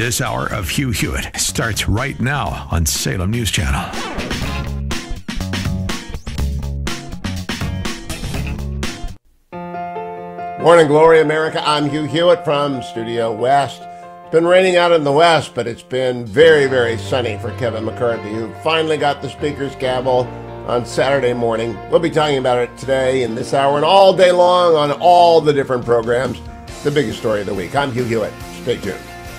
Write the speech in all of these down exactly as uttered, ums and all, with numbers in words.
This hour of Hugh Hewitt starts right now on Salem News Channel. Morning glory, America. I'm Hugh Hewitt from Studio West. It's been raining out in the West, but it's been very, very sunny for Kevin McCarthy, who finally got the Speaker's gavel on Saturday morning. We'll be talking about it today in this hour and all day long on all the different programs. The biggest story of the week. I'm Hugh Hewitt. Stay tuned.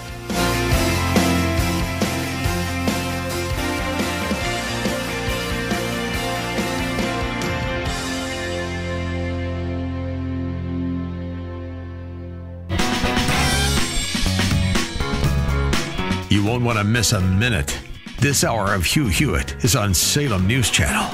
You won't want to miss a minute. This hour of Hugh Hewitt is on Salem News Channel.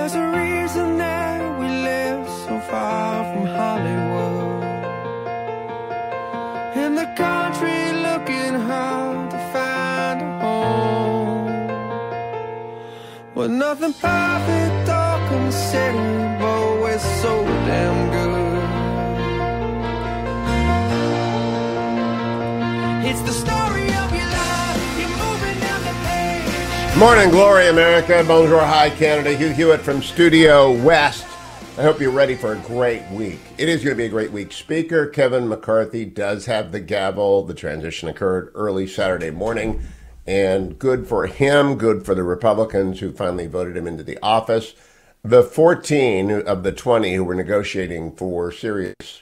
There's a reason that we live so far from Hollywood, in the country looking hard to find a home, with nothing perfect or considered, but we're so damn good. It's the story of your life, you're moving down the page. Morning glory, America. Bonjour, hi, Canada. Hugh Hewitt from Studio West. I hope you're ready for a great week. It is going to be a great week. Speaker Kevin McCarthy does have the gavel. The transition occurred early Saturday morning, and good for him, good for the Republicans who finally voted him into the office. The fourteen of the twenty who were negotiating for serious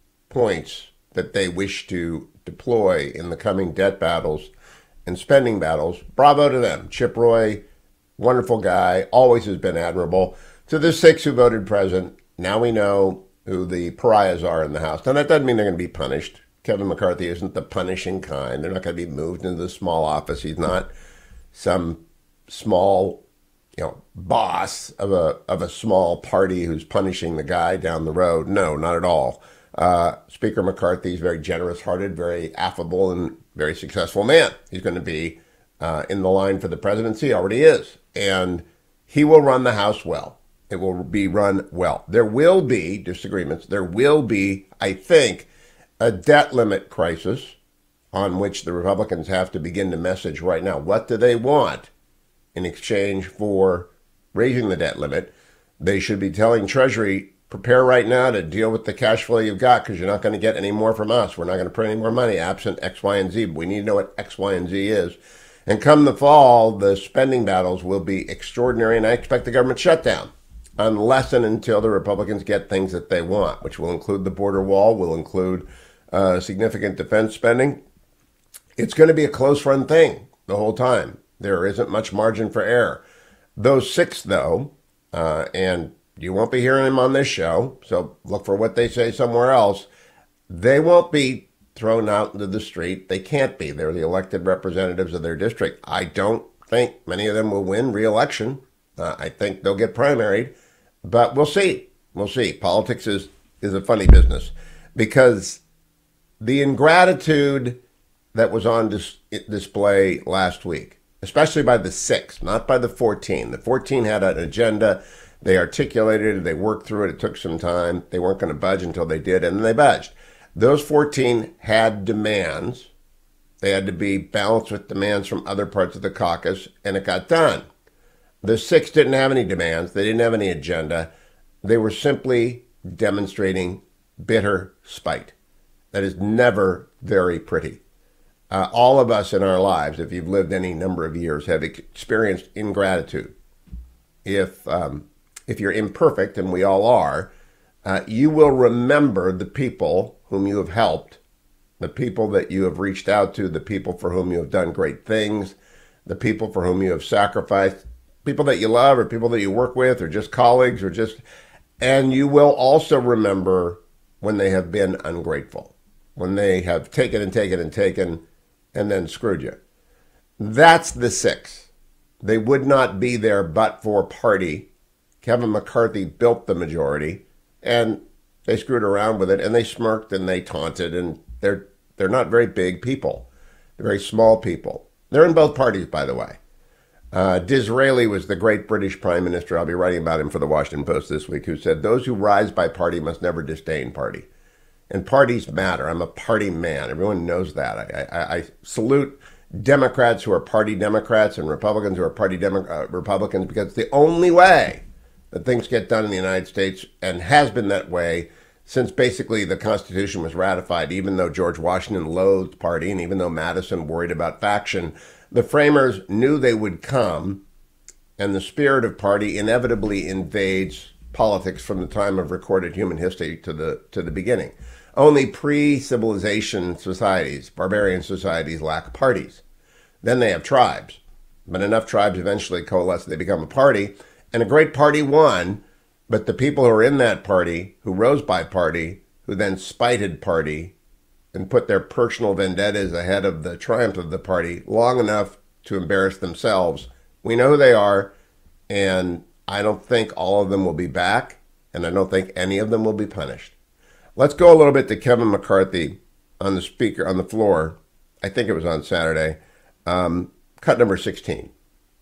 points that they wish to deploy in the coming debt battles and spending battles, bravo to them. Chip Roy, wonderful guy, always has been admirable. To the six who voted present, now we know who the pariahs are in the House. Now, that doesn't mean they're going to be punished. Kevin McCarthy isn't the punishing kind. They're not going to be moved into the small office. He's not some small, you know, boss of a of a small party who's punishing the guy down the road. No, not at all. Uh, Speaker McCarthy is very generous-hearted, very affable, and very successful man. He's going to be uh, in the line for the presidency, already is. And he will run the House well. It will be run well. There will be disagreements. There will be, I think, a debt limit crisis on which the Republicans have to begin to message right now. What do they want in exchange for raising the debt limit? They should be telling Treasury, prepare right now to deal with the cash flow you've got because you're not going to get any more from us. We're not going to print any more money absent X, Y, and Z. But we need to know what X, Y, and Z is. And come the fall, the spending battles will be extraordinary, and I expect the government shutdown unless and until the Republicans get things that they want, which will include the border wall, will include uh, significant defense spending. It's going to be a close-run thing the whole time. There isn't much margin for error. Those six, though, uh, and you won't be hearing them on this show, so look for what they say somewhere else. They won't be thrown out into the street. They can't be. They're the elected representatives of their district. I don't think many of them will win re-election. Uh, I think they'll get primaried, but we'll see. We'll see. Politics is, is a funny business because the ingratitude that was on dis- display last week, especially by the six, not by the fourteen. The fourteen had an agenda. They articulated it. They worked through it. It took some time. They weren't going to budge until they did, and then they budged. Those fourteen had demands. They had to be balanced with demands from other parts of the caucus, and it got done. The six didn't have any demands. They didn't have any agenda. They were simply demonstrating bitter spite. That is never very pretty. Uh, all of us in our lives, if you've lived any number of years, have experienced ingratitude. If um, if you're imperfect, and we all are, uh, you will remember the people whom you have helped, the people that you have reached out to, the people for whom you have done great things, the people for whom you have sacrificed, people that you love or people that you work with or just colleagues or just, and you will also remember when they have been ungrateful, when they have taken and taken and taken and then screwed you. That's the six. They would not be there but for party. Kevin McCarthy built the majority, and they screwed around with it, and they smirked and they taunted, and they're they're not very big people. They're very small people. They're in both parties, by the way. Uh, Disraeli was the great British prime minister. I'll be writing about him for the Washington Post this week, who said, those who rise by party must never disdain party. And parties matter. I'm a party man. Everyone knows that. I, I, I salute Democrats who are party Democrats and Republicans who are party Demo- uh, Republicans, because it's the only way that things get done in the United States, and has been that way since basically the Constitution was ratified. Even though George Washington loathed party, and even though Madison worried about faction, the framers knew they would come, and the spirit of party inevitably invades politics from the time of recorded human history to the to the beginning. Only pre-civilization societies, barbarian societies, lack parties. Then they have tribes. But enough tribes eventually coalesce, they become a party, and a great party won, but the people who are in that party, who rose by party, who then spited party, and put their personal vendettas ahead of the triumph of the party long enough to embarrass themselves. We know who they are, and I don't think all of them will be back, and I don't think any of them will be punished. Let's go a little bit to Kevin McCarthy on the speaker, on the floor. I think it was on Saturday. Um, cut number sixteen.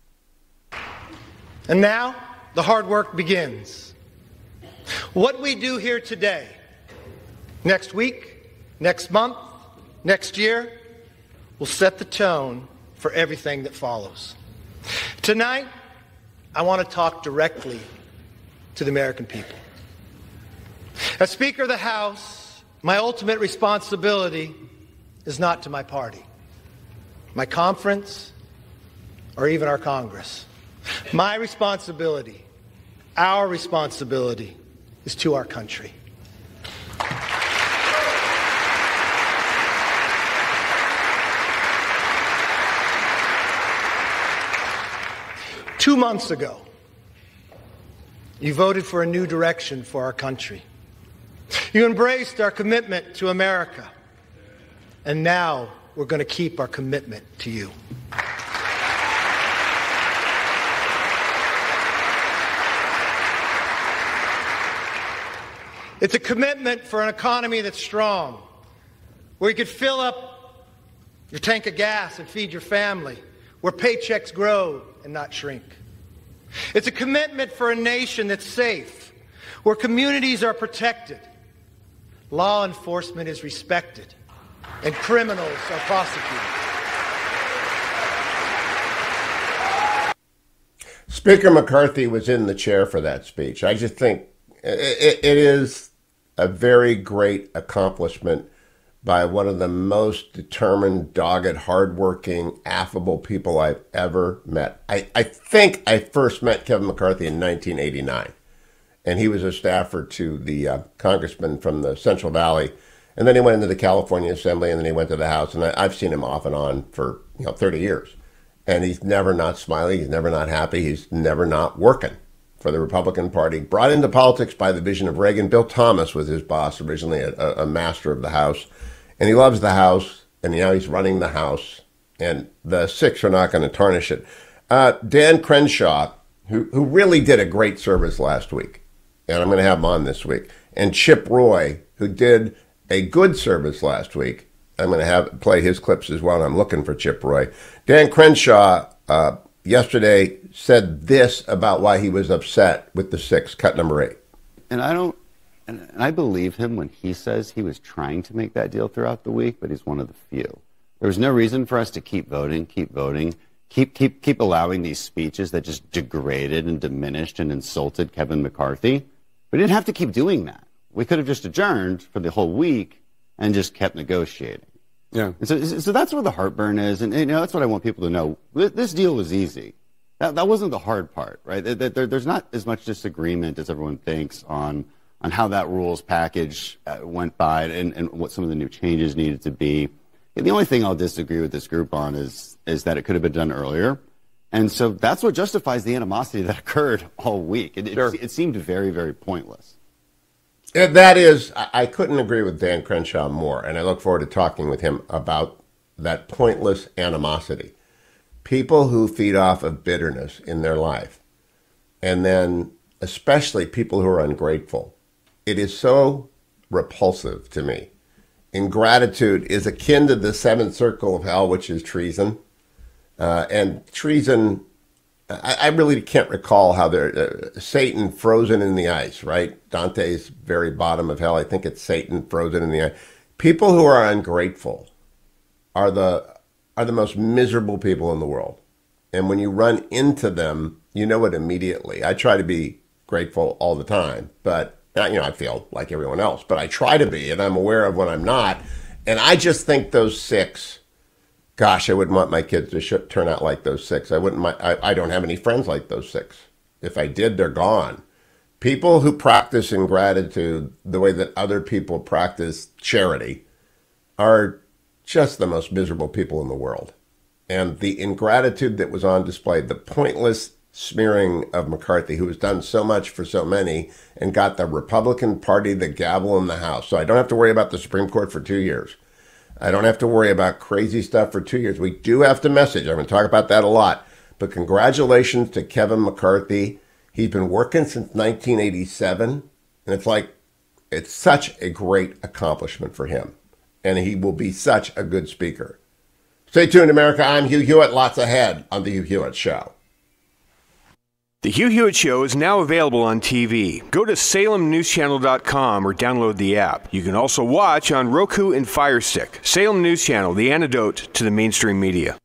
And now the hard work begins. What we do here today, next week, next month, next year, will set the tone for everything that follows. Tonight, I want to talk directly to the American people. As Speaker of the House, my ultimate responsibility is not to my party, my conference, or even our Congress. My responsibility, our responsibility, is to our country. Two months ago, you voted for a new direction for our country. You embraced our commitment to America. And now we're going to keep our commitment to you. It's a commitment for an economy that's strong, where you could fill up your tank of gas and feed your family, where paychecks grow and not shrink. It's a commitment for a nation that's safe, where communities are protected, law enforcement is respected, and criminals are prosecuted. Speaker McCarthy was in the chair for that speech. I just think it, it is a very great accomplishment by one of the most determined, dogged, hardworking, affable people I've ever met. I, I think I first met Kevin McCarthy in nineteen eighty-nine, and he was a staffer to the uh, congressman from the Central Valley, and then he went into the California Assembly, and then he went to the House, and I, I've seen him off and on for you know thirty years, and he's never not smiling, he's never not happy, he's never not working for the Republican Party. Brought into politics by the vision of Reagan. Bill Thomas was his boss, originally a, a master of the House. And he loves the House, and now he's running the House, and the six are not going to tarnish it. Uh, Dan Crenshaw, who, who really did a great service last week, and I'm going to have him on this week, and Chip Roy, who did a good service last week. I'm going to have play his clips as well, and I'm looking for Chip Roy. Dan Crenshaw uh, yesterday said this about why he was upset with the six, cut number eight. And I don't, and I believe him when he says he was trying to make that deal throughout the week, but he's one of the few. There was no reason for us to keep voting, keep voting, keep keep keep allowing these speeches that just degraded and diminished and insulted Kevin McCarthy. We didn't have to keep doing that. We could have just adjourned for the whole week and just kept negotiating. Yeah. And so, so that's where the heartburn is, and you know that's what I want people to know. This deal was easy. That that wasn't the hard part, right? There, there, there's not as much disagreement as everyone thinks on. on how that rules package uh, went by and, and what some of the new changes needed to be. And the only thing I'll disagree with this group on is is that it could have been done earlier. And so that's what justifies the animosity that occurred all week. It, Sure. it, it seemed very, very pointless. Yeah, that is, I, I couldn't agree with Dan Crenshaw more, and I look forward to talking with him about that pointless animosity. People who feed off of bitterness in their life, and then especially people who are ungrateful. It is so repulsive to me. Ingratitude is akin to the seventh circle of hell, which is treason. Uh, and treason, I, I really can't recall how they're, uh, Satan frozen in the ice, right? Dante's very bottom of hell. I think it's Satan frozen in the ice. People who are ungrateful are the, are the most miserable people in the world. And when you run into them, you know it immediately. I try to be grateful all the time, but you know, I feel like everyone else, but I try to be, and I'm aware of when I'm not. And I just think those six, gosh, I wouldn't want my kids to sh- turn out like those six. I wouldn't. I, I don't have any friends like those six. If I did, they're gone. People who practice ingratitude the way that other people practice charity are just the most miserable people in the world. And the ingratitude that was on display, the pointless smearing of McCarthy, who has done so much for so many and got the Republican Party the gavel in the House. So I don't have to worry about the Supreme Court for two years. I don't have to worry about crazy stuff for two years. We do have to message. I'm going to talk about that a lot. But congratulations to Kevin McCarthy. He's been working since nineteen eighty-seven, and it's like, it's such a great accomplishment for him, and he will be such a good speaker. Stay tuned, America. I'm Hugh Hewitt. Lots ahead on The Hugh Hewitt Show. The Hugh Hewitt Show is now available on T V. Go to Salem News Channel dot com or download the app. You can also watch on Roku and Fire Stick. Salem News Channel, the antidote to the mainstream media.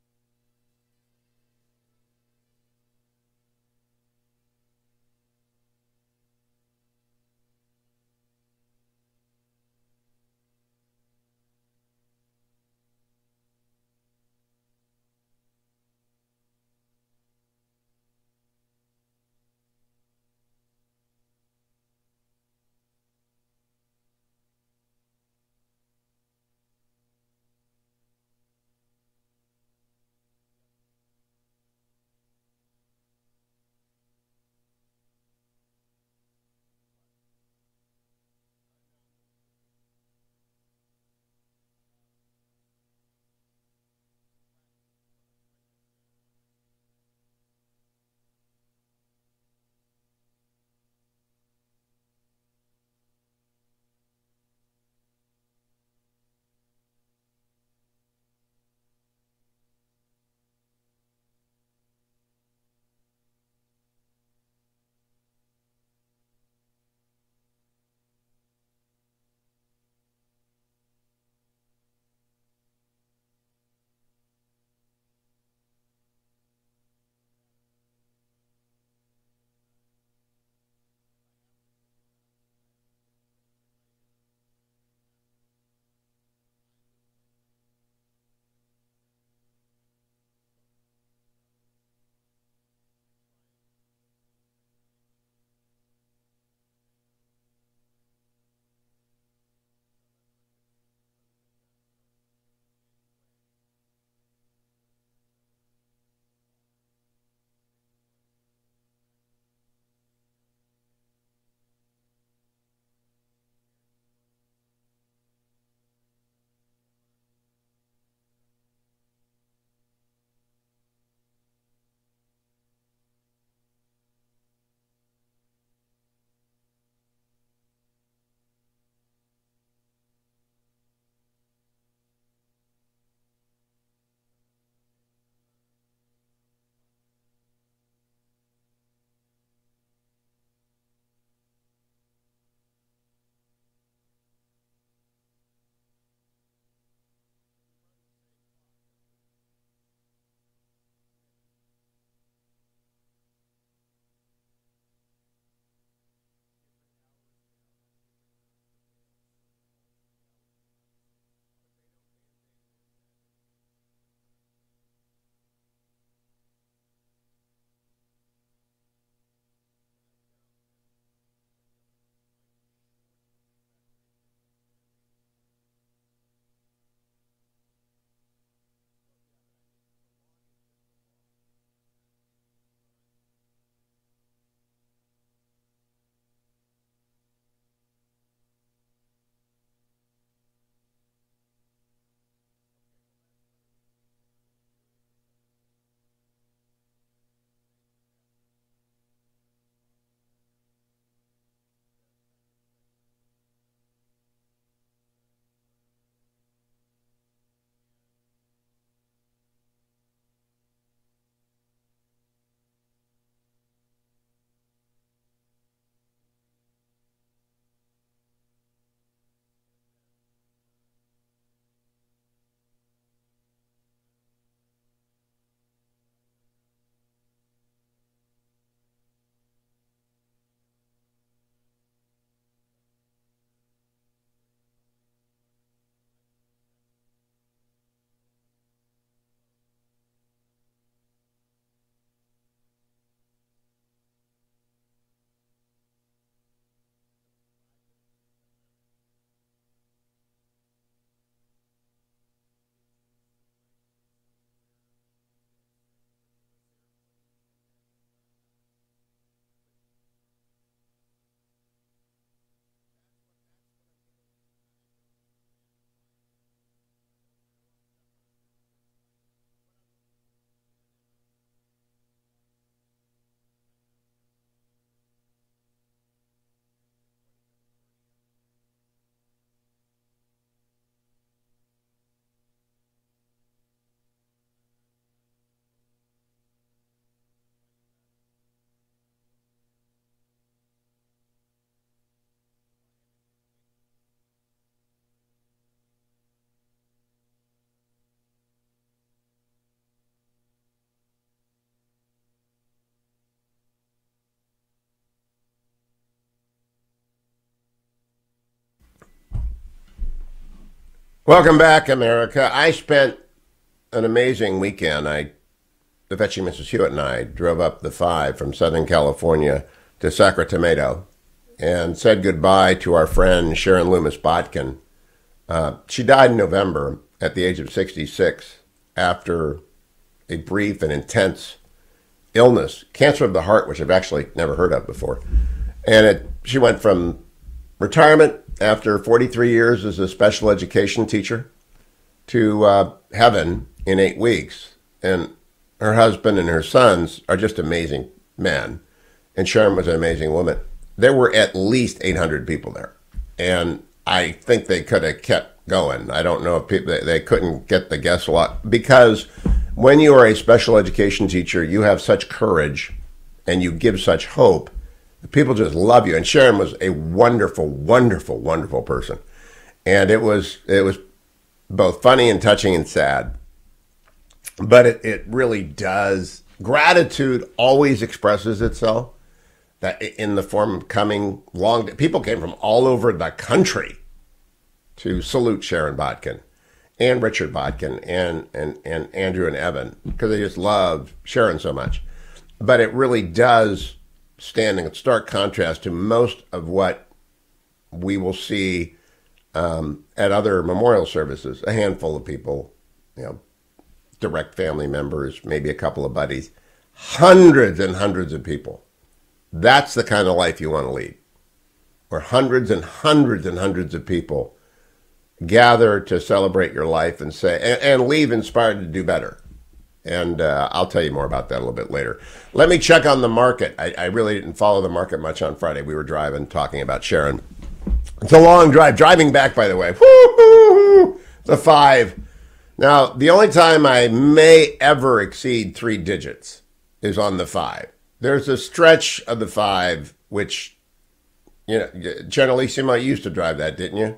Welcome back, America. I spent an amazing weekend. I, the fetching Missus Hewitt and I drove up the five from Southern California to Sacramento and said goodbye to our friend Sharon Loomis Botkin. Uh, she died in November at the age of sixty-six after a brief and intense illness, cancer of the heart, which I've actually never heard of before. And it, she went from retirement after forty-three years as a special education teacher to uh, heaven in eight weeks. And her husband and her sons are just amazing men. And Sherman was an amazing woman. There were at least eight hundred people there. And I think they could have kept going. I don't know if people, they couldn't get the guest lot, because when you are a special education teacher, you have such courage and you give such hope. People just love you. And Sharon was a wonderful, wonderful, wonderful person. And it was it was both funny and touching and sad. But it, it really does. Gratitude always expresses itself that in the form of coming long. People came from all over the country to salute Sharon Botkin and Richard Botkin and, and, and Andrew and Evan, because they just loved Sharon so much. But it really does stand in stark contrast to most of what we will see um, at other memorial services. A handful of people, you know, direct family members, maybe a couple of buddies, hundreds and hundreds of people. That's the kind of life you want to lead, where hundreds and hundreds and hundreds of people gather to celebrate your life and say, and, and leave inspired to do better. And uh, I'll tell you more about that a little bit later. Let me check on the market. I, I really didn't follow the market much on Friday. We were driving, talking about Sharon. It's a long drive. Driving back, by the way. Woo-hoo-hoo, the five. Now, the only time I may ever exceed three digits is on the five. There's a stretch of the five, which, you know, Generalissimo, you used to drive that, didn't you?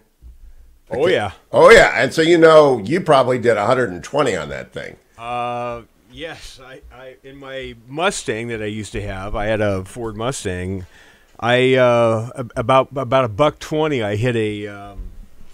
Oh, yeah. Oh, yeah. And so, you know, you probably did one hundred twenty on that thing. Uh, yes. I, I in my Mustang that I used to have, I had a Ford Mustang. I uh, about about a buck twenty. I hit a um,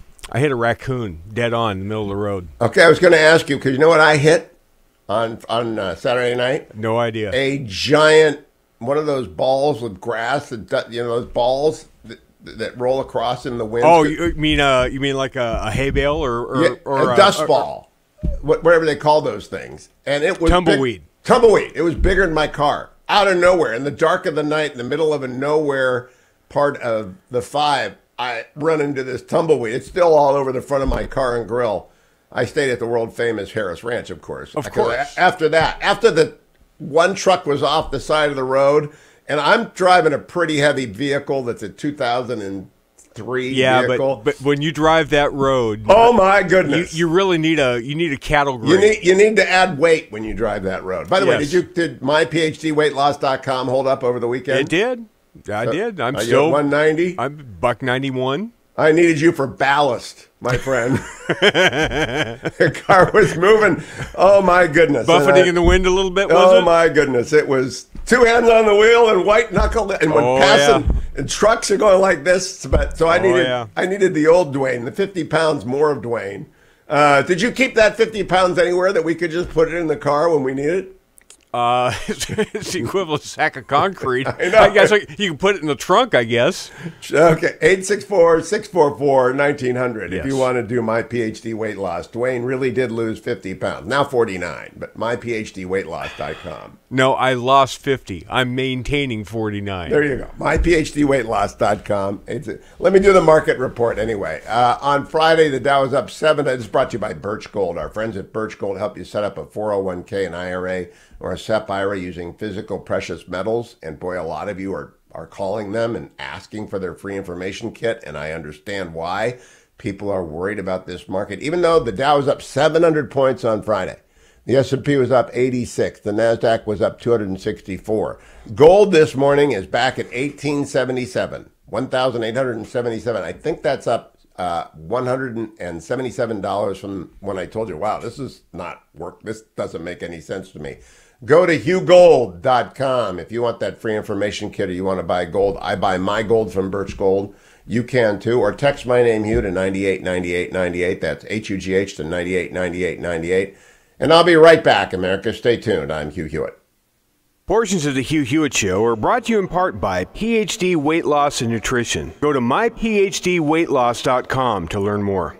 I hit a raccoon dead on in the middle of the road. Okay, I was going to ask you, because you know what I hit on on uh, Saturday night? No idea. A giant, one of those balls with grass that, you know, those balls that, that roll across in the wind. Oh, you mean uh, you mean like a, a hay bale or or, yeah, or a dust uh, ball, or, whatever they call those things, and it was tumbleweed. Big, tumbleweed. It was bigger than my car. Out of nowhere, in the dark of the night, in the middle of a nowhere part of the five, I run into this tumbleweed. It's still all over the front of my car and grill. I stayed at the world famous Harris Ranch, of course. Of course. I, after that, after the one truck was off the side of the road, and I'm driving a pretty heavy vehicle that's a two thousand three yeah, vehicle. but but when you drive that road, oh my goodness, you, you really need a you need a cattle grade. You need you need to add weight when you drive that road. By the yes. way, did you did my P H D weight loss dot com hold up over the weekend? It did. I so, did. I'm are still you at one ninety. I'm buck ninety-one. I needed you for ballast, my friend. The car was moving. Oh, my goodness. Buffeting I, in the wind a little bit, was oh, it? Oh, my goodness. It was two hands on the wheel and white knuckle. And when oh, passing, yeah. and trucks are going like this. But So I oh, needed yeah. I needed the old Dwayne, the fifty pounds more of Dwayne. Uh, did you keep that fifty pounds anywhere that we could just put it in the car when we need it? Uh, it's the equivalent of a sack of concrete. I know. I guess like, you can put it in the trunk, I guess. Okay, eight six four, six four four, one nine hundred Yes. if you want to do my P H D weight loss. Dwayne really did lose fifty pounds, now forty-nine, but my P H D weight loss dot com. No, I lost fifty. I'm maintaining forty-nine. There you go, my P H D weight loss dot com. It's a, let me do the market report anyway. Uh, on Friday, the Dow was up seven. This is brought to you by Birch Gold. Our friends at Birch Gold help you set up a four oh one k, an I R A, or a S E P I R A using physical precious metals. And boy, a lot of you are, are calling them and asking for their free information kit. And I understand why people are worried about this market. Even though the Dow was up seven hundred points on Friday, the S and P was up eighty-six. The NASDAQ was up two hundred sixty-four. Gold this morning is back at eighteen seventy-seven, one thousand eight hundred seventy-seven. I think that's up uh, one hundred seventy-seven dollars from when I told you, wow, this is not work. This doesn't make any sense to me. Go to hugh gold dot com if you want that free information kit or you want to buy gold. I buy my gold from Birch Gold. You can too, or text my name Hugh to ninety-eight ninety-eight ninety-eight. That's H U G H to ninety-eight ninety-eight ninety-eight. And I'll be right back, America. Stay tuned. I'm Hugh Hewitt. Portions of the Hugh Hewitt Show are brought to you in part by P H D Weight Loss and Nutrition. Go to my p h d weight loss dot com to learn more.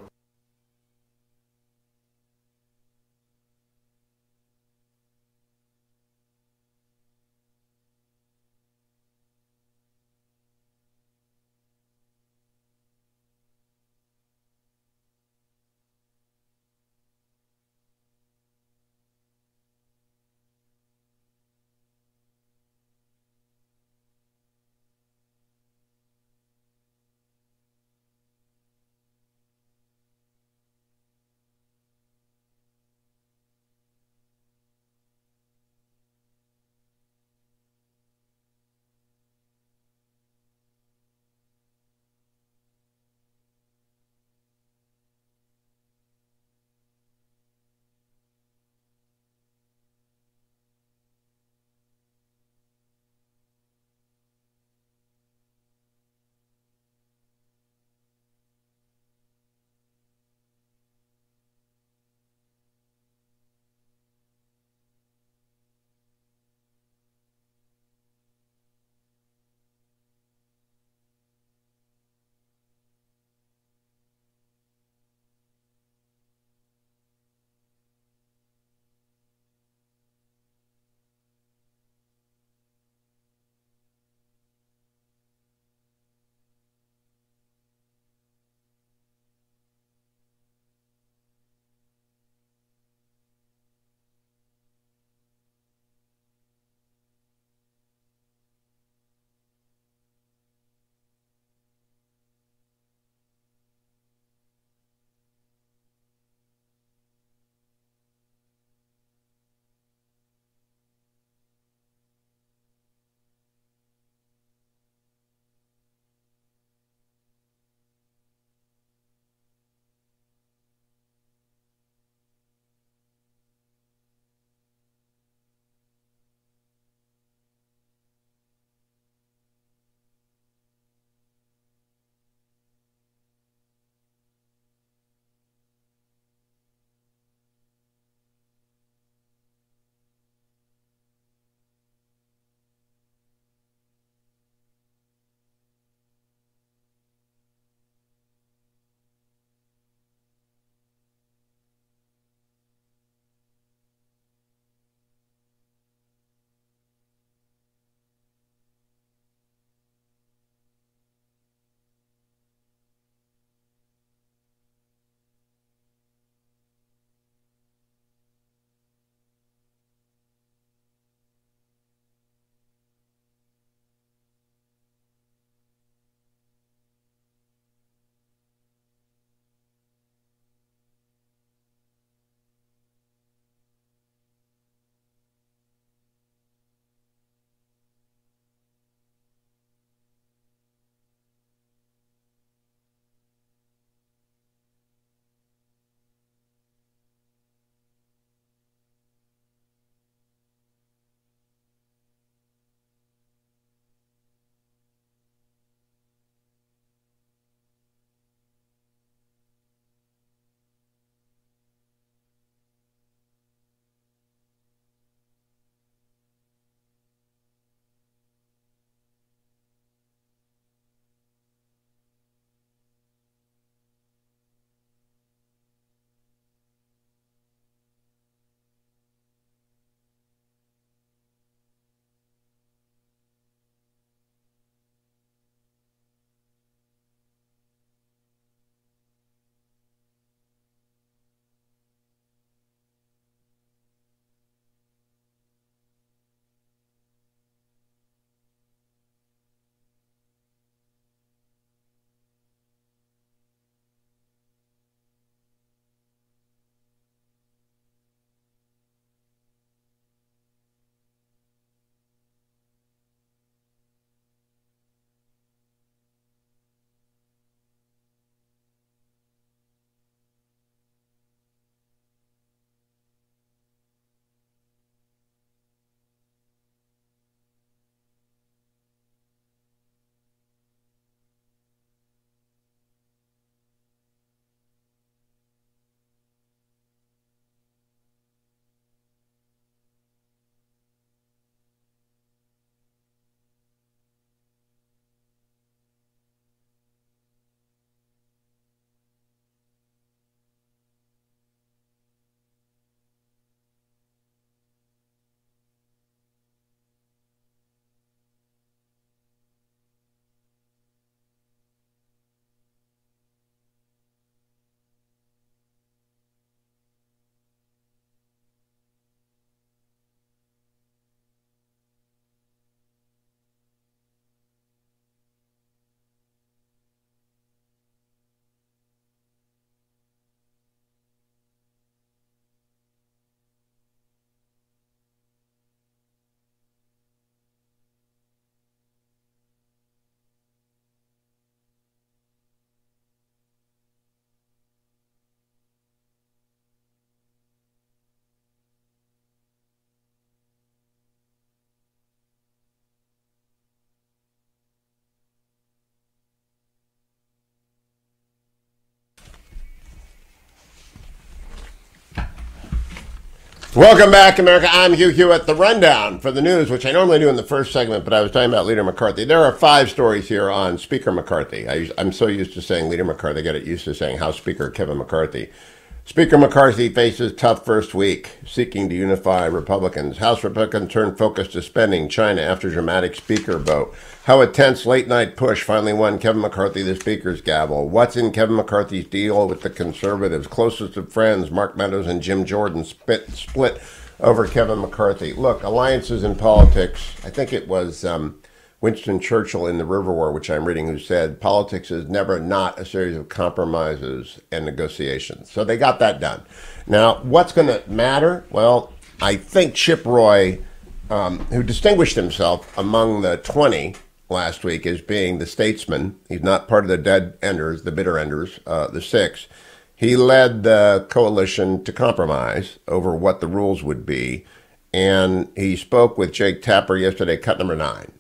Welcome back, America. I'm Hugh Hewitt. The rundown for the news, which I normally do in the first segment, but I was talking about Leader McCarthy. There are five stories here on Speaker McCarthy. I, I'm so used to saying Leader McCarthy, I get it used to saying House Speaker Kevin McCarthy. Speaker McCarthy faces tough first week, seeking to unify Republicans. House Republicans turn focus to spending China after dramatic Speaker vote. How a tense late-night push finally won Kevin McCarthy the Speaker's gavel. What's in Kevin McCarthy's deal with the conservatives? Closest of friends, Mark Meadows and Jim Jordan, split, split over Kevin McCarthy. Look, alliances in politics, I think it was um, Winston Churchill in The River War, which I'm reading, who said, politics is never not a series of compromises and negotiations. So they got that done. Now, what's going to matter? Well, I think Chip Roy, um, who distinguished himself among the twenty last week as being the statesman, he's not part of the dead enders, the bitter enders, uh, the six. He led the coalition to compromise over what the rules would be, and he spoke with Jake Tapper yesterday, cut number nine.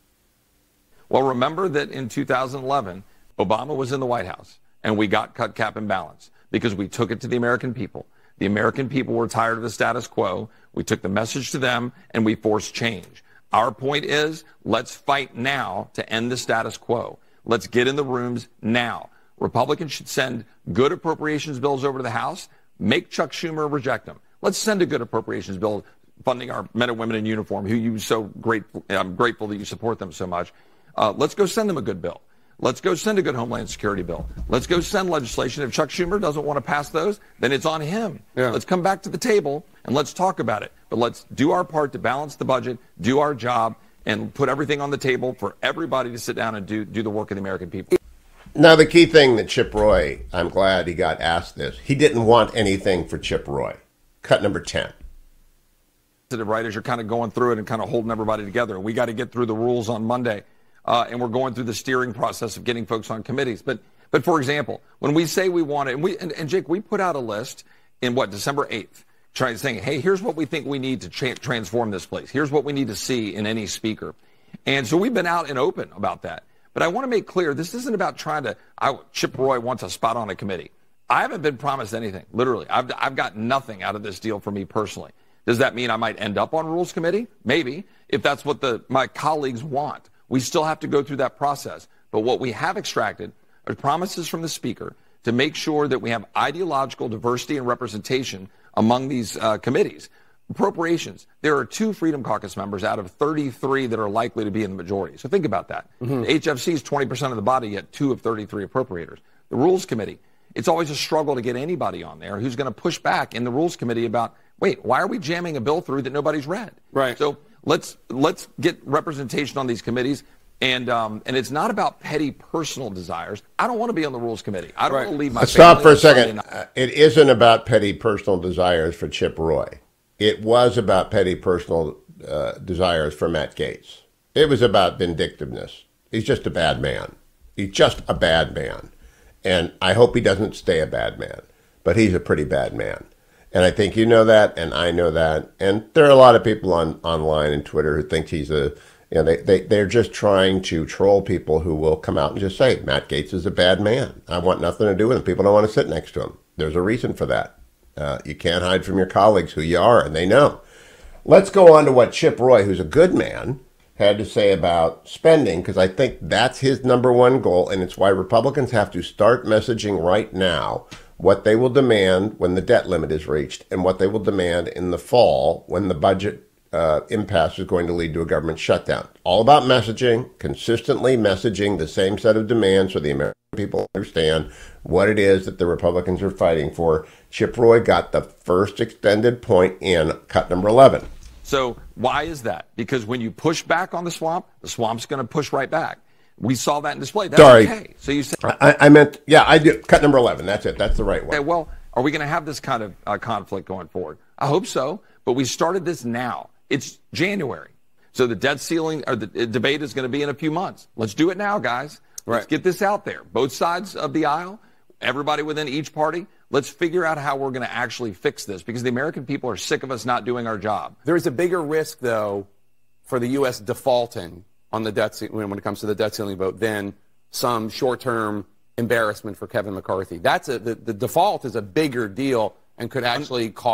Well, remember that in two thousand eleven, Obama was in the White House, and we got cut, cap, and balance because we took it to the American people. The American people were tired of the status quo. We took the message to them, and we forced change. Our point is, let's fight now to end the status quo. Let's get in the rooms now. Republicans should send good appropriations bills over to the House. Make Chuck Schumer reject them. Let's send a good appropriations bill funding our men and women in uniform, who you so grateful. I'm grateful that you support them so much. Uh, let's go send them a good bill. Let's go send a good Homeland Security bill. Let's go send legislation. If Chuck Schumer doesn't want to pass those, then it's on him. Yeah. Let's come back to the table and let's talk about it. But let's do our part to balance the budget, do our job, and put everything on the table for everybody to sit down and do, do the work of the American people. Now, the key thing that Chip Roy, I'm glad he got asked this. He didn't want anything for Chip Roy. Cut number ten. Right, as you're kind of going through it and kind of holding everybody together. We got to get through the rules on Monday. Uh, and we're going through the steering process of getting folks on committees. But, but for example, when we say we want it, and, we, and, and Jake, we put out a list in what, December eighth, trying saying, hey, here's what we think we need to tra- transform this place. Here's what we need to see in any speaker. And so we've been out and open about that. But I want to make clear, this isn't about trying to, I, Chip Roy wants a spot on a committee. I haven't been promised anything, literally. I've, I've got nothing out of this deal for me personally. Does that mean I might end up on Rules Committee? Maybe, if that's what the my colleagues want. We still have to go through that process. But what we have extracted are promises from the Speaker to make sure that we have ideological diversity and representation among these uh, committees. Appropriations. There are two Freedom Caucus members out of thirty-three that are likely to be in the majority. So think about that. Mm-hmm. The H F C is twenty percent of the body, yet two of thirty-three appropriators. The Rules Committee. It's always a struggle to get anybody on there who's going to push back in the Rules Committee about, wait, why are we jamming a bill through that nobody's read? Right. So let's let's get representation on these committees. And um, and it's not about petty personal desires. I don't want to be on the Rules Committee. I don't right. want to leave my Stop for a second. Uh, it isn't about petty personal desires for Chip Roy. It was about petty personal uh, desires for Matt Gaetz. It was about vindictiveness. He's just a bad man. He's just a bad man. And I hope he doesn't stay a bad man. But he's a pretty bad man. And I think you know that, and I know that. And there are a lot of people on online and Twitter who think he's a, you know, they, they, they're just trying to troll people who will come out and just say, Matt Gaetz is a bad man. I want nothing to do with him. People don't want to sit next to him. There's a reason for that. Uh, you can't hide from your colleagues who you are, and they know. Let's go on to what Chip Roy, who's a good man, had to say about spending, because I think that's his number one goal, and it's why Republicans have to start messaging right now what they will demand when the debt limit is reached and what they will demand in the fall when the budget uh, impasse is going to lead to a government shutdown. All about messaging, consistently messaging the same set of demands so the American people understand what it is that the Republicans are fighting for. Chip Roy got the first extended point in cut number eleven. So why is that? Because when you push back on the swamp, the swamp's going to push right back. We saw that in display. That's Sorry. okay. So you said I, I meant, yeah, I do. Cut number eleven. That's it. That's the right one. Okay, well, are we going to have this kind of uh, conflict going forward? I hope so. But we started this now. It's January. So the debt ceiling or the debate is going to be in a few months. Let's do it now, guys. Let's right. get this out there. Both sides of the aisle, everybody within each party. Let's figure out how we're going to actually fix this, because the American people are sick of us not doing our job. There is a bigger risk, though, for the U S defaulting on the debt when it comes to the debt ceiling vote than some short-term embarrassment for Kevin McCarthy. That's a, the, the default is a bigger deal and could actually cost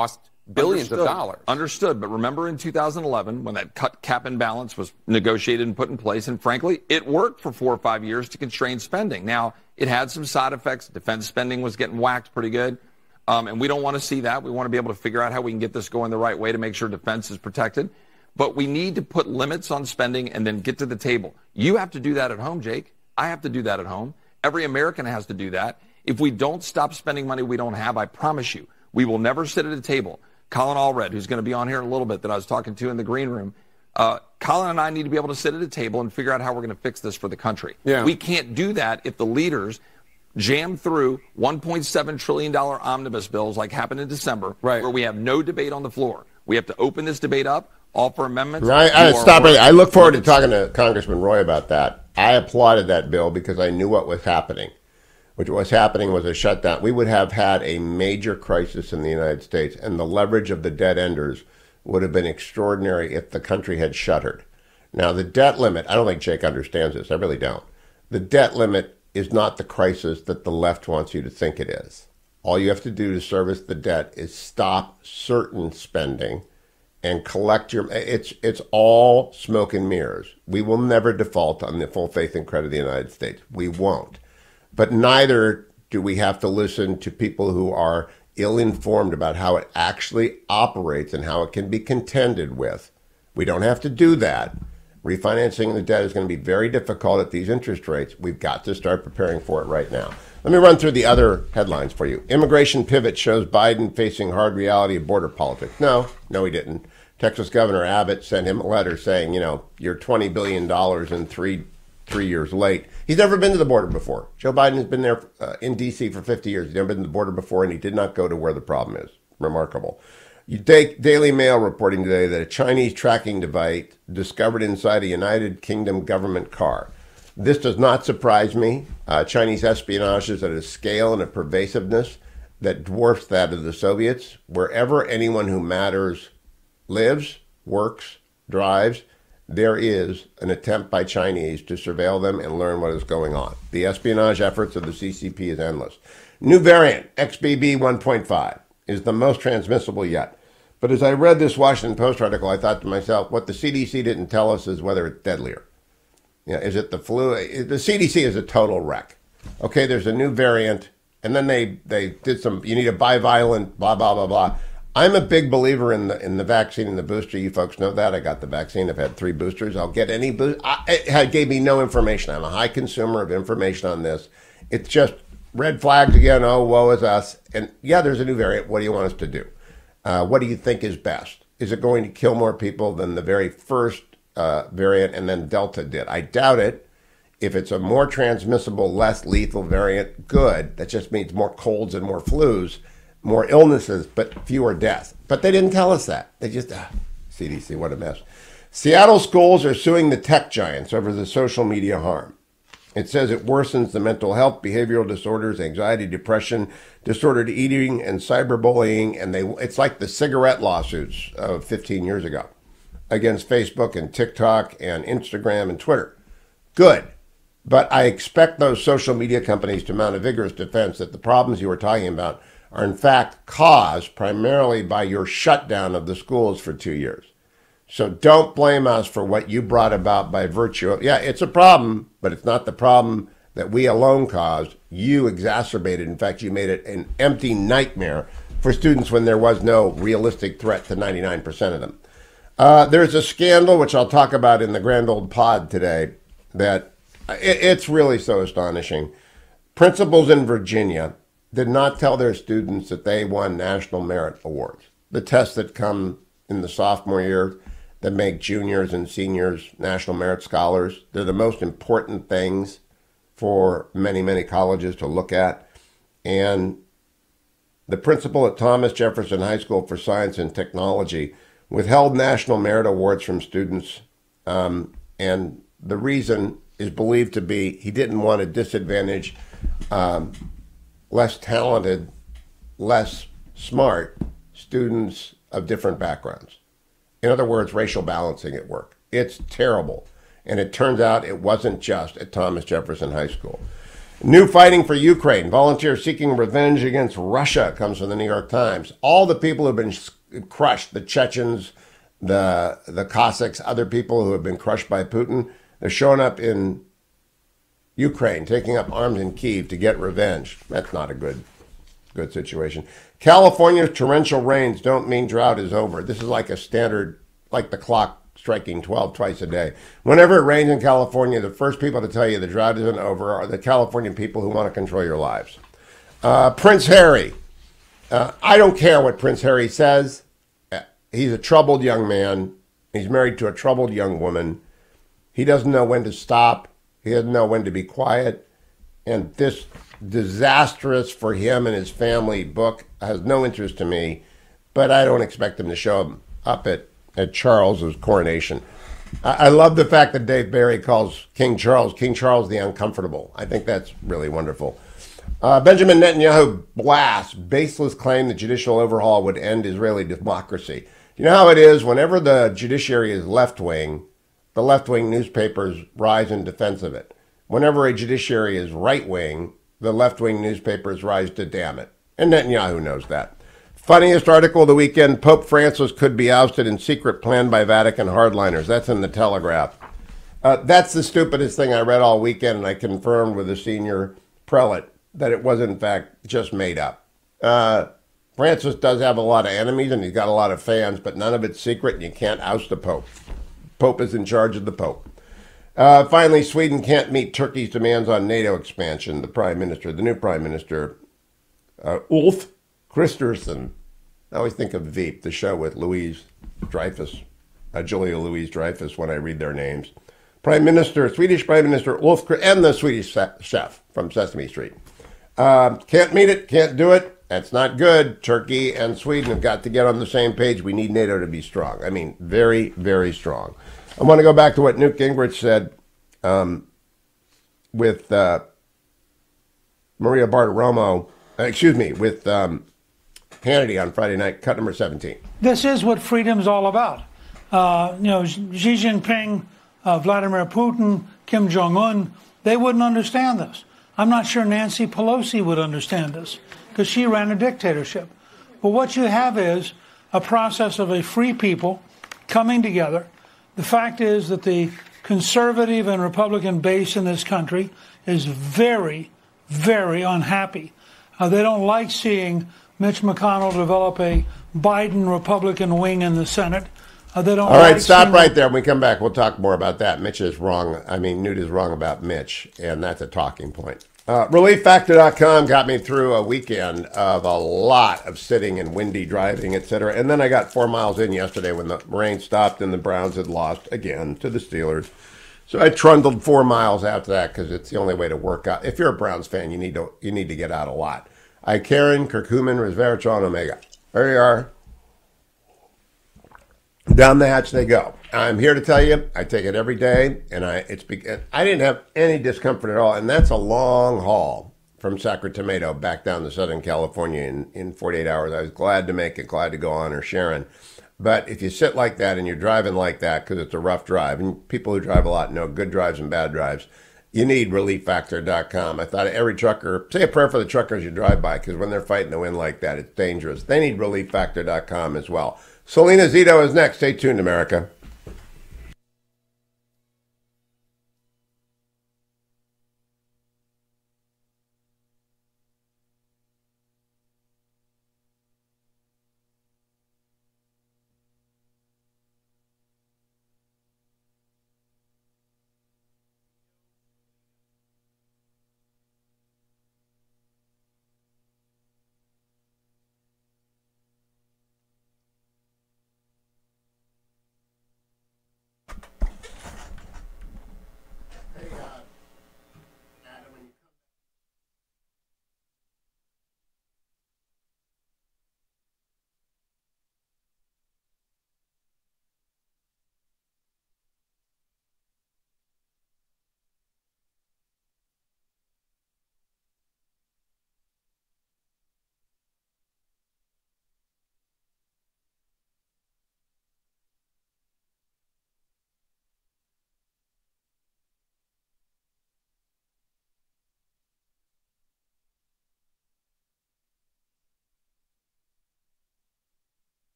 billions Understood. of dollars. Understood. But remember in two thousand eleven when that cut cap and balance was negotiated and put in place, and frankly, it worked for four or five years to constrain spending. Now, it had some side effects. Defense spending was getting whacked pretty good. Um, and we don't want to see that. We want to be able to figure out how we can get this going the right way to make sure defense is protected. But we need to put limits on spending and then get to the table. You have to do that at home, Jake. I have to do that at home. Every American has to do that. If we don't stop spending money we don't have, I promise you, we will never sit at a table. Colin Allred, who's going to be on here in a little bit, that I was talking to in the green room, uh, Colin and I need to be able to sit at a table and figure out how we're going to fix this for the country. Yeah. We can't do that if the leaders jam through one point seven trillion dollars omnibus bills like happened in December, right, where we have no debate on the floor. We have to open this debate up, offer amendments. I, I stop right. I look forward to talking to Congressman Roy about that. I applauded that bill because I knew what was happening. Which was happening was a shutdown. We would have had a major crisis in the United States, and the leverage of the debt enders would have been extraordinary if the country had shuttered. Now, the debt limit, I don't think Jake understands this. I really don't. The debt limit is not the crisis that the left wants you to think it is. All you have to do to service the debt is stop certain spending and collect your, it's it's all smoke and mirrors. We will never default on the full faith and credit of the United States. We won't. But neither do we have to listen to people who are ill-informed about how it actually operates and how it can be contended with. We don't have to do that. Refinancing the debt is going to be very difficult at these interest rates. We've got to start preparing for it right now. Let me run through the other headlines for you. Immigration pivot shows Biden facing hard reality of border politics. No, no, he didn't. Texas Governor Abbott sent him a letter saying, you know, you're twenty billion dollars in three three years late. He's never been to the border before. Joe Biden has been there uh, in D C for fifty years. He's never been to the border before, and he did not go to where the problem is. Remarkable. You take Daily Mail reporting today that a Chinese tracking device discovered inside a United Kingdom government car. This does not surprise me. Uh, Chinese espionage is at a scale and a pervasiveness that dwarfs that of the Soviets. Wherever anyone who matters lives, works, drives, there is an attempt by Chinese to surveil them and learn what is going on. The espionage efforts of the C C P is endless. New variant, X B B one point five, is the most transmissible yet. But as I read this Washington Post article, I thought to myself, what the C D C didn't tell us is whether it's deadlier. You know, is it the flu? The C D C is a total wreck. Okay, there's a new variant, and then they, they did some, you need a bivalent, blah, blah, blah, blah. I'm a big believer in the in the vaccine and the booster. You folks know that. I got the vaccine. I've had three boosters. I'll get any boost. I, it gave me no information. I'm a high consumer of information on this. It's just red flags again. Oh, woe is us. And yeah, there's a new variant. What do you want us to do? Uh, what do you think is best? Is it going to kill more people than the very first uh, variant and then Delta did? I doubt it. If it's a more transmissible, less lethal variant, good. That just means more colds and more flus. More illnesses, but fewer deaths. But they didn't tell us that. They just, ah, C D C, what a mess. Seattle schools are suing the tech giants over the social media harm. It says it worsens the mental health, behavioral disorders, anxiety, depression, disordered eating, and cyberbullying. And they it's like the cigarette lawsuits of fifteen years ago against Facebook and TikTok and Instagram and Twitter. Good. But I expect those social media companies to mount a vigorous defense that the problems you were talking about are in fact caused primarily by your shutdown of the schools for two years. So don't blame us for what you brought about by virtue of, yeah, it's a problem, but it's not the problem that we alone caused. You exacerbated. In fact, you made it an empty nightmare for students when there was no realistic threat to ninety-nine percent of them. Uh, there's a scandal, which I'll talk about in the grand old pod today, that it, it's really so astonishing. Principals in Virginia did not tell their students that they won National Merit Awards, the tests that come in the sophomore year that make juniors and seniors National Merit Scholars. They're the most important things for many, many colleges to look at. And the principal at Thomas Jefferson High School for Science and Technology withheld National Merit Awards from students. Um, and the reason is believed to be he didn't want to disadvantage um, less talented, less smart students of different backgrounds. In other words, racial balancing at work. It's terrible. And it turns out it wasn't just at Thomas Jefferson High School. New fighting for Ukraine. Volunteers seeking revenge against Russia comes from the New York Times. All the people who've been crushed. The Chechens, the the Cossacks, other people who have been crushed by Putin, they're showing up in Ukraine, taking up arms in Kyiv to get revenge. That's not a good good situation. California's torrential rains don't mean drought is over. This is like a standard, like the clock striking twelve twice a day. Whenever it rains in California, the first people to tell you the drought isn't over are the Californian people who want to control your lives. Uh, Prince Harry. Uh, I don't care what Prince Harry says. He's a troubled young man. He's married to a troubled young woman. He doesn't know when to stop. He doesn't know when to be quiet. And this disastrous for him and his family book has no interest to me, but I don't expect him to show up at, at Charles's coronation. I, I love the fact that Dave Barry calls King Charles, King Charles the Uncomfortable. I think that's really wonderful. Uh, Benjamin Netanyahu blasts baseless claim that judicial overhaul would end Israeli democracy. You know how it is, whenever the judiciary is left-wing, the left-wing newspapers rise in defense of it. Whenever a judiciary is right-wing, the left-wing newspapers rise to damn it. And Netanyahu knows that. Funniest article of the weekend, Pope Francis could be ousted in secret plan by Vatican hardliners. That's in the Telegraph. Uh, that's the stupidest thing I read all weekend, and I confirmed with a senior prelate that it was, in fact, just made up. Uh, Francis does have a lot of enemies, and he's got a lot of fans, but none of it's secret, and you can't oust the Pope. Pope is in charge of the Pope. Uh, finally, Sweden can't meet Turkey's demands on NATO expansion. The Prime Minister, the new Prime Minister, uh, Ulf Kristersson. I always think of Veep, the show with Louise Dreyfus, uh, Julia Louise Dreyfus, when I read their names. Prime Minister, Swedish Prime Minister Ulf, and the Swedish chef from Sesame Street. Uh, can't meet it, can't do it. That's not good. Turkey and Sweden have got to get on the same page. We need NATO to be strong. I mean, very, very strong. I want to go back to what Newt Gingrich said um, with uh, Maria Bartiromo, uh, excuse me, with um, Hannity on Friday night, cut number seventeen. This is what freedom's all about. Uh, you know, Xi Jinping, uh, Vladimir Putin, Kim Jong-un, they wouldn't understand this. I'm not sure Nancy Pelosi would understand this because she ran a dictatorship. But what you have is a process of a free people coming together. The fact is that the conservative and Republican base in this country is very, very unhappy. Uh, they don't like seeing Mitch McConnell develop a Biden Republican wing in the Senate. Uh, they don't All right, like stop seeing right there. When we come back, we'll talk more about that. Mitch is wrong. I mean, Newt is wrong about Mitch, and that's a talking point. Uh, relief factor dot com got me through a weekend of a lot of sitting and windy driving, et cetera. And then I got four miles in yesterday when the rain stopped and the Browns had lost again to the Steelers. So I trundled four miles after that because it's the only way to work out. If you're a Browns fan, you need to you need to get out a lot. I Karen, Kirkhuman, Resveratrol, and Omega. There you are. Down the hatch they go. I'm here to tell you, I take it every day, and I it's I didn't have any discomfort at all, and that's a long haul from Sacramento back down to Southern California in, in forty-eight hours. I was glad to make it, glad to go on or Sharon. But if you sit like that and you're driving like that because it's a rough drive, and people who drive a lot know good drives and bad drives, you need relief factor dot com. I thought every trucker, say a prayer for the truckers you drive by, because when they're fighting the wind like that, it's dangerous. They need relief factor dot com as well. Salena, Zito is next. Stay tuned, America.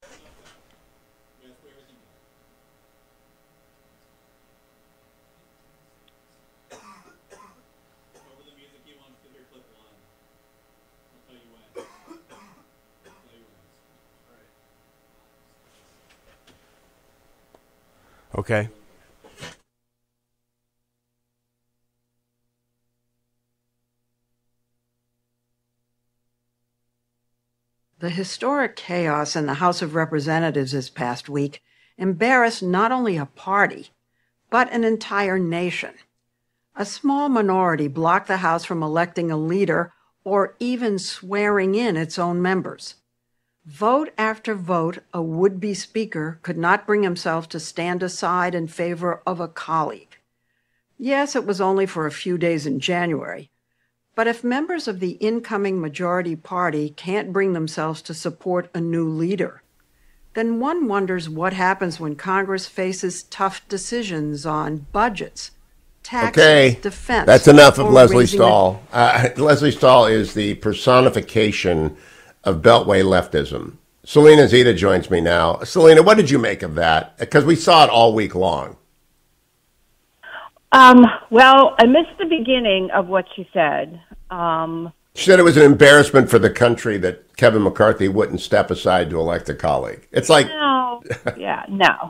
Okay. The historic chaos in the House of Representatives this past week embarrassed not only a party, but an entire nation. A small minority blocked the House from electing a leader or even swearing in its own members. Vote after vote, a would-be speaker could not bring himself to stand aside in favor of a colleague. Yes, it was only for a few days in January, but if members of the incoming majority party can't bring themselves to support a new leader, then one wonders what happens when Congress faces tough decisions on budgets, taxes, okay, defense. That's enough of Leslie raising Stahl. Uh, Leslie Stahl is the personification of Beltway leftism. Salena Zito joins me now. Salena, what did you make of that? Because we saw it all week long. Um, well, I missed the beginning of what she said. Um, She said it was an embarrassment for the country that Kevin McCarthy wouldn't step aside to elect a colleague. It's like... No, yeah, no.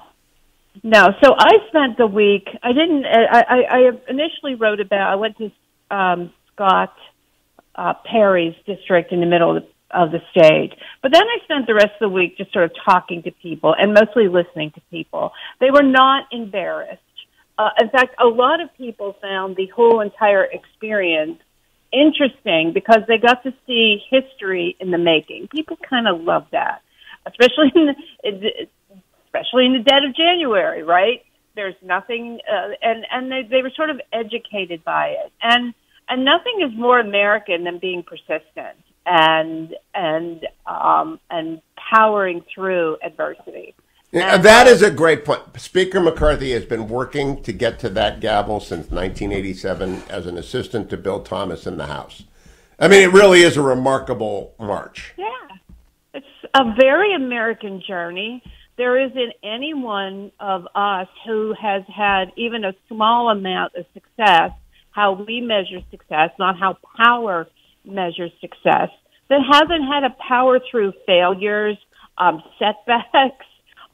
No, so I spent the week, I didn't, I, I, I initially wrote about, I went to um, Scott uh, Perry's district in the middle of the of the state. But then I spent the rest of the week just sort of talking to people and mostly listening to people. They were not embarrassed. Uh, in fact, a lot of people found the whole entire experience interesting because they got to see history in the making. People kind of love that, especially in the, especially in the dead of January, right? There's nothing, uh, and, and they, they were sort of educated by it. And, and nothing is more American than being persistent and and um, and powering through adversity. Yeah, and, that is a great point. Speaker McCarthy has been working to get to that gavel since nineteen eighty-seven as an assistant to Bill Thomas in the House. I mean, it really is a remarkable march. Yeah, it's a very American journey. There isn't anyone of us who has had even a small amount of success, how we measure success, not how power measures success, that hasn't had a power through failures, um, setbacks,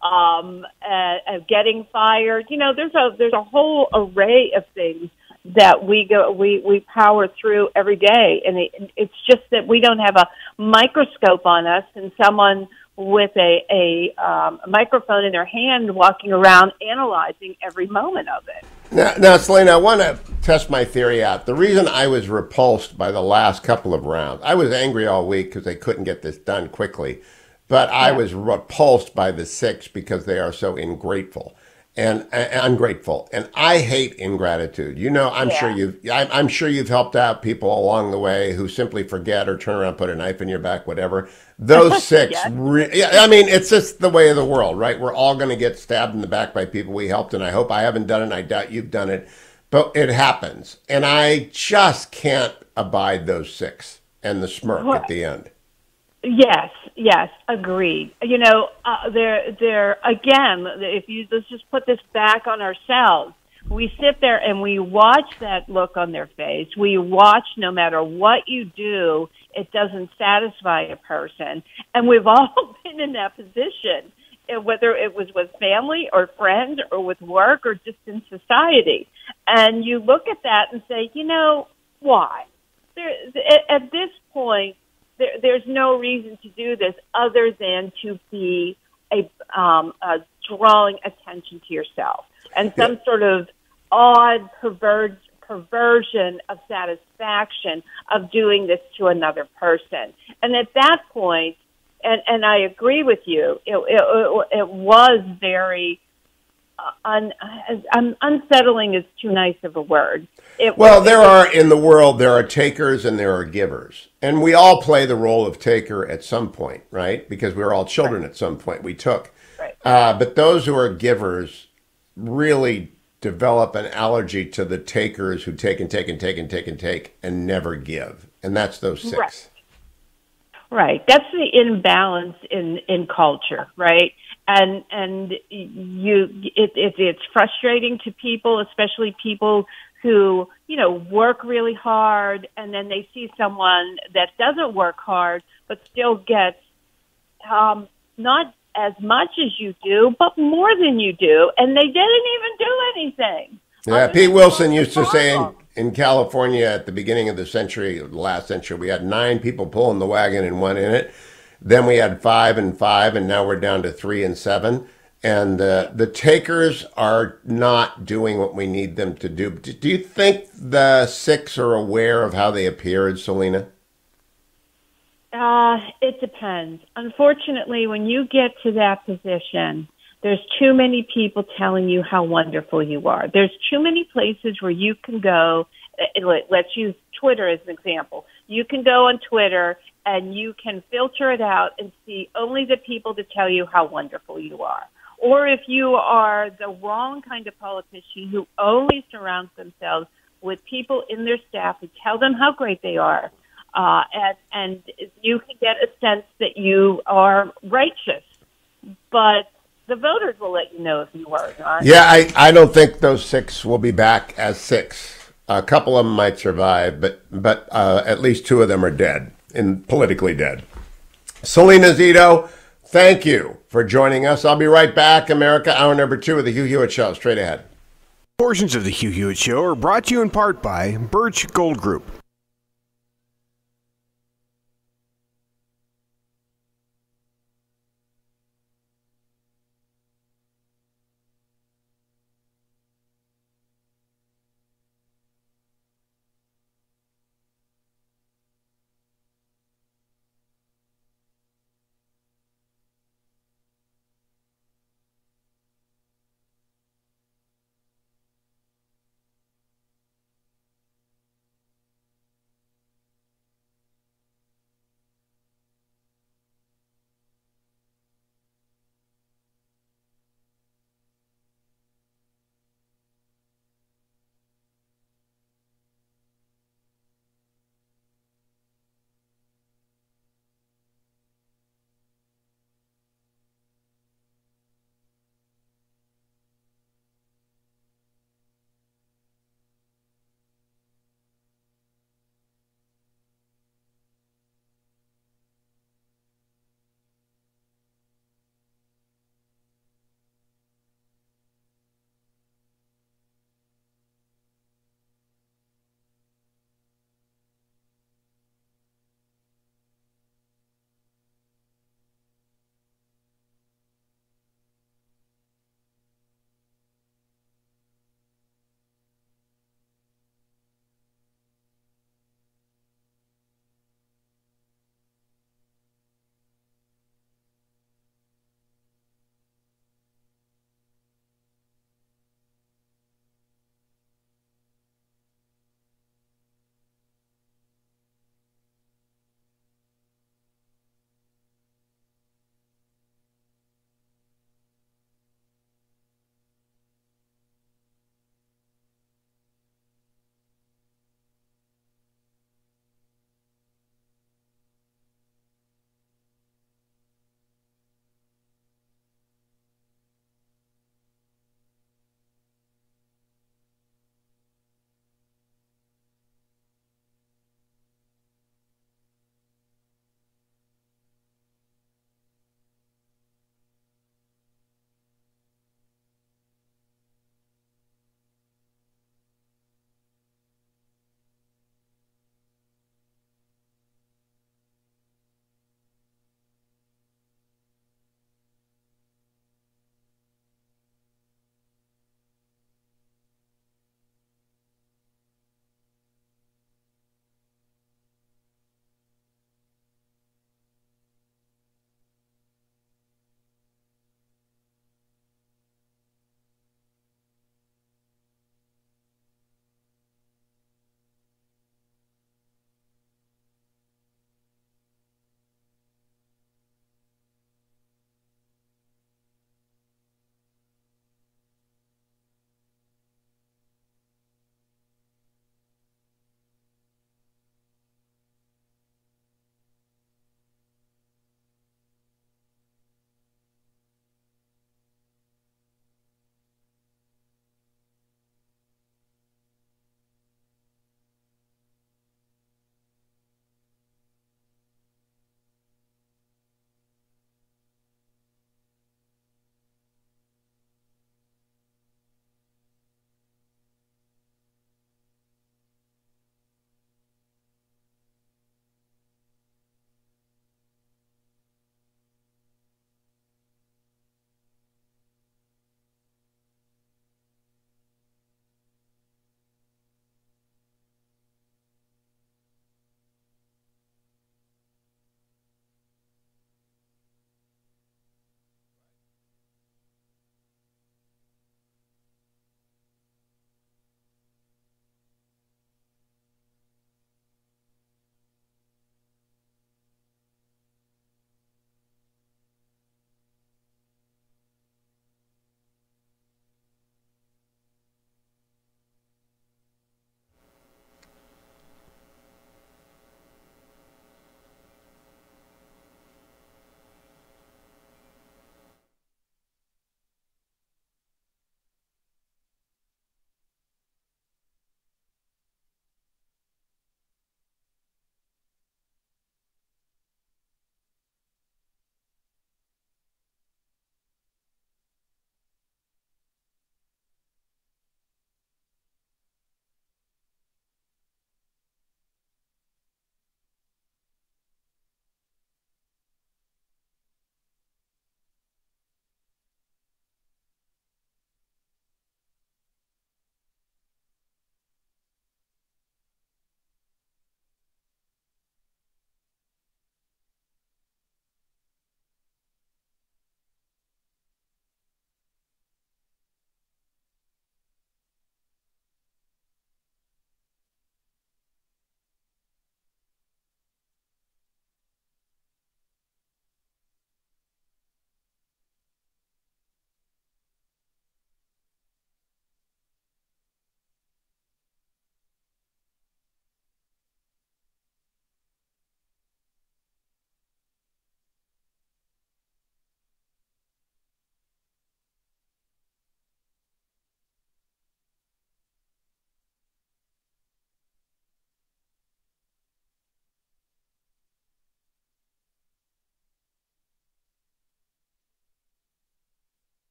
um, uh, uh, getting fired. You know, there's a there's a whole array of things that we go we we power through every day, and it, it's just that we don't have a microscope on us and someone with a a, um, a microphone in their hand walking around analyzing every moment of it. Now, now, Salena, I want to test my theory out. The reason I was repulsed by the last couple of rounds, I was angry all week because they couldn't get this done quickly, but I was repulsed by the six because they are so ingrateful and uh, ungrateful. And I hate ingratitude. You know, I'm yeah. sure you've, I'm, I'm sure you've helped out people along the way who simply forget or turn around, put a knife in your back, whatever. Those six, yes. re- yeah, I mean, it's just the way of the world, right? We're all going to get stabbed in the back by people we helped, and I hope I haven't done it, and I doubt you've done it, but it happens. And I just can't abide those six and the smirk well, at the end. Yes, yes, agreed. You know, uh, they're, they're, again, if you, let's just put this back on ourselves. We sit there and we watch that look on their face. We watch no matter what you do, it doesn't satisfy a person. And we've all been in that position, whether it was with family or friends or with work or just in society. And you look at that and say, you know, why? There, at this point, there, there's no reason to do this other than to be a, um, a drawing attention to yourself and some yeah. sort of odd perver- perversion of satisfaction of doing this to another person. And at that point, and, and I agree with you, it, it, it was very uh, un, un, unsettling is too nice of a word. It well, was, there are, in the world, there are takers and there are givers. And we all play the role of taker at some point, right? Because we were all children right. at some point. We took. Right. Uh, but those who are givers really develop an allergy to the takers who take and take and take and take and take and never give. And that's those six. Right. Right. That's the imbalance in, in culture, right? And and you it, it it's frustrating to people, especially people who, you know, work really hard, and then they see someone that doesn't work hard but still gets um, not as much as you do, but more than you do, and they didn't even do anything. Yeah, Pete Wilson used to say in, in California at the beginning of the century, the last century, we had nine people pulling the wagon and one in it. Then we had five and five, and now we're down to three and seven. And uh, the takers are not doing what we need them to do. Do you think the six are aware of how they appeared, Salena? Uh, it depends. Unfortunately, when you get to that position, there's too many people telling you how wonderful you are. There's too many places where you can go. Let's use Twitter as an example. You can go on Twitter and you can filter it out and see only the people that tell you how wonderful you are. Or if you are the wrong kind of politician who only surrounds themselves with people in their staff who tell them how great they are, uh, and, and you can get a sense that you are righteous. But the voters will let you know if you are or not. Yeah, I, I don't think those six will be back as six. A couple of them might survive, but but uh, at least two of them are dead, and politically dead. Salena, Zito, thank you for joining us. I'll be right back. America, hour number two of the Hugh Hewitt Show. Straight ahead. Portions of the Hugh Hewitt Show are brought to you in part by Birch Gold Group.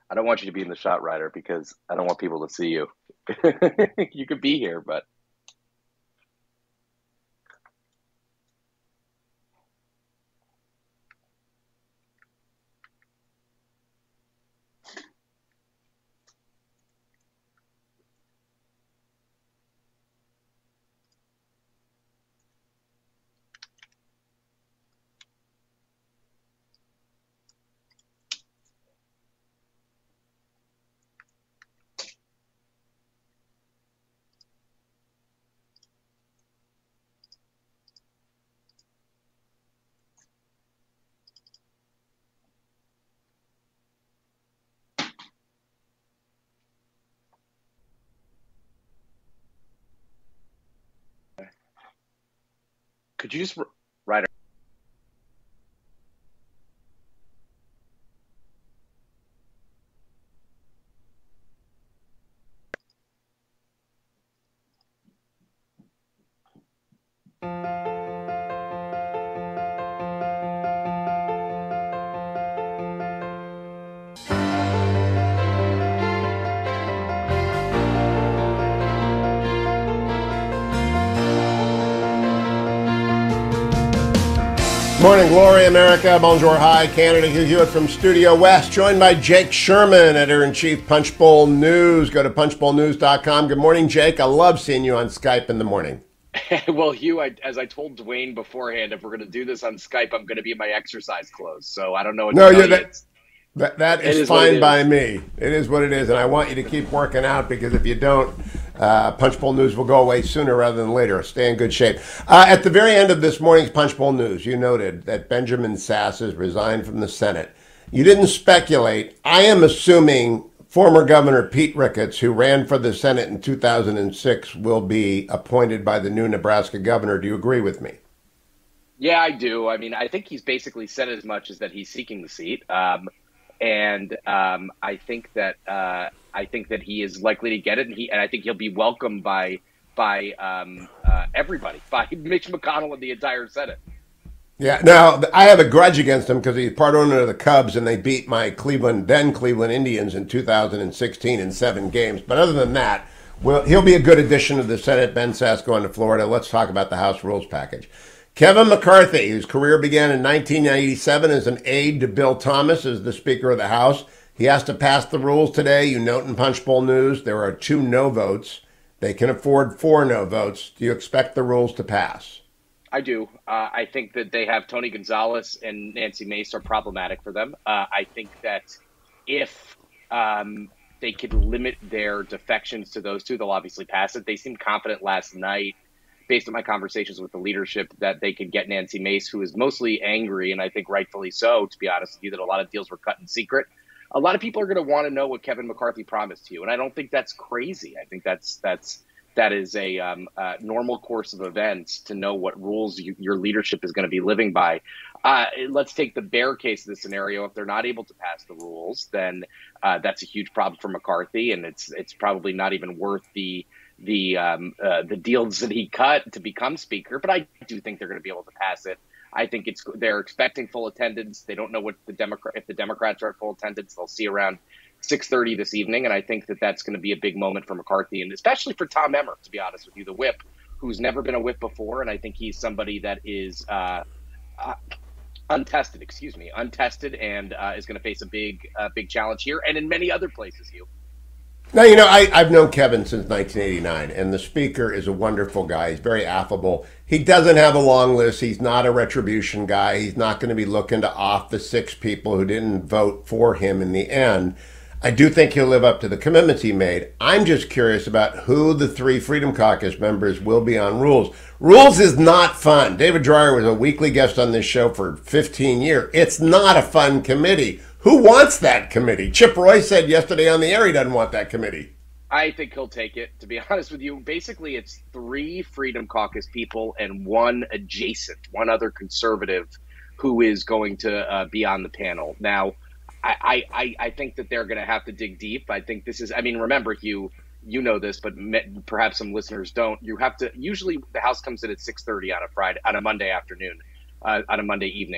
I don't want you to be in the shot, Ryder, because I don't want people to see you. You could be here, but. Could you just write a Morning glory, America. Bonjour, hi, Canada. Hugh Hewitt from Studio West, joined by Jake Sherman, editor-in-chief, Punchbowl News. Go to punchbowl news dot com. Good morning, Jake. I love seeing you on Skype in the morning. Well, Hugh, I, as I told Dwayne beforehand, if we're going to do this on Skype, I'm going to be in my exercise clothes. So I don't know what no, to tell yeah, you. that, that, that is, is fine is. by me. It is what it is, and I want you to keep working out, because if you don't, uh, Punchbowl News will go away sooner rather than later. Stay in good shape. Uh, at the very end of this morning's Punchbowl News, you noted that Benjamin Sass has resigned from the Senate. You didn't speculate. I am assuming former Governor Pete Ricketts, who ran for the Senate in two thousand six, will be appointed by the new Nebraska governor. Do you agree with me? Yeah, I do. I mean, I think he's basically said as much as that he's seeking the seat. Um, and um, I think that uh, I think that he is likely to get it, and he and I think he'll be welcomed by by um, uh, everybody, by Mitch McConnell and the entire Senate. Yeah. Now, I have a grudge against him because he's part owner of the Cubs, and they beat my Cleveland then Cleveland Indians in two thousand sixteen in seven games. But other than that, well, he'll be a good addition to the Senate. Ben Sass going to Florida. Let's talk about the House Rules package. Kevin McCarthy, whose career began in nineteen eighty-seven as an aide to Bill Thomas as the Speaker of the House. He has to pass the rules today. You note in Punchbowl News there are two no votes. They can afford four no votes. Do you expect the rules to pass? I do. Uh, I think that they have Tony Gonzalez and Nancy Mace are problematic for them. Uh, I think that if um, they could limit their defections to those two, they'll obviously pass it. They seemed confident last night, based on my conversations with the leadership, that they could get Nancy Mace, who is mostly angry, and I think rightfully so, to be honest with you, that a lot of deals were cut in secret. A lot of people are going to want to know what Kevin McCarthy promised you, and I don't think that's crazy. I think that's that's that is a um, uh, normal course of events to know what rules you, your leadership is going to be living by. Uh, let's take the bear case of the scenario. If they're not able to pass the rules, then uh, that's a huge problem for McCarthy, and it's it's probably not even worth the the um, uh, the deals that he cut to become Speaker. But I do think they're going to be able to pass it. I think it's they're expecting full attendance. They don't know what the Democrat if the Democrats are at full attendance. They'll see around six thirty this evening, and I think that that's going to be a big moment for McCarthy, and especially for Tom Emmer, to be honest with you, the whip, who's never been a whip before, and I think he's somebody that is uh, uh, untested. Excuse me, untested, and uh, is going to face a big, uh, big challenge here, and in many other places. You. Now, you know, I, I've known Kevin since nineteen eighty-nine, and the Speaker is a wonderful guy. He's very affable. He doesn't have a long list. He's not a retribution guy. He's not going to be looking to off the six people who didn't vote for him in the end. I do think he'll live up to the commitments he made. I'm just curious about who the three Freedom Caucus members will be on rules. Rules is not fun. David Dreyer was a weekly guest on this show for fifteen years. It's not a fun committee. Who wants that committee? Chip Roy said yesterday on the air he doesn't want that committee. I think he'll take it, to be honest with you. Basically, it's three Freedom Caucus people and one adjacent, one other conservative who is going to uh, be on the panel. Now, I, I, I think that they're going to have to dig deep. I think this is, I mean, remember, Hugh, you know this, but perhaps some listeners don't. You have to, usually the House comes in at six thirty on a Friday, on a Monday afternoon, uh, on a Monday evening.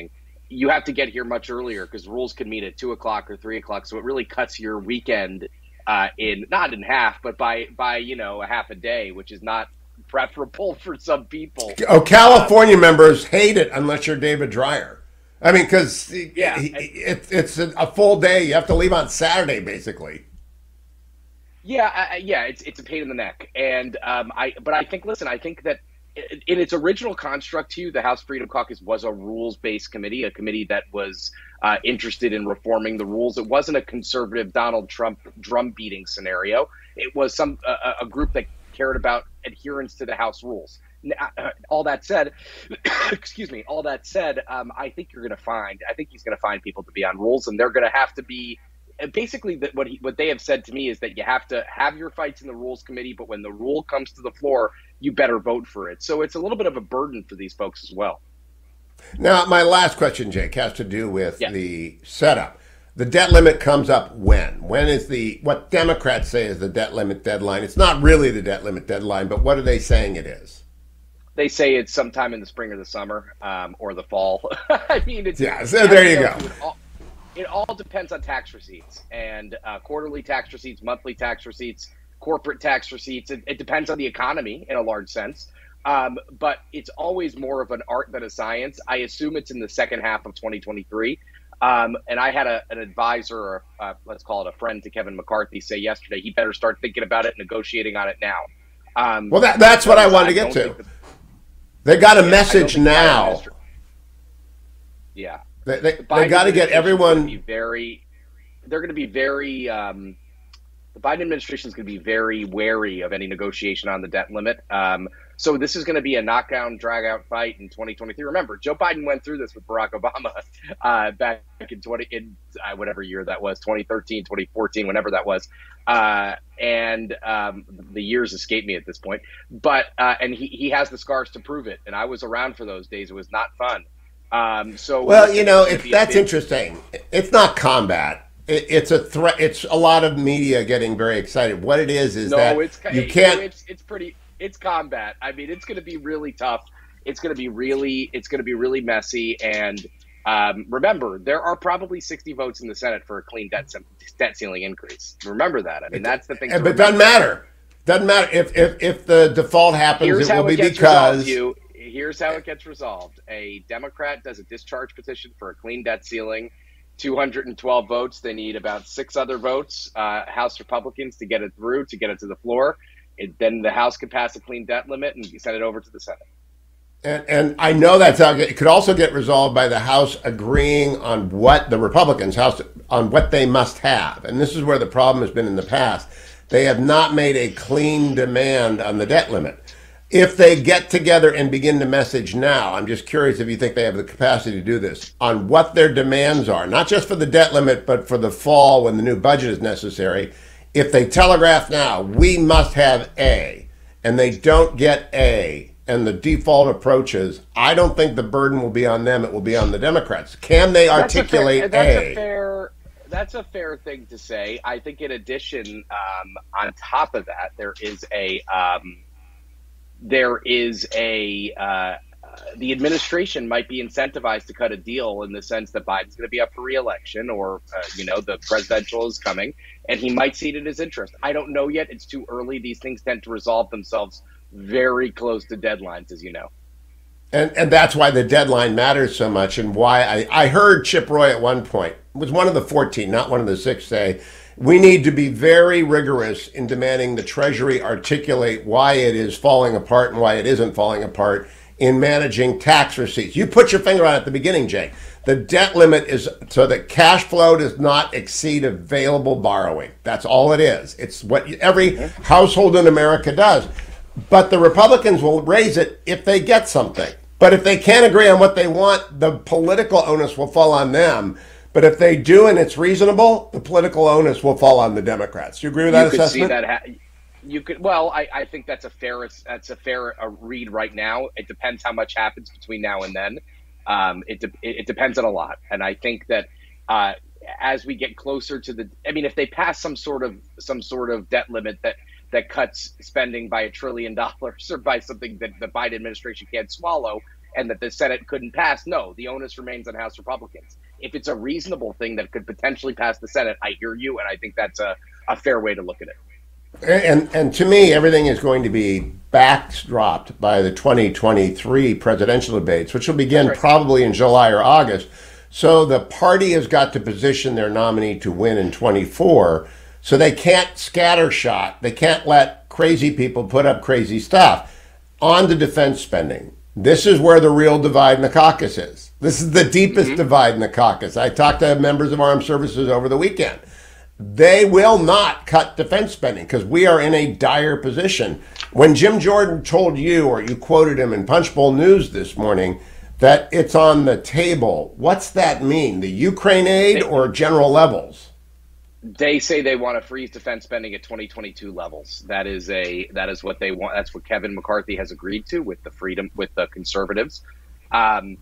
you have to get here much earlier because rules can meet at two o'clock or three o'clock. So it really cuts your weekend uh, in not in half, but by by you know a half a day, which is not preferable for some people. Oh, California um, members hate it unless you're David Dreyer. I mean, because yeah, it, it's a full day. You have to leave on Saturday, basically. Yeah, I, yeah, it's it's a pain in the neck, and um, I. But I think, listen, I think that in its original construct, too, the House Freedom Caucus was a rules-based committee, a committee that was uh, interested in reforming the rules. It wasn't a conservative Donald Trump drum-beating scenario. It was some uh, a group that cared about adherence to the House rules. Now, all that said, excuse me, all that said, um, I think you're going to find, I think he's going to find people to be on rules, and they're going to have to be. Basically, that what he, what they have said to me is that you have to have your fights in the Rules Committee, but when the rule comes to the floor, you better vote for it. So it's a little bit of a burden for these folks as well. Now, my last question, Jake, has to do with yeah. the setup. The debt limit comes up when? When is the, what Democrats say is the debt limit deadline? It's not really the debt limit deadline, but what are they saying it is? They say it's sometime in the spring or the summer um, or the fall. I mean, it's. Yeah, so there you go. All, it all depends on tax receipts and uh, quarterly tax receipts, monthly tax receipts, corporate tax receipts. It, it depends on the economy in a large sense. Um, but it's always more of an art than a science. I assume it's in the second half of twenty twenty-three. Um, and I had a, an advisor, or uh, let's call it a friend to Kevin McCarthy, say yesterday he better start thinking about it, negotiating on it now. Um, well, that, that's what I wanted to get to. The, they got a yeah, message now. Yeah. They, they, the they got to get everyone. Be very, they're going to be very. Um, the Biden administration is going to be very wary of any negotiation on the debt limit. Um, so this is going to be a knockdown, drag-out fight in twenty twenty-three. Remember, Joe Biden went through this with Barack Obama uh, back in twenty in uh, whatever year that was, twenty thirteen, twenty fourteen, whenever that was, uh, and um, the years escape me at this point. But uh, and he he has the scars to prove it. And I was around for those days. It was not fun. Um, so well, you know, it's, that's interesting. It's not combat. It, it's a threat. It's a lot of media getting very excited. What it is is no, that it's, you can't. It's, it's pretty. It's combat. I mean, it's going to be really tough. It's going to be really. It's going to be really messy. And um, remember, there are probably sixty votes in the Senate for a clean debt debt ceiling increase. Remember that. I mean, that's the thing. But it doesn't matter. Doesn't matter if if if the default happens. Here's it how will it be gets because. Resolved, you. Here's how it gets resolved. A Democrat does a discharge petition for a clean debt ceiling, two hundred twelve votes. They need about six other votes, uh, House Republicans, to get it through, to get it to the floor. It, then the House can pass a clean debt limit and send it over to the Senate. And, and I know that's how it could also get resolved by the House agreeing on what the Republicans, House, on what they must have. And this is where the problem has been in the past. They have not made a clean demand on the debt limit. If they get together and begin to message now, I'm just curious if you think they have the capacity to do this, on what their demands are, not just for the debt limit, but for the fall when the new budget is necessary. If they telegraph now, we must have A, and they don't get A, and the default approaches, I don't think the burden will be on them, it will be on the Democrats. Can they articulate that's a fair, A? That's a fair, that's a fair thing to say. I think in addition, um, on top of that, there is a... Um, there is a uh, uh, the administration might be incentivized to cut a deal in the sense that Biden's going to be up for re-election, or uh, you know, the presidential is coming, and he might see it in his interest. I don't know yet. It's too early. These things tend to resolve themselves very close to deadlines, as you know. And and that's why the deadline matters so much, and why I, I heard Chip Roy at one point, it was one of the fourteen, not one of the six, say, we need to be very rigorous in demanding the Treasury articulate why it is falling apart and why it isn't falling apart in managing tax receipts. You put your finger on it at the beginning, Jay. The debt limit is so that cash flow does not exceed available borrowing. That's all it is. It's what every household in America does. But the Republicans will raise it if they get something. But if they can't agree on what they want, the political onus will fall on them. But if they do and it's reasonable, the political onus will fall on the Democrats. Do you agree with that you could assessment? See that ha- you could. Well, I, I think that's a fair that's a fair uh, read right now. It depends how much happens between now and then. Um, it, de- it depends on a lot, and I think that uh, as we get closer to the, I mean, if they pass some sort of some sort of debt limit that that cuts spending by a trillion dollars or by something that the Biden administration can't swallow, and that the Senate couldn't pass. No, the onus remains on House Republicans. If it's a reasonable thing that could potentially pass the Senate, I hear you, and I think that's a, a fair way to look at it. And and to me, everything is going to be backdropped by the twenty twenty-three presidential debates, which will begin right. probably in July or August. So the party has got to position their nominee to win in twenty-four. So they can't scattershot. They can't let crazy people put up crazy stuff. On to defense spending. This is where the real divide in the caucus is. This is the deepest mm-hmm. divide in the caucus. I talked to members of armed services over the weekend. They will not cut defense spending because we are in a dire position. When Jim Jordan told you, or you quoted him in Punchbowl News this morning, that it's on the table, what's that mean? The Ukraine aid or general levels? They say they want to freeze defense spending at twenty twenty-two levels. That is a that is what they want. That's what Kevin McCarthy has agreed to with the freedom with the conservatives. Um,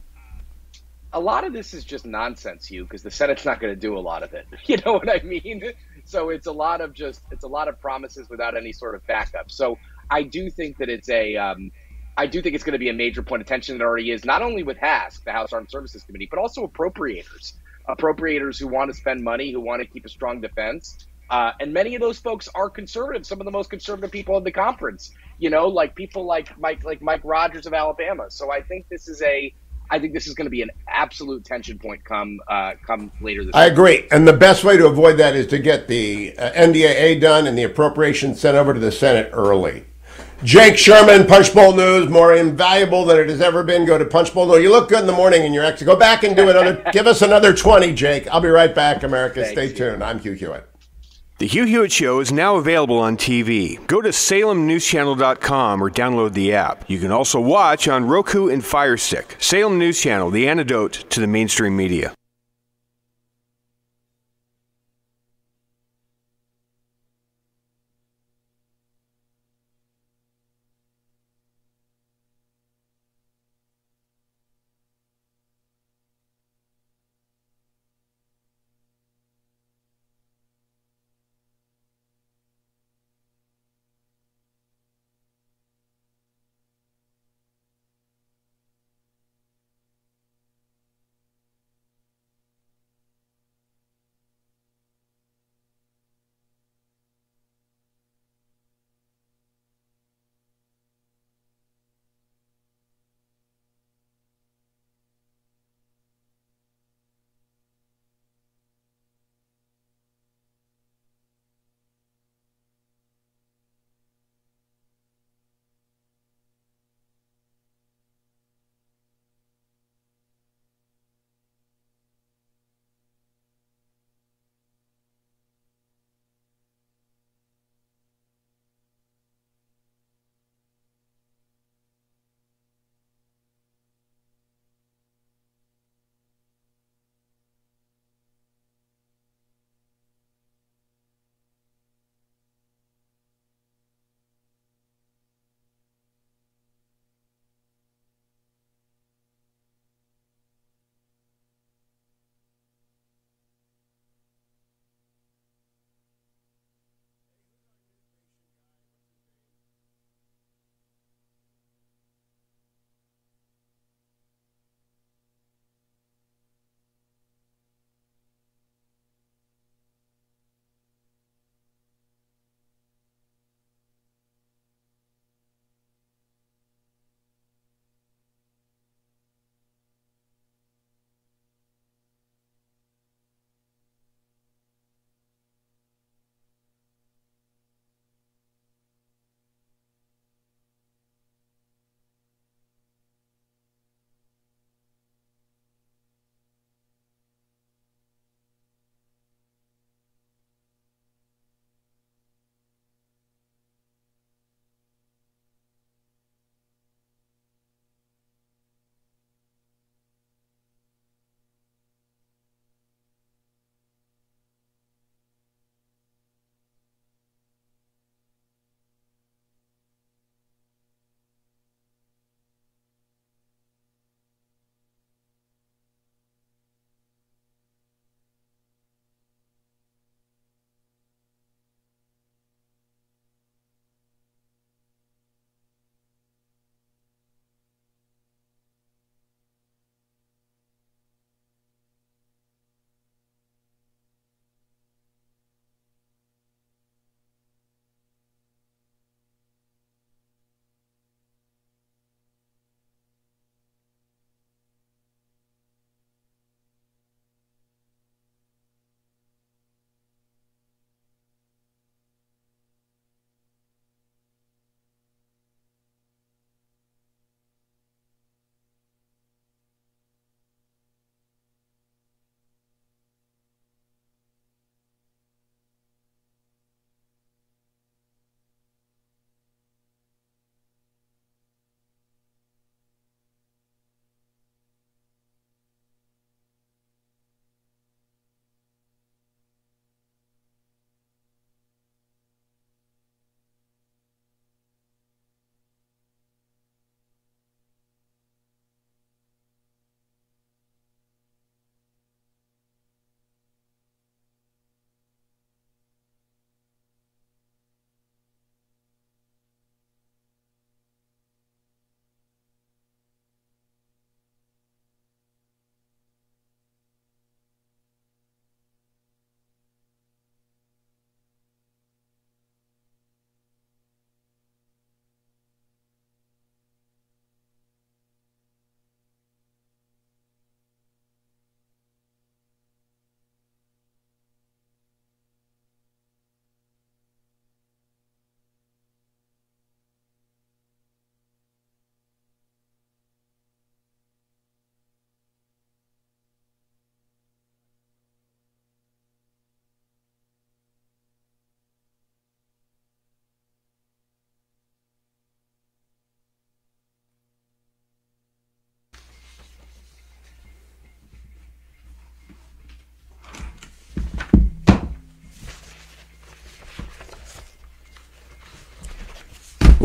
a lot of this is just nonsense, Hugh, because the Senate's not going to do a lot of it. You know what I mean? So it's a lot of just it's a lot of promises without any sort of backup. So I do think that it's a um, I do think it's going to be a major point of tension that already is, not only with H A S C, the House Armed Services Committee, but also appropriators. Appropriators who want to spend money, who want to keep a strong defense. Uh, and many of those folks are conservative, some of the most conservative people in the conference, you know, like people like Mike, like Mike Rogers of Alabama. So I think this is a, I think this is going to be an absolute tension point come, uh, come later this I year. agree. And the best way to avoid that is to get the uh, N D A A done and the appropriations sent over to the Senate early. Jake Sherman, Punchbowl News, more invaluable than it has ever been. Go to Punchbowl News. You look good in the morning in your exit. Go back and do another. Give us another twenty, Jake. I'll be right back, America. Thanks, Stay tuned. I'm Hugh Hewitt. The Hugh Hewitt Show is now available on T V. Go to Salem News Channel dot com or download the app. You can also watch on Roku and Fire Stick. Salem News Channel, the antidote to the mainstream media.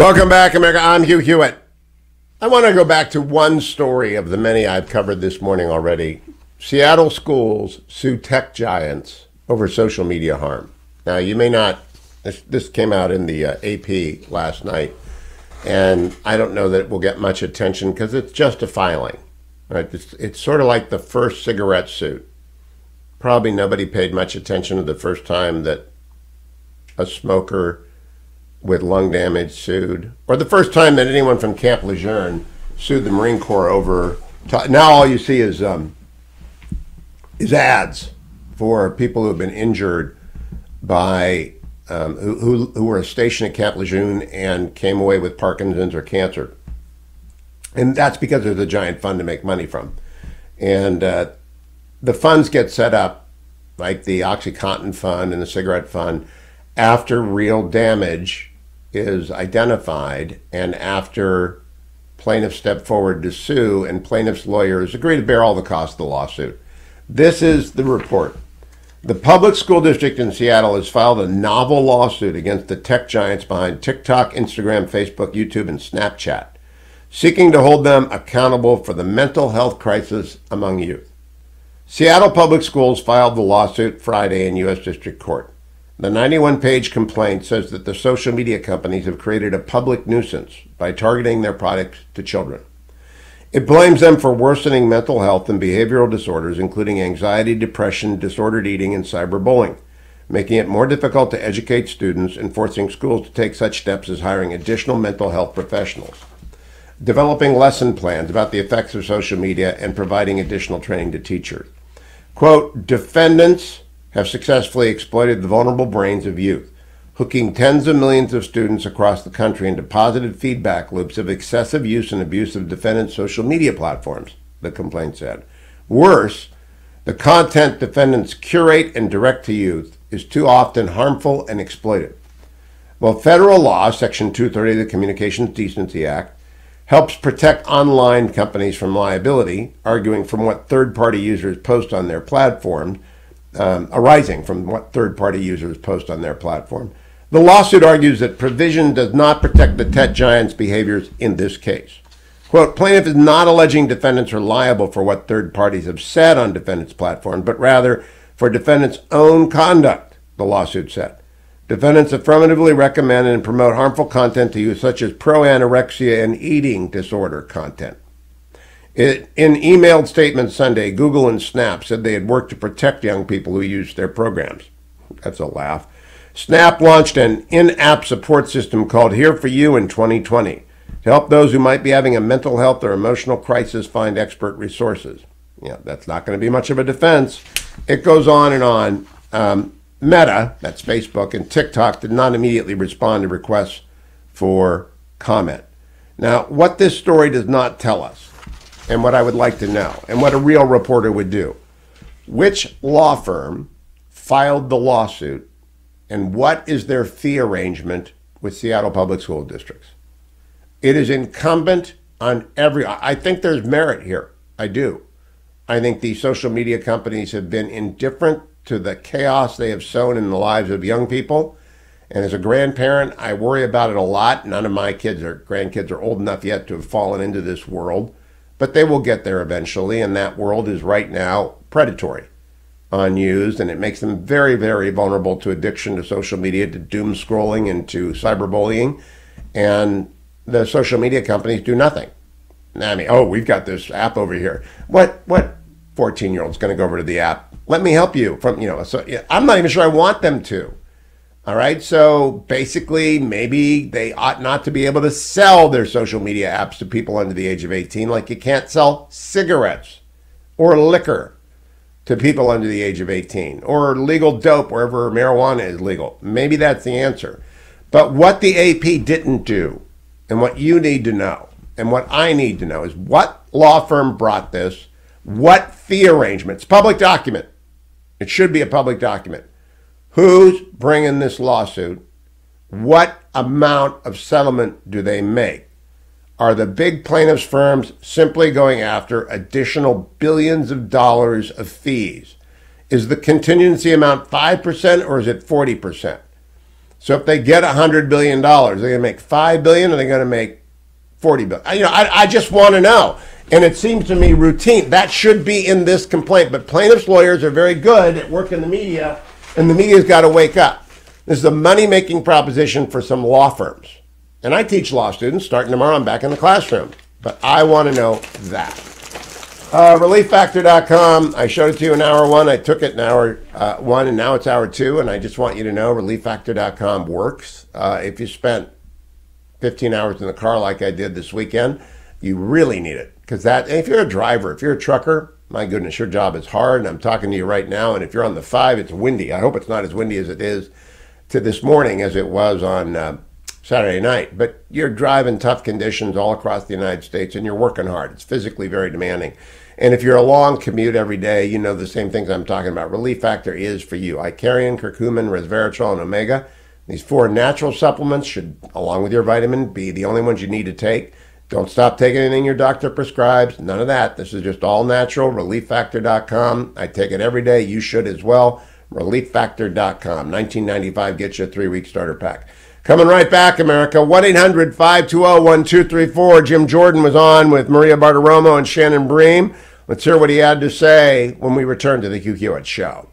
Welcome back, America. I'm Hugh Hewitt. I want to go back to one story of the many I've covered this morning already. Seattle schools sue tech giants over social media harm. Now, you may not, this, this came out in the uh, A P last night, and I don't know that it will get much attention because it's just a filing. Right? It's, it's sort of like the first cigarette suit. Probably nobody paid much attention to the first time that a smoker with lung damage sued, or the first time that anyone from Camp Lejeune sued the Marine Corps over. T- now all you see is um, is ads for people who have been injured by um, who, who who were stationed at Camp Lejeune and came away with Parkinson's or cancer, and that's because there's a giant fund to make money from, and uh, the funds get set up like the OxyContin fund and the cigarette fund after real damage is identified and after plaintiffs step forward to sue and plaintiffs' lawyers agree to bear all the costs of the lawsuit. This is the report. The public school district in Seattle has filed a novel lawsuit against the tech giants behind TikTok, Instagram, Facebook, YouTube, and Snapchat, seeking to hold them accountable for the mental health crisis among youth. Seattle Public Schools filed the lawsuit Friday in U S District Court. The ninety-one page complaint says that the social media companies have created a public nuisance by targeting their products to children. It blames them for worsening mental health and behavioral disorders, including anxiety, depression, disordered eating, and cyberbullying, making it more difficult to educate students and forcing schools to take such steps as hiring additional mental health professionals, developing lesson plans about the effects of social media, and providing additional training to teachers. Quote, defendants have successfully exploited the vulnerable brains of youth, hooking tens of millions of students across the country into positive feedback loops of excessive use and abuse of defendants' social media platforms, the complaint said. Worse, the content defendants curate and direct to youth is too often harmful and exploitive. Well, federal law, Section two thirty of the Communications Decency Act, helps protect online companies from liability, arguing from what third-party users post on their platform, Um, arising from what third-party users post on their platform. The lawsuit argues that provision does not protect the tech giants' behaviors in this case. Quote, plaintiff is not alleging defendants are liable for what third parties have said on defendants' platform, but rather for defendants' own conduct, the lawsuit said. Defendants affirmatively recommend and promote harmful content to youth, such as pro-anorexia and eating disorder content. It, in emailed statements Sunday, Google and Snap said they had worked to protect young people who used their programs. That's a laugh. Snap launched an in-app support system called Here For You in twenty twenty to help those who might be having a mental health or emotional crisis find expert resources. Yeah, that's not going to be much of a defense. It goes on and on. Um, Meta, that's Facebook, and TikTok did not immediately respond to requests for comment. Now, what this story does not tell us, and what I would like to know, and what a real reporter would do. Which law firm filed the lawsuit, and what is their fee arrangement with Seattle Public School Districts? It is incumbent on every, I think there's merit here. I do. I think these social media companies have been indifferent to the chaos they have sown in the lives of young people. And as a grandparent, I worry about it a lot. None of my kids or grandkids are old enough yet to have fallen into this world. But they will get there eventually, and that world is right now predatory, unused, and it makes them very, very vulnerable to addiction to social media, to doom scrolling, and to cyberbullying. And the social media companies do nothing. I mean, oh, we've got this app over here. What what fourteen-year-old's going to go over to the app? Let me help you. From you know, so yeah, I'm not even sure I want them to. All right, so basically, maybe they ought not to be able to sell their social media apps to people under the age of eighteen, like you can't sell cigarettes or liquor to people under the age of eighteen, or legal dope wherever marijuana is legal. Maybe that's the answer. But what the A P didn't do, and what you need to know, and what I need to know, is what law firm brought this, what fee arrangements, public document. It should be a public document. Who's bringing this lawsuit? What amount of settlement do they make? Are the big plaintiffs' firms simply going after additional billions of dollars of fees? Is the contingency amount five percent or is it forty percent? So if they get one hundred billion dollars, they're going to make five billion dollars or they're going to make forty billion dollars. You know, I, I just want to know. And it seems to me routine. That should be in this complaint. But plaintiffs' lawyers are very good at working the media, and the media's got to wake up. This is a money-making proposition for some law firms. And I teach law students. Starting tomorrow, I'm back in the classroom. But I want to know that. Uh, relief factor dot com. I showed it to you in hour one. I took it in hour uh, one, and now it's hour two. And I just want you to know relief factor dot com works. Uh, if you spent fifteen hours in the car like I did this weekend, you really need it. Because that, if you're a driver, if you're a trucker, my goodness, your job is hard. And I'm talking to you right now. And if you're on the five, it's windy. I hope it's not as windy as it is to this morning as it was on uh, Saturday night. But you're driving tough conditions all across the United States, and you're working hard. It's physically very demanding. And if you're a long commute every day, you know the same things I'm talking about. Relief Factor is for you. Icarian, curcumin, resveratrol, and omega. These four natural supplements should, along with your vitamin, be the only ones you need to take. Don't stop taking anything your doctor prescribes. None of that. This is just all natural. relief factor dot com. I take it every day. You should as well. relief factor dot com. nineteen ninety-five gets you a three-week starter pack. Coming right back, America. one eight hundred five two zero one two three four. Jim Jordan was on with Maria Bartiromo and Shannon Bream. Let's hear what he had to say when we return to the Hugh Hewitt Show.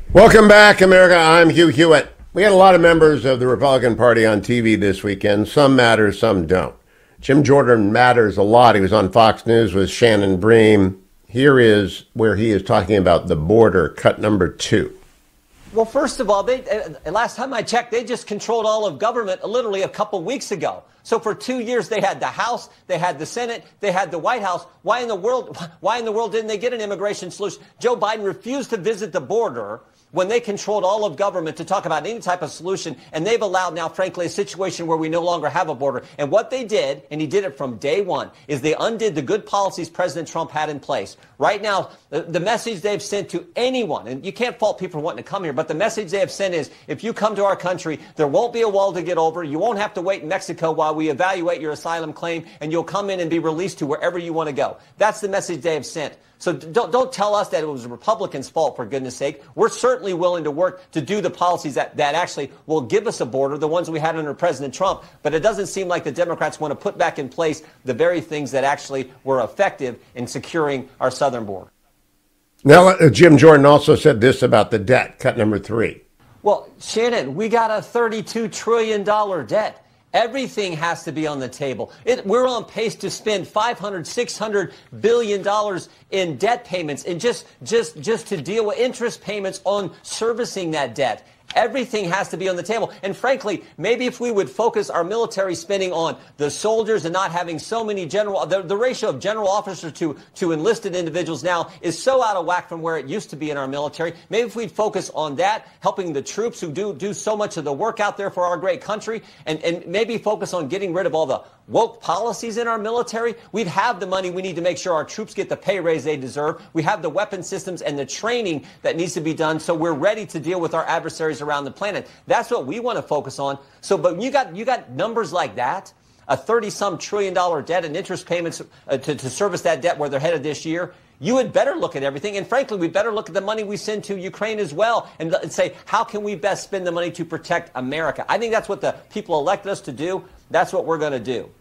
Welcome back, America. I'm Hugh Hewitt. We had a lot of members of the Republican Party on T V this weekend. Some matter, some don't. Jim Jordan matters a lot. He was on Fox News with Shannon Bream. Here is where he is talking about the border, cut number two. Well, first of all, they, uh, last time I checked, they just controlled all of government literally a couple weeks ago. So for two years, they had the House, they had the Senate, they had the White House. Why in the world, why in the world didn't they get an immigration solution? Joe Biden refused to visit the border when they controlled all of government to talk about any type of solution, and they've allowed now, frankly, a situation where we no longer have a border. And what they did, and he did it from day one, is they undid the good policies President Trump had in place. Right now, the, the message they've sent to anyone, and you can't fault people for wanting to come here, but the message they have sent is, if you come to our country, there won't be a wall to get over, you won't have to wait in Mexico while we evaluate your asylum claim, and you'll come in and be released to wherever you want to go. That's the message they have sent. So don't, don't tell us that it was the Republicans' fault, for goodness sake. We're certainly willing to work to do the policies that, that actually will give us a border, the ones we had under President Trump. But it doesn't seem like the Democrats want to put back in place the very things that actually were effective in securing our southern border. Now, uh, Jim Jordan also said this about the debt, cut number three. Well, Shannon, we got a thirty-two trillion dollars debt. Everything has to be on the table. It, we're on pace to spend five hundred, six hundred billion dollars in debt payments and just, just, just to deal with interest payments on servicing that debt. Everything has to be on the table. And frankly, maybe if we would focus our military spending on the soldiers and not having so many general, the, the ratio of general officers to, to enlisted individuals now is so out of whack from where it used to be in our military. Maybe if we'd focus on that, helping the troops who do, do so much of the work out there for our great country, and, and maybe focus on getting rid of all the woke policies in our military, we'd have the money we need to make sure our troops get the pay raise they deserve. We have the weapon systems and the training that needs to be done so we're ready to deal with our adversaries around the planet. That's what we want to focus on. So, but you got you got numbers like that, a thirty-some trillion dollar debt and interest payments uh, to, to service that debt where they're headed this year. You had better look at everything. And frankly, we better look at the money we send to Ukraine as well and, and say, how can we best spend the money to protect America? I think that's what the people elected us to do. That's what we're going to do.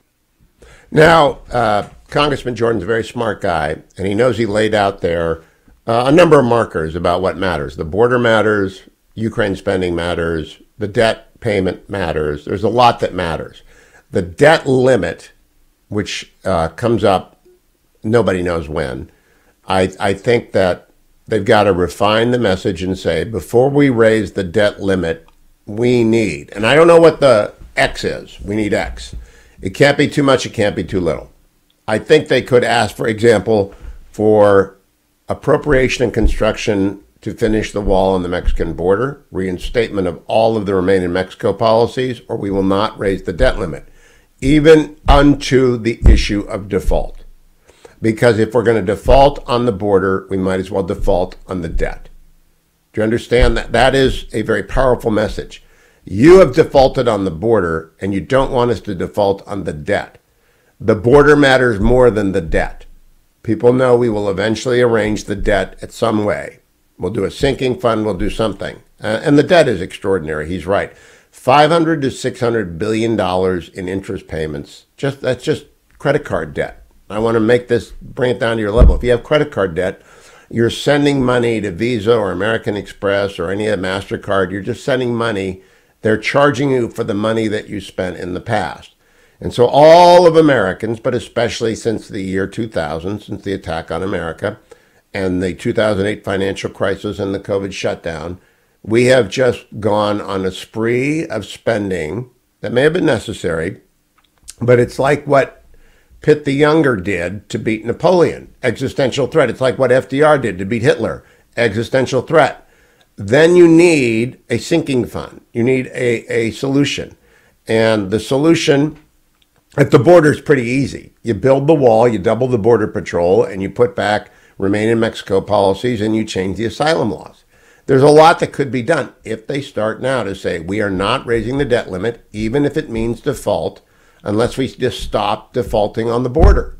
Now, uh, Congressman Jordan's a very smart guy, and he knows he laid out there uh, a number of markers about what matters. The border matters. Ukraine spending matters. The debt payment matters. There's a lot that matters. The debt limit, which uh, comes up, nobody knows when. I, I think that they've got to refine the message and say, before we raise the debt limit, we need, and I don't know what the X is. We need X. It can't be too much. It can't be too little. I think they could ask, for example, for appropriation and construction to finish the wall on the Mexican border, reinstatement of all of the remaining Mexico policies, or we will not raise the debt limit, even unto the issue of default. Because if we're going to default on the border, we might as well default on the debt. Do you understand that? That is a very powerful message. You have defaulted on the border, and you don't want us to default on the debt. The border matters more than the debt. People know we will eventually arrange the debt at some way. We'll do a sinking fund. We'll do something. Uh, and the debt is extraordinary. He's right. five hundred to six hundred billion dollars in interest payments. Just that's just credit card debt. I want to make this, bring it down to your level. If you have credit card debt, you're sending money to Visa or American Express or any of MasterCard. You're just sending money. They're charging you for the money that you spent in the past. And so all of Americans, but especially since the year two thousand, since the attack on America and the two thousand eight financial crisis and the COVID shutdown, we have just gone on a spree of spending that may have been necessary, but it's like what Pitt the Younger did to beat Napoleon, existential threat. It's like what F D R did to beat Hitler, existential threat. Then you need a sinking fund. You need a, a solution. And the solution at the border is pretty easy. You build the wall, you double the border patrol, and you put back remain in Mexico policies, and you change the asylum laws. There's a lot that could be done if they start now to say, we are not raising the debt limit, even if it means default, unless we just stop defaulting on the border.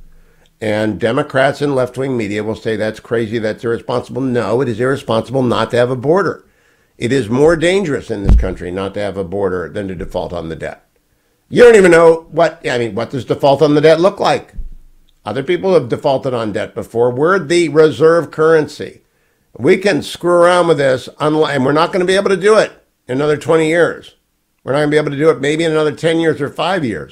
And Democrats and left-wing media will say that's crazy, that's irresponsible. No, it is irresponsible not to have a border. It is more dangerous in this country not to have a border than to default on the debt. You don't even know what, I mean, what does default on the debt look like? Other people have defaulted on debt before. We're the reserve currency. We can screw around with this, and we're not going to be able to do it in another twenty years. We're not going to be able to do it maybe in another ten years or five years.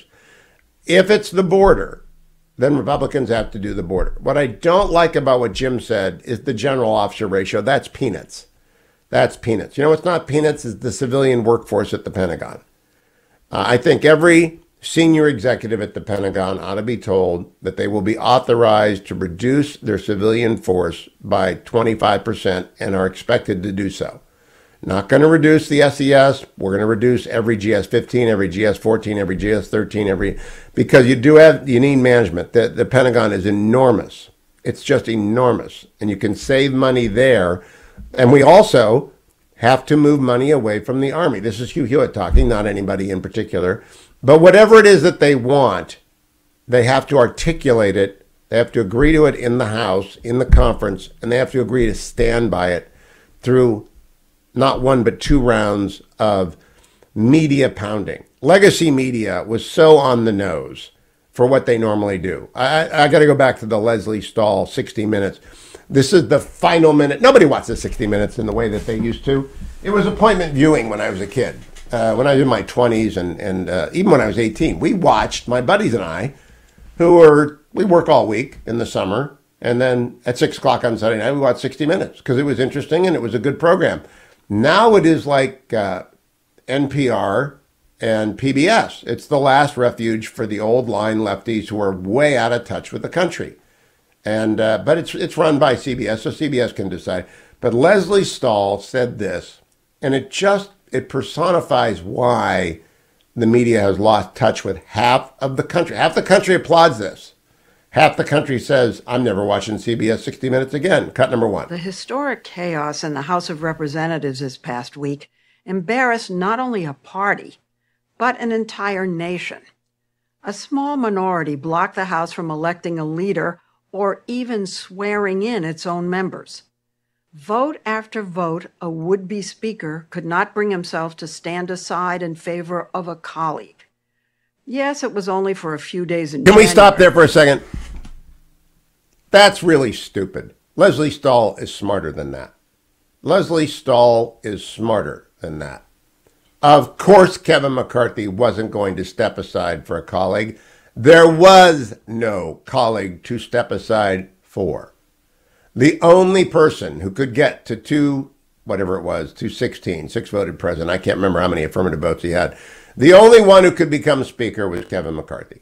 If it's the border, then Republicans have to do the border. What I don't like about what Jim said is the general officer ratio. That's peanuts. That's peanuts. You know what's not peanuts is the civilian workforce at the Pentagon. Uh, I think every senior executive at the Pentagon ought to be told that they will be authorized to reduce their civilian force by twenty-five percent and are expected to do so. Not going to reduce the S E S. We're going to reduce every G S fifteen, every G S fourteen, every G S thirteen, every because you do have you need management. The, the Pentagon is enormous. It's just enormous, and you can save money there. And we also have to move money away from the Army. This is Hugh Hewitt talking, not anybody in particular. But whatever it is that they want, they have to articulate it. They have to agree to it in the House, in the conference, and they have to agree to stand by it through not one but two rounds of media pounding. Legacy media was so on the nose for what they normally do. I, I got to go back to the Leslie Stahl sixty minutes. This is the final minute. Nobody watches sixty minutes in the way that they used to. It was appointment viewing when I was a kid. Uh, when I was in my twenties and, and uh, even when I was eighteen, we watched, my buddies and I, who were, we work all week in the summer, and then at six o'clock on Saturday night, we watched sixty minutes because it was interesting and it was a good program. Now it is like uh, N P R and P B S. It's the last refuge for the old line lefties who are way out of touch with the country. And uh, but it's it's run by C B S, so C B S can decide. But Leslie Stahl said this, and it just it personifies why the media has lost touch with half of the country. Half the country applauds this. Half the country says, I'm never watching C B S sixty minutes again. Cut number one. The historic chaos in the House of Representatives this past week embarrassed not only a party, but an entire nation. A small minority blocked the House from electing a leader or even swearing in its own members. Vote after vote, a would-be speaker could not bring himself to stand aside in favor of a colleague. Yes, it was only for a few days in Can January. we stop there for a second? That's really stupid. Leslie Stahl is smarter than that. Leslie Stahl is smarter than that. Of course, Kevin McCarthy wasn't going to step aside for a colleague. There was no colleague to step aside for. The only person who could get to two, whatever it was, two sixteen, six voted president, I can't remember how many affirmative votes he had. The only one who could become speaker was Kevin McCarthy.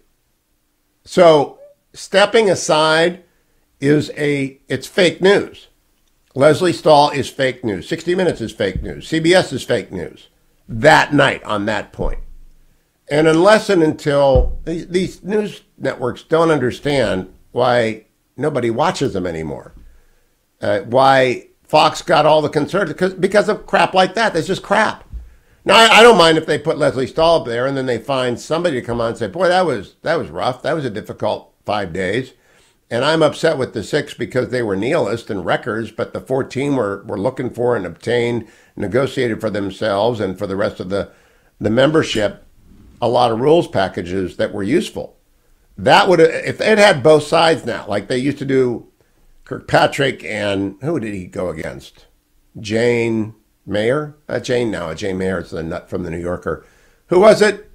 So stepping aside is a, it's fake news. Leslie Stahl is fake news. sixty minutes is fake news. C B S is fake news. That night on that point. And unless and until these, these news networks don't understand why nobody watches them anymore, uh, why Fox got all the conservatives, because, because of crap like that. That's just crap. Now, I, I don't mind if they put Leslie Stahl up there and then they find somebody to come on and say, boy, that was that was rough. That was a difficult five days. And I'm upset with the six because they were nihilists and wreckers, but the fourteen were, were looking for and obtained, negotiated for themselves and for the rest of the, the membership, a lot of rules packages that were useful. That would have, if it had both sides now, like they used to do Kirkpatrick and, who did he go against? Jane Mayer? Uh, Jane, no, Jane Mayer is the nut from the New Yorker. Who was it?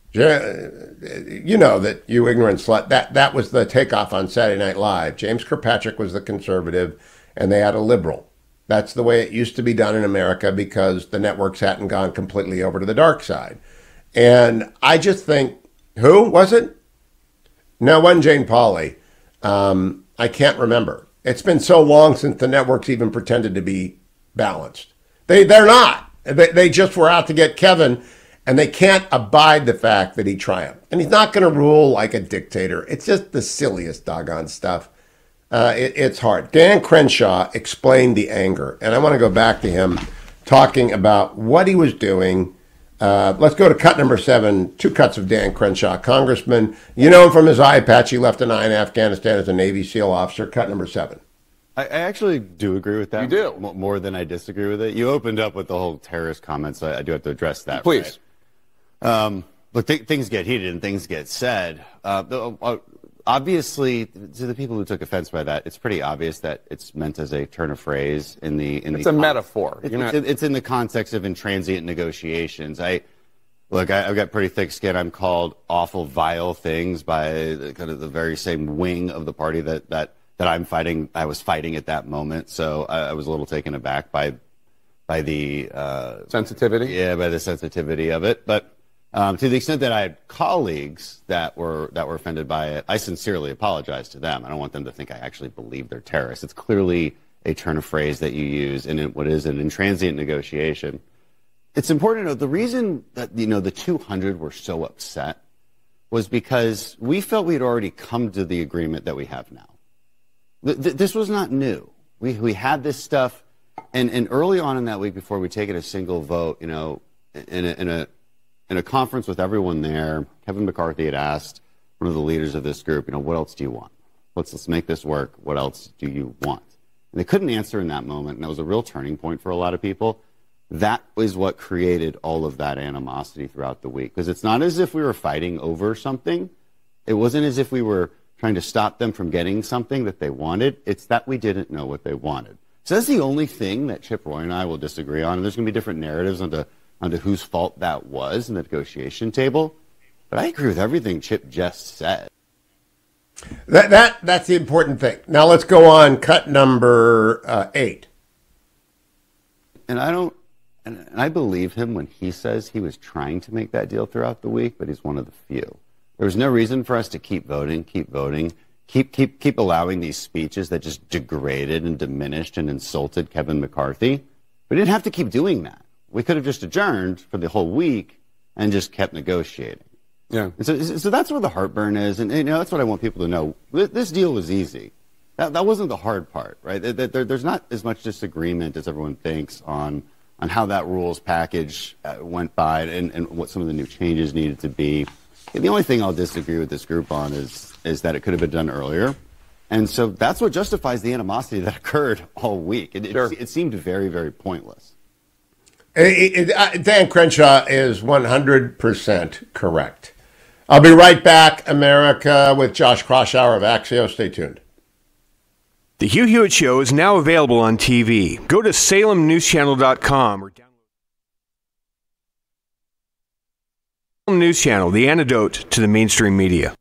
You know that, you ignorant slut. That, that was the takeoff on Saturday Night Live. James Kirkpatrick was the conservative, and they had a liberal. That's the way it used to be done in America because the networks hadn't gone completely over to the dark side. And I just think, who was it? No, it wasn't Jane Pauley. Um, I can't remember. It's been so long since the networks even pretended to be balanced. They, they're not. They, they just were out to get Kevin, and they can't abide the fact that he triumphed. And he's not going to rule like a dictator. It's just the silliest doggone stuff. Uh, it, it's hard. Dan Crenshaw explained the anger, and I want to go back to him talking about what he was doing. Uh, let's go to cut number seven, two cuts of Dan Crenshaw, Congressman. You know him from his eye patch. He left an eye in Afghanistan as a Navy SEAL officer. Cut number seven. I, I actually do agree with that. You do? M- more than I disagree with it. You opened up with the whole terrorist comments. So I, I do have to address that. Please. Right? Um, look, th- things get heated and things get said. Uh, the, uh, obviously, to the people who took offense by that, it's pretty obvious that it's meant as a turn of phrase in the in it's the. It's a metaphor. It, not... it's, it's in the context of intransient negotiations. I look. I, I've got pretty thick skin. I'm called awful, vile things by the, kind of the very same wing of the party that that that I'm fighting. I was fighting at that moment, so I, I was a little taken aback by by the uh, sensitivity. Yeah, by the sensitivity of it, but. Um, to the extent that I had colleagues that were that were offended by it, I sincerely apologize to them. I don't want them to think I actually believe they're terrorists. It's clearly a turn of phrase that you use in what is an intransient negotiation. It's important to note the reason that you know the two hundred were so upset was because we felt we had already come to the agreement that we have now. Th- th- this was not new. We we had this stuff, and, and early on in that week before we taken a single vote, you know, in a, in a In a conference with everyone there, Kevin McCarthy had asked one of the leaders of this group, you know, what else do you want? Let's, let's make this work. What else do you want? And they couldn't answer in that moment, and that was a real turning point for a lot of people. That is what created all of that animosity throughout the week, because it's not as if we were fighting over something. It wasn't as if we were trying to stop them from getting something that they wanted. It's that we didn't know what they wanted. So that's the only thing that Chip Roy and I will disagree on, and there's going to be different narratives on the onto whose fault that was in the negotiation table. But I agree with everything Chip just said. That that That's the important thing. Now let's go on cut number uh, eight. And I don't, and I believe him when he says he was trying to make that deal throughout the week, but he's one of the few. There was no reason for us to keep voting, keep voting, keep keep keep allowing these speeches that just degraded and diminished and insulted Kevin McCarthy. We didn't have to keep doing that. We could have just adjourned for the whole week and just kept negotiating. Yeah. And so, so that's where the heartburn is, and you know that's what I want people to know. This deal was easy. That that wasn't the hard part, right? There, there, there's not as much disagreement as everyone thinks on on how that rules package uh, went by and, and what some of the new changes needed to be. And the only thing I'll disagree with this group on is is that it could have been done earlier. And so that's what justifies the animosity that occurred all week. It, sure. it, it seemed very, very pointless. It, it, uh, Dan Crenshaw is one hundred percent correct. I'll be right back, America, with Josh Kraushaar of Axios. Stay tuned. The Hugh Hewitt Show is now available on T V. Go to salem news channel dot com or download Salem News Channel, the antidote to the mainstream media.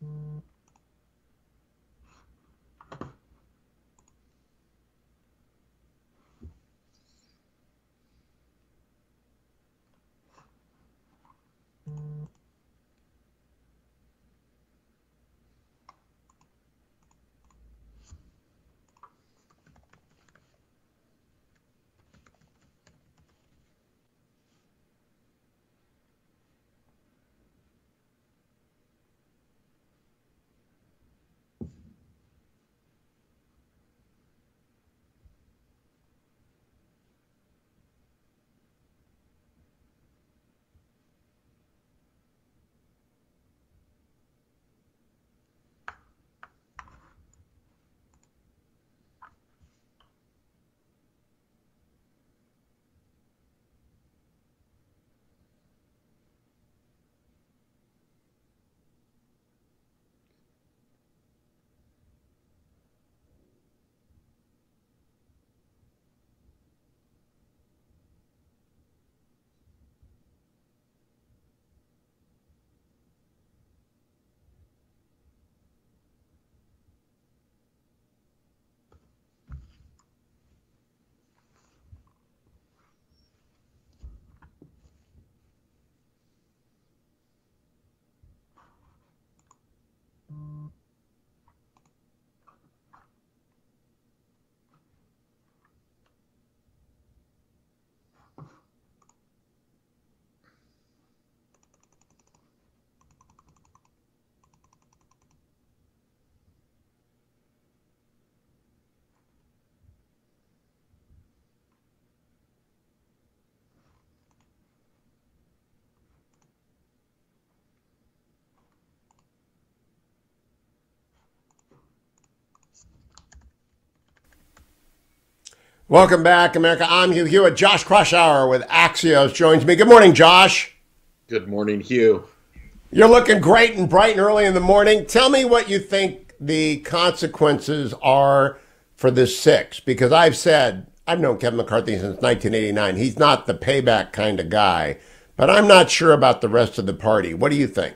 Welcome back, America. I'm Hugh Hewitt. Josh Kraushaar with Axios joins me. Good morning, Josh. Good morning, Hugh. You're looking great and bright and early in the morning. Tell me what you think the consequences are for the six, because I've said, I've known Kevin McCarthy since nineteen eighty-nine. He's not the payback kind of guy, but I'm not sure about the rest of the party. What do you think?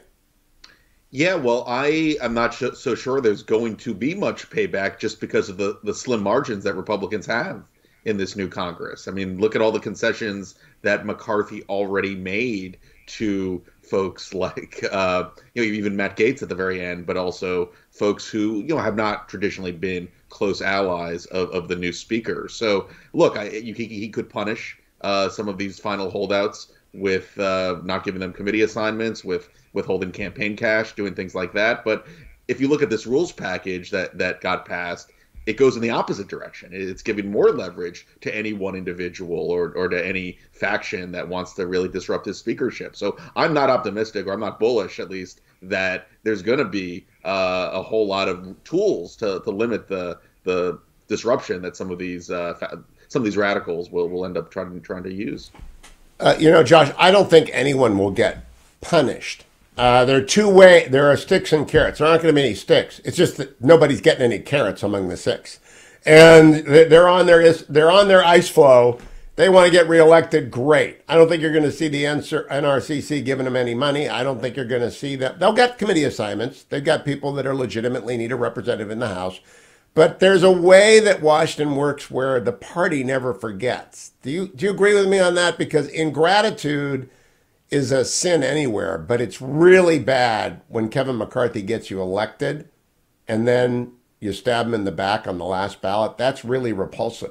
Yeah, well, I am not so sure there's going to be much payback just because of the, the slim margins that Republicans have in this new Congress. I mean, look at all the concessions that McCarthy already made to folks like, uh, you know, even Matt Gaetz at the very end, but also folks who, you know, have not traditionally been close allies of, of the new speaker. So, look, I, you, he, he could punish uh, some of these final holdouts with uh, not giving them committee assignments, with withholding campaign cash, doing things like that. But if you look at this rules package that, that got passed, it goes in the opposite direction. It's giving more leverage to any one individual or, or to any faction that wants to really disrupt his speakership. So I'm not optimistic, or I'm not bullish, at least, that there's going to be uh, a whole lot of tools to, to limit the the disruption that some of these uh, fa- some of these radicals will, will end up trying trying to use. Uh, you know, Josh, I don't think anyone will get punished. Uh, there are two way. There are sticks and carrots. There aren't going to be any sticks. It's just that nobody's getting any carrots among the six, and they're on their they're on their ice flow. They want to get reelected. Great. I don't think you're going to see the N R C C giving them any money. I don't think you're going to see that. They'll get committee assignments. They've got people that are legitimately need a representative in the House, but there's a way that Washington works where the party never forgets. Do you do you agree with me on that? Because ingratitude is a sin anywhere, but it's really bad when Kevin McCarthy gets you elected and then you stab him in the back on the last ballot. That's really repulsive.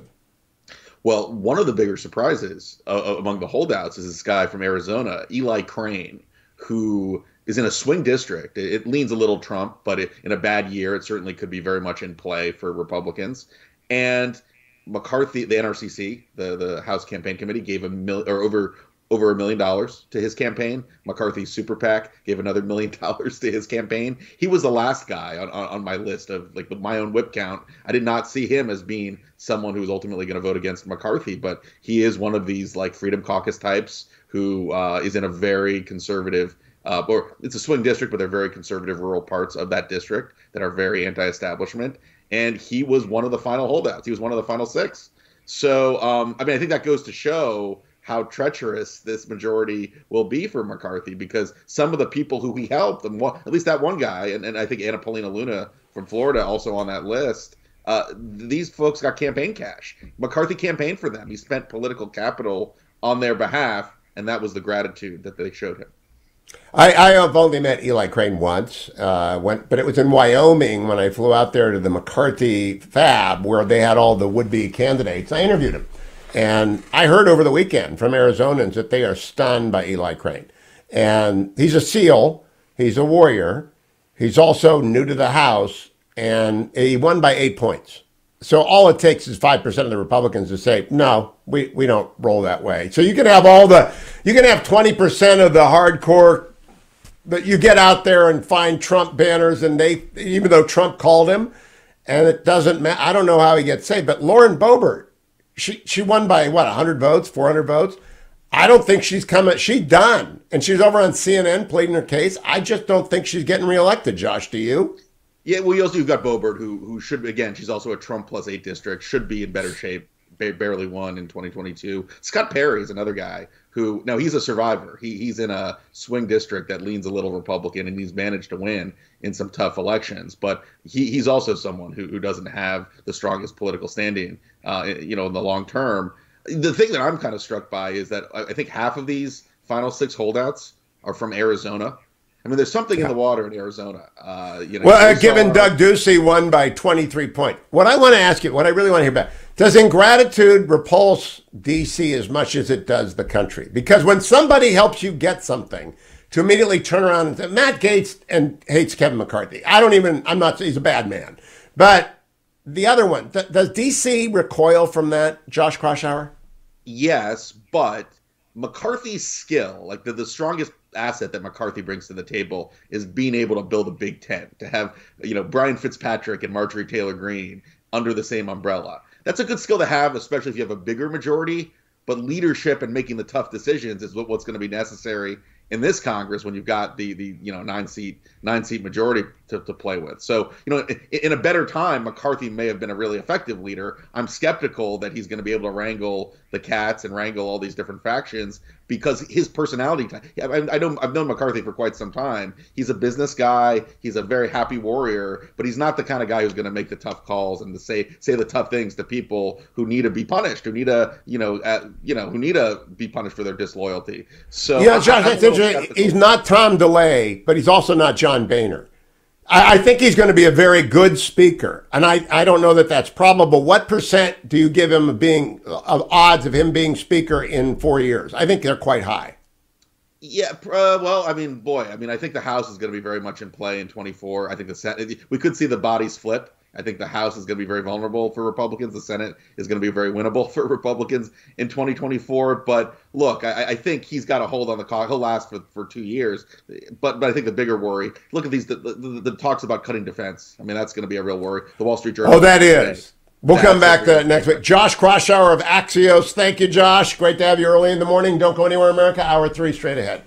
Well, one of the bigger surprises uh, among the holdouts is this guy from Arizona, Eli Crane, who is in a swing district. It, it leans a little Trump, but it, in a bad year, it certainly could be very much in play for Republicans. And McCarthy, the N R C C, the, the House Campaign Committee, gave a mil- or over over a million dollars to his campaign. McCarthy's super PAC gave another million dollars to his campaign. He was the last guy on, on, on my list of like my own whip count. I did not see him as being someone who was ultimately going to vote against McCarthy, but he is one of these like Freedom Caucus types who uh, is in a very conservative, uh, or it's a swing district, but they're very conservative rural parts of that district that are very anti-establishment. And he was one of the final holdouts. He was one of the final six. So, um, I mean, I think that goes to show how treacherous this majority will be for McCarthy, because some of the people who he helped, and one, at least that one guy, and, and I think Anna Paulina Luna from Florida also on that list, uh, these folks got campaign cash. McCarthy campaigned for them. He spent political capital on their behalf, and that was the gratitude that they showed him. I, I have only met Eli Crane once, uh, went, but it was in Wyoming when I flew out there to the McCarthy Fab where they had all the would-be candidates. I interviewed him. And I heard over the weekend from Arizonans that they are stunned by Eli Crane. And he's a SEAL. He's a warrior. He's also new to the House. And he won by eight points. So all it takes is five percent of the Republicans to say, no, we, we don't roll that way. So you can have all the, you can have twenty percent of the hardcore, but you get out there and find Trump banners, and they, even though Trump called him, and it doesn't matter. I don't know how he gets saved, but Lauren Boebert, She she won by, what, one hundred votes, four hundred votes? I don't think she's coming. She's done. And she's over on C N N pleading her case. I just don't think she's getting reelected, Josh. Do you? Yeah, well, you also, you've got Boebert, who who should, again, she's also a Trump plus eight district, should be in better shape, ba- barely won in twenty twenty-two. Scott Perry is another guy who, now he's a survivor. He He's in a swing district that leans a little Republican, and he's managed to win in some tough elections. But he, he's also someone who, who doesn't have the strongest political standing, uh, you know, in the long term. The thing that I'm kind of struck by is that I think half of these final six holdouts are from Arizona. I mean, there's something yeah. in the water in Arizona. Uh, you know, well, uh, given Doug Ducey won by twenty-three points. What I want to ask you, what I really want to hear about, does ingratitude repulse D C as much as it does the country? Because when somebody helps you get something, to immediately turn around and say, Matt Gaetz and hates Kevin McCarthy. I don't even, I'm not, he's a bad man. But the other one, th- does D C recoil from that, Josh Kraushaar? Yes, but McCarthy's skill, like the, the strongest asset that McCarthy brings to the table is being able to build a big tent, to have, you know, Brian Fitzpatrick and Marjorie Taylor Greene under the same umbrella. That's a good skill to have, especially if you have a bigger majority, but leadership and making the tough decisions is what, what's going to be necessary in this Congress when you've got the the you know nine seat nine seat majority to, to play with. So, you know, in, in a better time, McCarthy may have been a really effective leader. I'm skeptical that he's going to be able to wrangle the cats and wrangle all these different factions, because his personality. I, I know I've known McCarthy for quite some time. He's a business guy. He's a very happy warrior, but he's not the kind of guy who's going to make the tough calls and to say say the tough things to people who need to be punished, who need to you know uh, you know who need to be punished for their disloyalty. So yeah, Josh, that's interesting. He's not Tom DeLay, but he's also not John Boehner. I, I think he's going to be a very good speaker, and I, I don't know that that's probable. What percent do you give him of being of odds of him being speaker in four years? I think they're quite high. Yeah, uh, well, I mean, boy, I mean, I think the House is going to be very much in play in twenty-four. I think the Senate, we could see the bodies flip. I think the House is going to be very vulnerable for Republicans. The Senate is going to be very winnable for Republicans in twenty twenty-four. But look, I, I think he's got a hold on the call. He'll last for, for two years. But but I think the bigger worry, look at these the, the, the talks about cutting defense. I mean, that's going to be a real worry. The Wall Street Journal. Oh, that is. We'll That's come back to that next week. Josh Kraushaar of Axios. Thank you, Josh. Great to have you early in the morning. Don't go anywhere, America. Hour three straight ahead.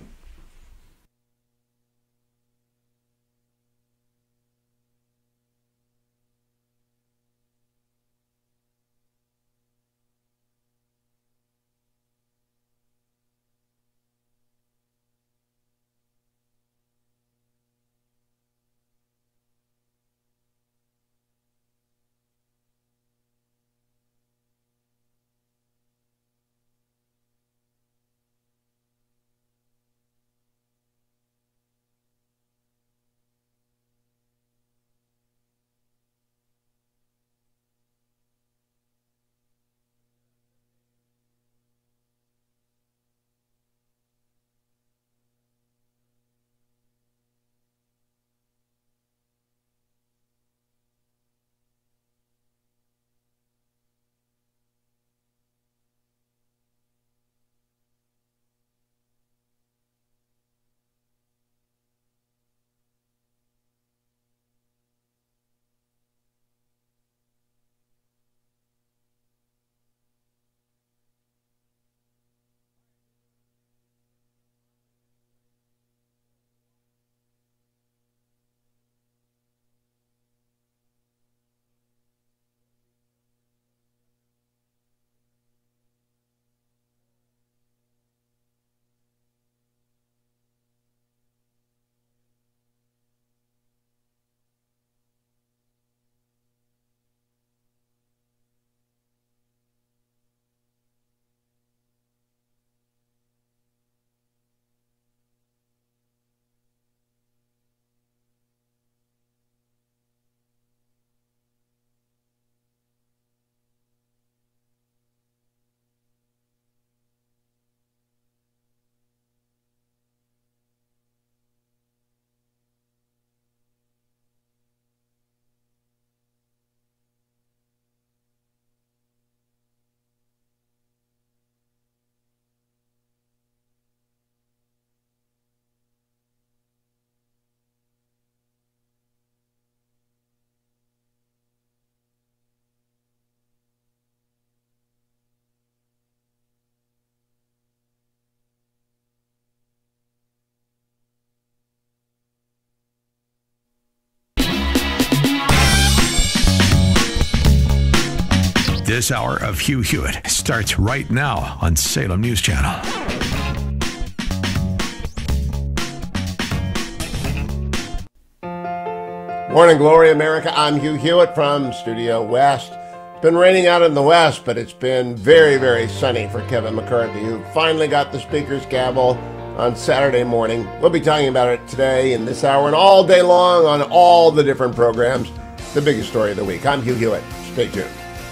This hour of Hugh Hewitt starts right now on Salem News Channel. Morning glory, America. I'm Hugh Hewitt from Studio West. It's been raining out in the West, but it's been very, very sunny for Kevin McCarthy, who finally got the Speaker's gavel on Saturday morning. We'll be talking about it today in this hour and all day long on all the different programs. The biggest story of the week. I'm Hugh Hewitt. Stay tuned.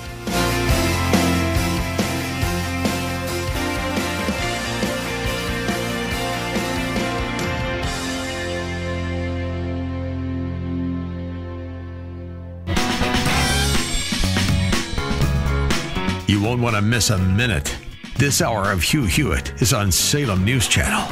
You won't want to miss a minute. This hour of Hugh Hewitt is on Salem News Channel.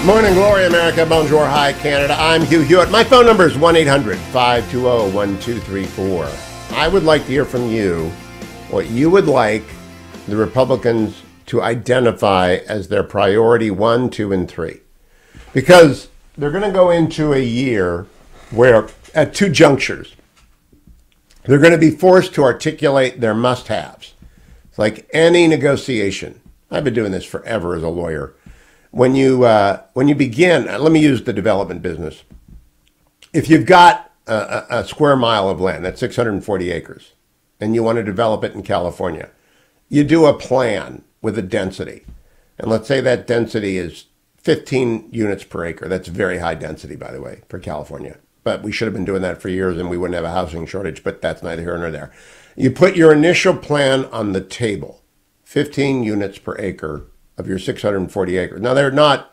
Morning glory, America. Bonjour, hi, Canada. I'm Hugh Hewitt. My phone number is one eight hundred five two zero one two three four. I would like to hear from you what you would like the Republicans to identify as their priority one, two, and three. Because they're going to go into a year where, at two junctures, they're going to be forced to articulate their must-haves. It's like any negotiation. I've been doing this forever as a lawyer. When you uh, when you begin, let me use the development business. If you've got a, a square mile of land, that's six hundred forty acres, and you want to develop it in California, you do a plan with a density. And let's say that density is fifteen units per acre. That's very high density, by the way, for California. But we should have been doing that for years and we wouldn't have a housing shortage, but that's neither here nor there. You put your initial plan on the table, fifteen units per acre of your six hundred forty acres. Now, they're not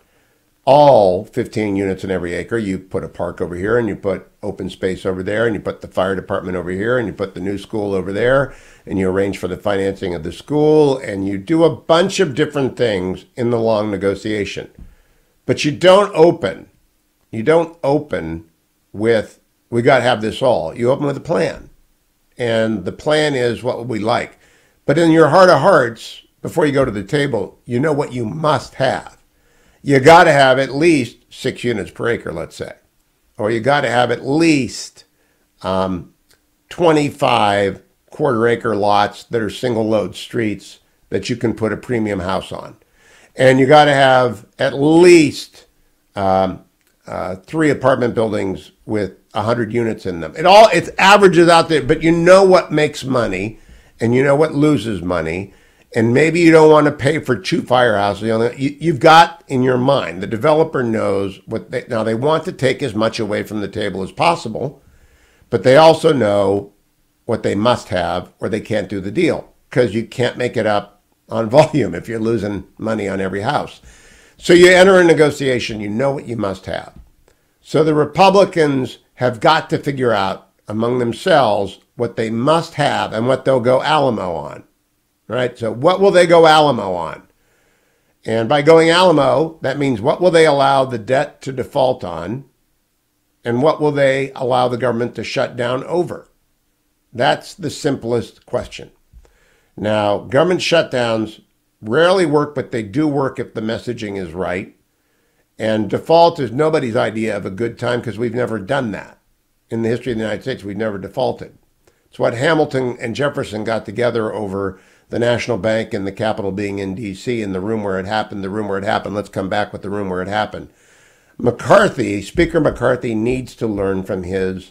all fifteen units in every acre. You put a park over here, and you put open space over there, and you put the fire department over here, and you put the new school over there, and you arrange for the financing of the school, and you do a bunch of different things in the long negotiation. But you don't open. You don't open with, we got to have this all. You open with a plan. And the plan is, what would we like? But in your heart of hearts, before you go to the table, you know what you must have. You got to have at least six units per acre, let's say. Or you got to have at least um, twenty-five quarter acre lots that are single load streets that you can put a premium house on. And you got to have at least um, uh, three apartment buildings with one hundred units in them. It all, it averages out there, but you know what makes money and you know what loses money. And maybe you don't want to pay for two firehouses. You know, you, you've got in your mind, the developer knows what they, now they want to take as much away from the table as possible, but they also know what they must have or they can't do the deal because you can't make it up on volume if you're losing money on every house. So you enter a negotiation, you know what you must have. So the Republicans have got to figure out among themselves what they must have and what they'll go Alamo on. Right? So what will they go Alamo on? And by going Alamo, that means what will they allow the debt to default on? And what will they allow the government to shut down over? That's the simplest question. Now, government shutdowns rarely work, but they do work if the messaging is right. And default is nobody's idea of a good time because we've never done that. In the history of the United States, we've never defaulted. It's what Hamilton and Jefferson got together over the National Bank and the Capitol being in D C in the room where it happened, the room where it happened. Let's come back with the room where it happened. McCarthy, Speaker McCarthy needs to learn from his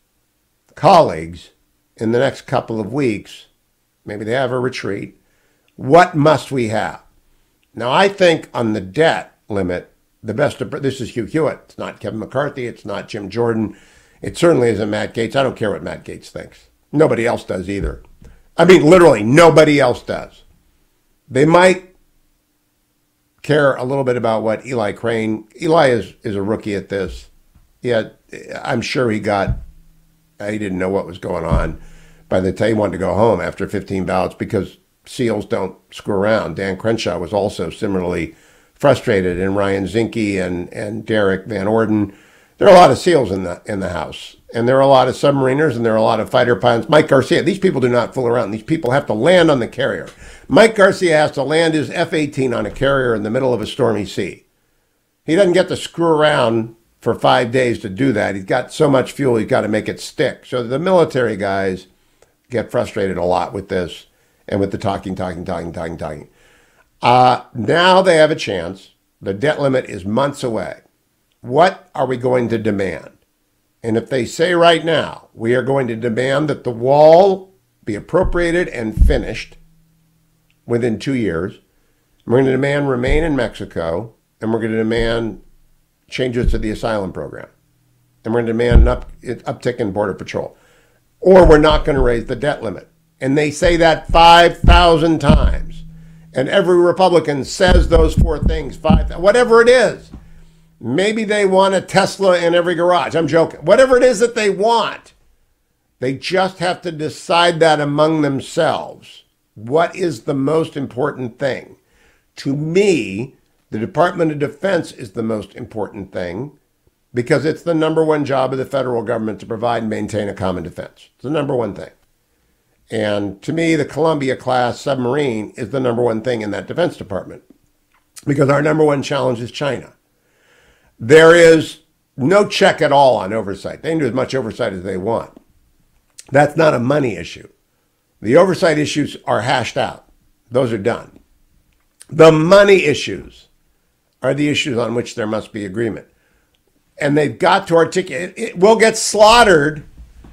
colleagues in the next couple of weeks. Maybe they have a retreat. What must we have? Now, I think on the debt limit, the best, this is Hugh Hewitt. It's not Kevin McCarthy. It's not Jim Jordan. It certainly isn't Matt Gaetz. I don't care what Matt Gaetz thinks. Nobody else does either. I mean, literally, nobody else does. They might care a little bit about what Eli Crane, Eli is, is a rookie at this. Yeah, I'm sure he got, he didn't know what was going on by the time he wanted to go home after fifteen ballots because SEALs don't screw around. Dan Crenshaw was also similarly frustrated, and Ryan Zinke and, and Derek Van Orden. There are a lot of SEALs in the in the House, and there are a lot of submariners, and there are a lot of fighter pilots. Mike Garcia, these people do not fool around. These people have to land on the carrier. Mike Garcia has to land his F eighteen on a carrier in the middle of a stormy sea. He doesn't get to screw around for five days to do that. He's got so much fuel, he's got to make it stick. So the military guys get frustrated a lot with this and with the talking, talking, talking, talking, talking. Uh, now they have a chance. The debt limit is months away. What are we going to demand? And if they say right now, we are going to demand that the wall be appropriated and finished within two years, we're going to demand remain in Mexico, and we're going to demand changes to the asylum program, and we're going to demand an up, uptick in Border Patrol, or we're not going to raise the debt limit. And they say that five thousand times, and every Republican says those four things, five, whatever it is. Maybe they want a Tesla in every garage. I'm joking. Whatever it is that they want, they just have to decide that among themselves. What is the most important thing? To me, The Department of Defense is the most important thing because it's the number one job of the federal government to provide and maintain a common defense. It's the number one thing. And to me, the Columbia-class submarine is the number one thing in that Defense Department because our number one challenge is China. There is no check at all on oversight. They can do as much oversight as they want. That's not a money issue. The oversight issues are hashed out. Those are done. The money issues are the issues on which there must be agreement. And they've got to articulate. It will get slaughtered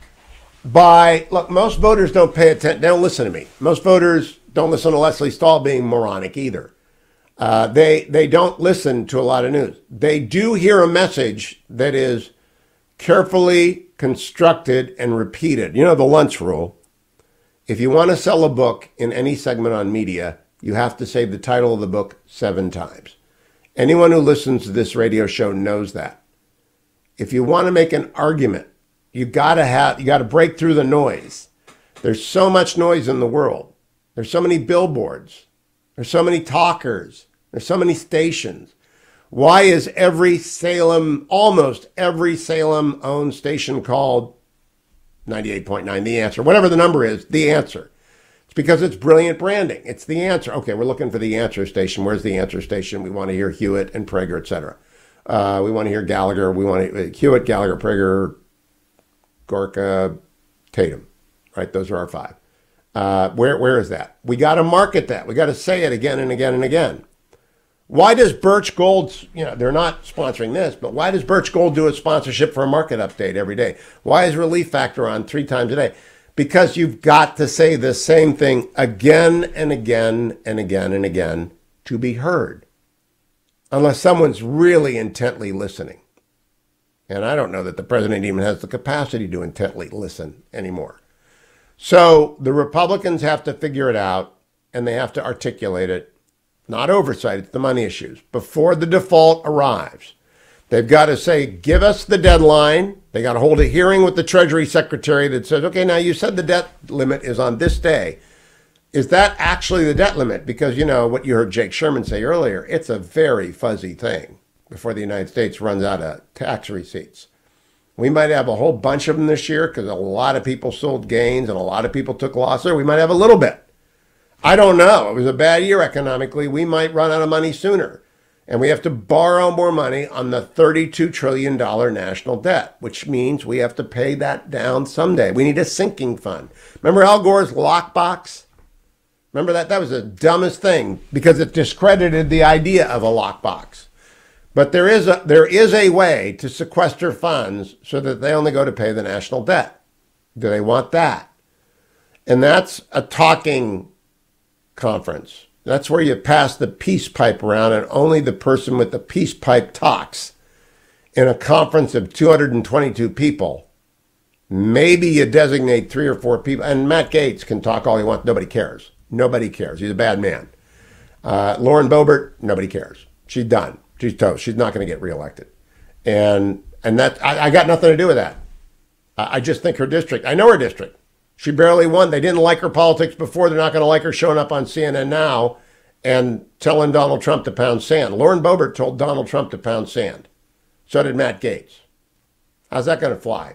by, look, most voters don't pay attention. They don't listen to me. Most voters don't listen to Leslie Stahl being moronic either. Uh, they they don't listen to a lot of news. They do hear a message that is carefully constructed and repeated. You know the lunch rule. If you want to sell a book in any segment on media, you have to say the title of the book seven times. Anyone who listens to this radio show knows that. If you want to make an argument, you gotta have you gotta break through the noise. There's so much noise in the world. There's so many billboards. There's so many talkers. There's so many stations. Why is every Salem, almost every Salem-owned station called ninety-eight point nine The Answer? Whatever the number is, The Answer. It's because it's brilliant branding. It's The Answer. Okay, we're looking for The Answer station. Where's The Answer station? We want to hear Hewitt and Prager, et cetera. Uh, we want to hear Gallagher. We want to Hewitt, Gallagher, Prager, Gorka, Tatum. Right? Those are our five. Uh, where where is that? We got to market that. We got to say it again and again and again. Why does Birch Gold, you know, they're not sponsoring this, but why does Birch Gold do a sponsorship for a market update every day? Why is Relief Factor on three times a day? Because you've got to say the same thing again and again and again and again to be heard. Unless someone's really intently listening. And I don't know that the president even has the capacity to intently listen anymore. So the Republicans have to figure it out, and they have to articulate it. Not oversight, it's the money issues. Before the default arrives, they've got to say, give us the deadline. They got to hold a hearing with the Treasury Secretary that says, okay, now you said the debt limit is on this day. Is that actually the debt limit? Because, you know, what you heard Jake Sherman say earlier, it's a very fuzzy thing before the United States runs out of tax receipts. We might have a whole bunch of them this year because a lot of people sold gains and a lot of people took losses. We might have a little bit. I don't know. It was a bad year economically. We might run out of money sooner. And we have to borrow more money on the thirty-two trillion dollars national debt, which means we have to pay that down someday. We need a sinking fund. Remember Al Gore's lockbox? Remember that? That was the dumbest thing because it discredited the idea of a lockbox. But there is a, there is a way to sequester funds so that they only go to pay the national debt. Do they want that? And that's a talking conference. That's where you pass the peace pipe around and only the person with the peace pipe talks. In a conference of two hundred twenty-two people, maybe you designate three or four people. And Matt Gaetz can talk all he wants. Nobody cares. Nobody cares. He's a bad man. Uh, Lauren Boebert, nobody cares. She's done. She's toast. She's not going to get reelected. And and that I, I got nothing to do with that. I, I just think her district, I know her district. She barely won. They didn't like her politics before. They're not going to like her showing up on C N N now and telling Donald Trump to pound sand. Lauren Boebert told Donald Trump to pound sand. So did Matt Gaetz. How's that going to fly?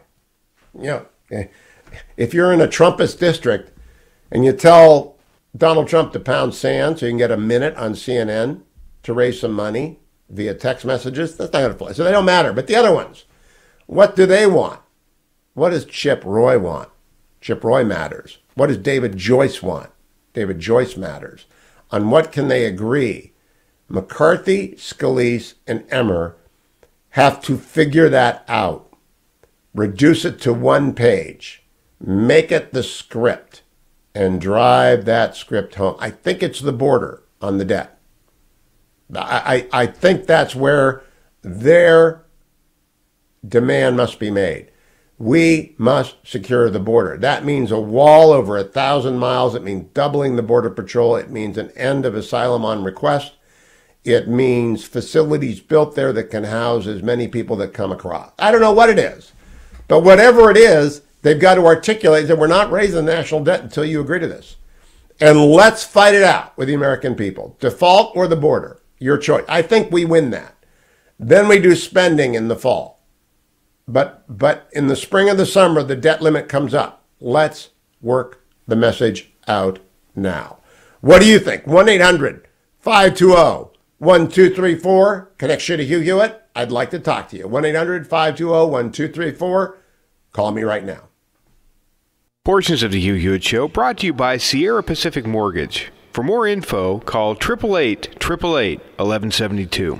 You know, if you're in a Trumpist district and you tell Donald Trump to pound sand so you can get a minute on C N N to raise some money via text messages, that's not going to fly. So they don't matter. But the other ones, what do they want? What does Chip Roy want? Chip Roy matters. What does David Joyce want? David Joyce matters. On what can they agree? McCarthy, Scalise, and Emmer have to figure that out. Reduce it to one page. Make it the script and drive that script home. I think it's the border on the debt. I, I, I think that's where their demand must be made. We must secure the border. That means a wall over a thousand miles. It means doubling the Border Patrol. It means an end of asylum on request. It means facilities built there that can house as many people that come across. I don't know what it is, but whatever it is, they've got to articulate that we're not raising national debt until you agree to this. And let's fight it out with the American people. Default or the border. Your choice. I think we win that. Then we do spending in the fall. But but in the spring or the summer, the debt limit comes up. Let's work the message out now. What do you think? one eight hundred five two zero one two three four. Connects you to Hugh Hewitt. I'd like to talk to you. one eight hundred five two zero one two three four. Call me right now. Portions of the Hugh Hewitt Show brought to you by Sierra Pacific Mortgage. For more info, call eight eight eight, eight eight eight, one one seven two.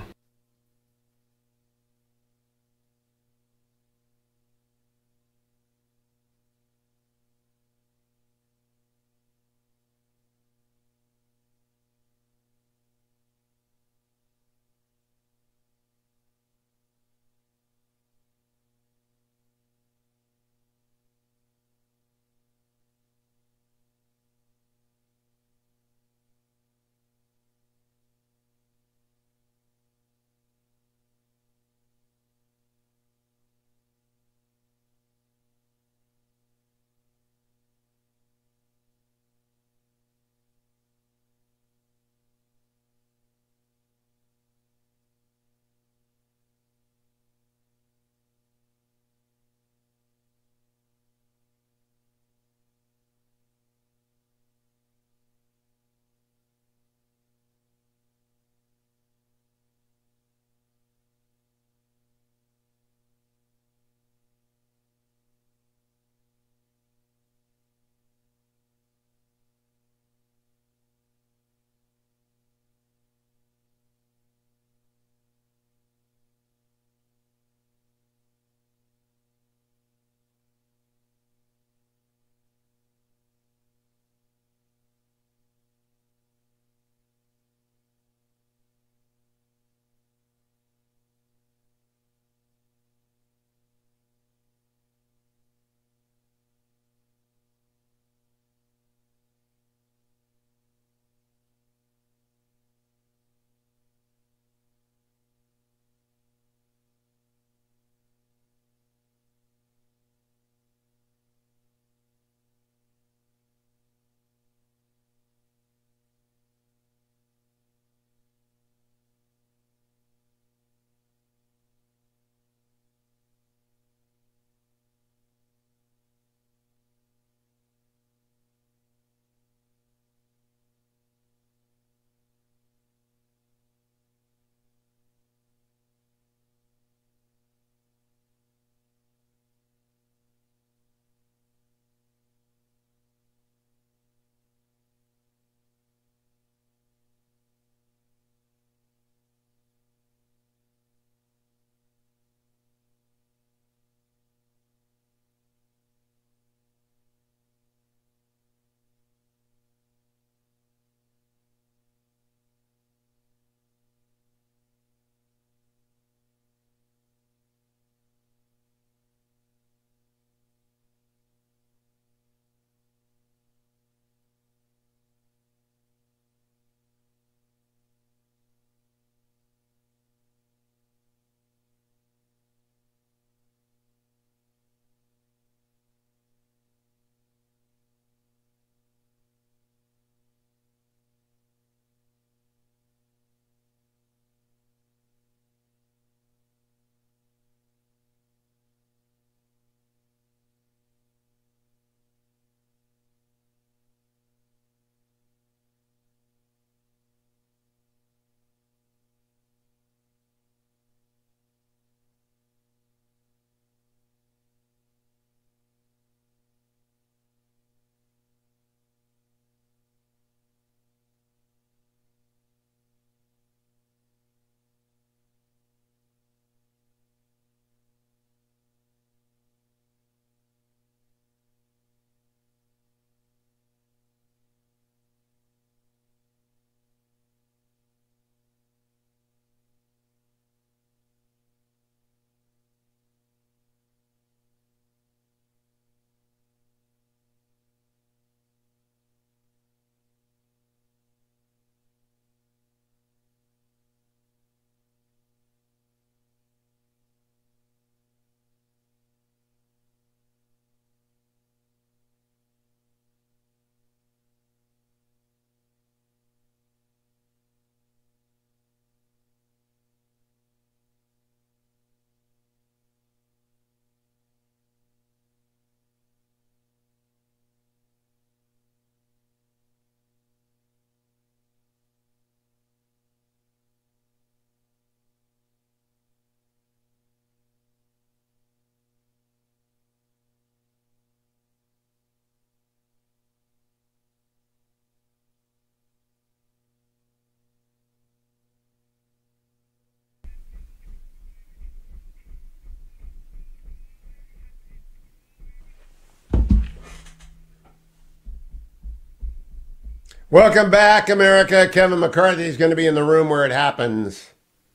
Welcome back, America. Kevin McCarthy is going to be in the room where it happens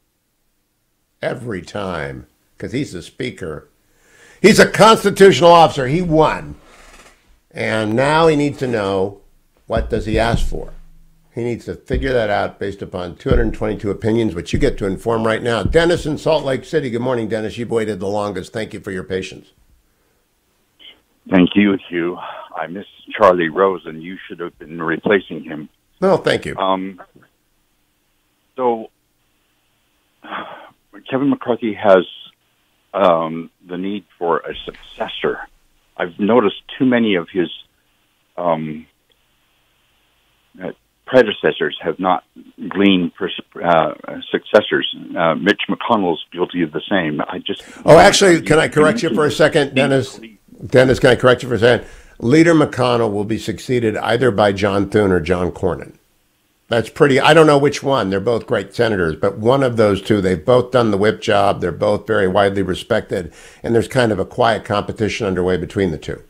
every time because he's the speaker. He's a constitutional officer. He won. And now he needs to know, what does he ask for? He needs to figure that out based upon two hundred twenty-two opinions, which you get to inform right now. Dennis in Salt Lake City. Good morning, Dennis. You've waited the longest. Thank you for your patience. Thank you, Hugh. I miss Charlie Rose, and you should have been replacing him. No, thank you. Um, so, Kevin McCarthy has um, the need for a successor. I've noticed too many of his um, uh, predecessors have not gleaned pers- uh, successors. Uh, Mitch McConnell's guilty of the same. I just oh, actually, can I correct you for a second, Dennis? Dennis, can I correct you for a second? Leader McConnell will be succeeded either by John Thune or John Cornyn. That's pretty, I don't know which one. They're both great senators, but one of those two, they've both done the whip job. They're both very widely respected, and there's kind of a quiet competition underway between the two.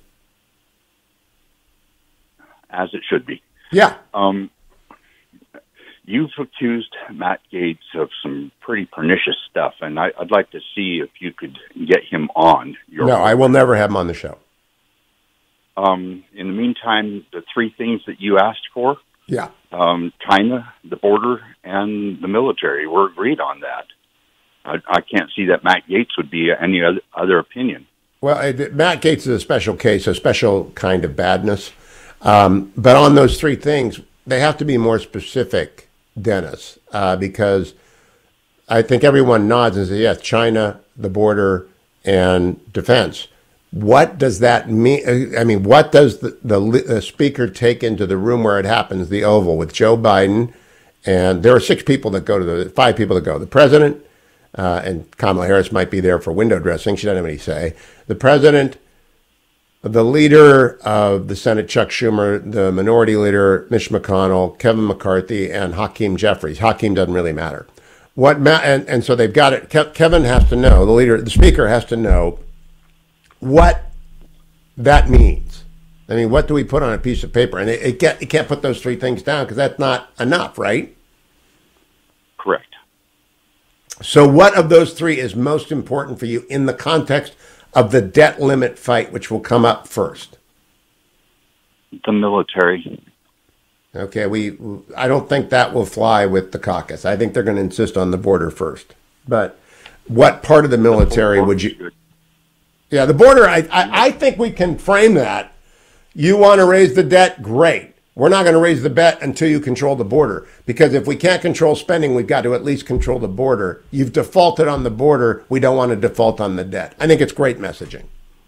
As it should be. Yeah. Um, you've accused Matt Gaetz of some pretty pernicious stuff, and I, I'd like to see if you could get him on. Your no, I will never have him on the show. Um, in the meantime, the three things that you asked for, yeah, um, China, the border, and the military, we're agreed on that. I, I can't see that Matt Gaetz would be any other, other opinion. Well, it, Matt Gaetz is a special case, a special kind of badness. Um, but on those three things, they have to be more specific, Dennis, uh, because I think everyone nods and says, yes, China, the border, and defense. What does that mean? I mean, what does the, the, the speaker take into the room where it happens, the Oval, with Joe Biden? And there are six people that go to the, five people that go. The president, uh, and Kamala Harris might be there for window dressing. She doesn't have any say. The president, the leader of the Senate, Chuck Schumer, the minority leader, Mitch McConnell, Kevin McCarthy, and Hakeem Jeffries. Hakeem doesn't really matter. What ma- and, and so they've got it. Ke- Kevin has to know, the leader, the speaker has to know what that means. I mean, what do we put on a piece of paper? And it, it, get, it can't put those three things down because that's not enough, right? Correct. So what of those three is most important for you in the context of the debt limit fight, which will come up first? The military. Okay, we. I don't think that will fly with the caucus. I think they're going to insist on the border first. But what part of the military would you... Yeah, the border, I, I, I think we can frame that. You want to raise the debt? Great. We're not going to raise the debt until you control the border. Because if we can't control spending, we've got to at least control the border. You've defaulted on the border. We don't want to default on the debt. I think it's great messaging.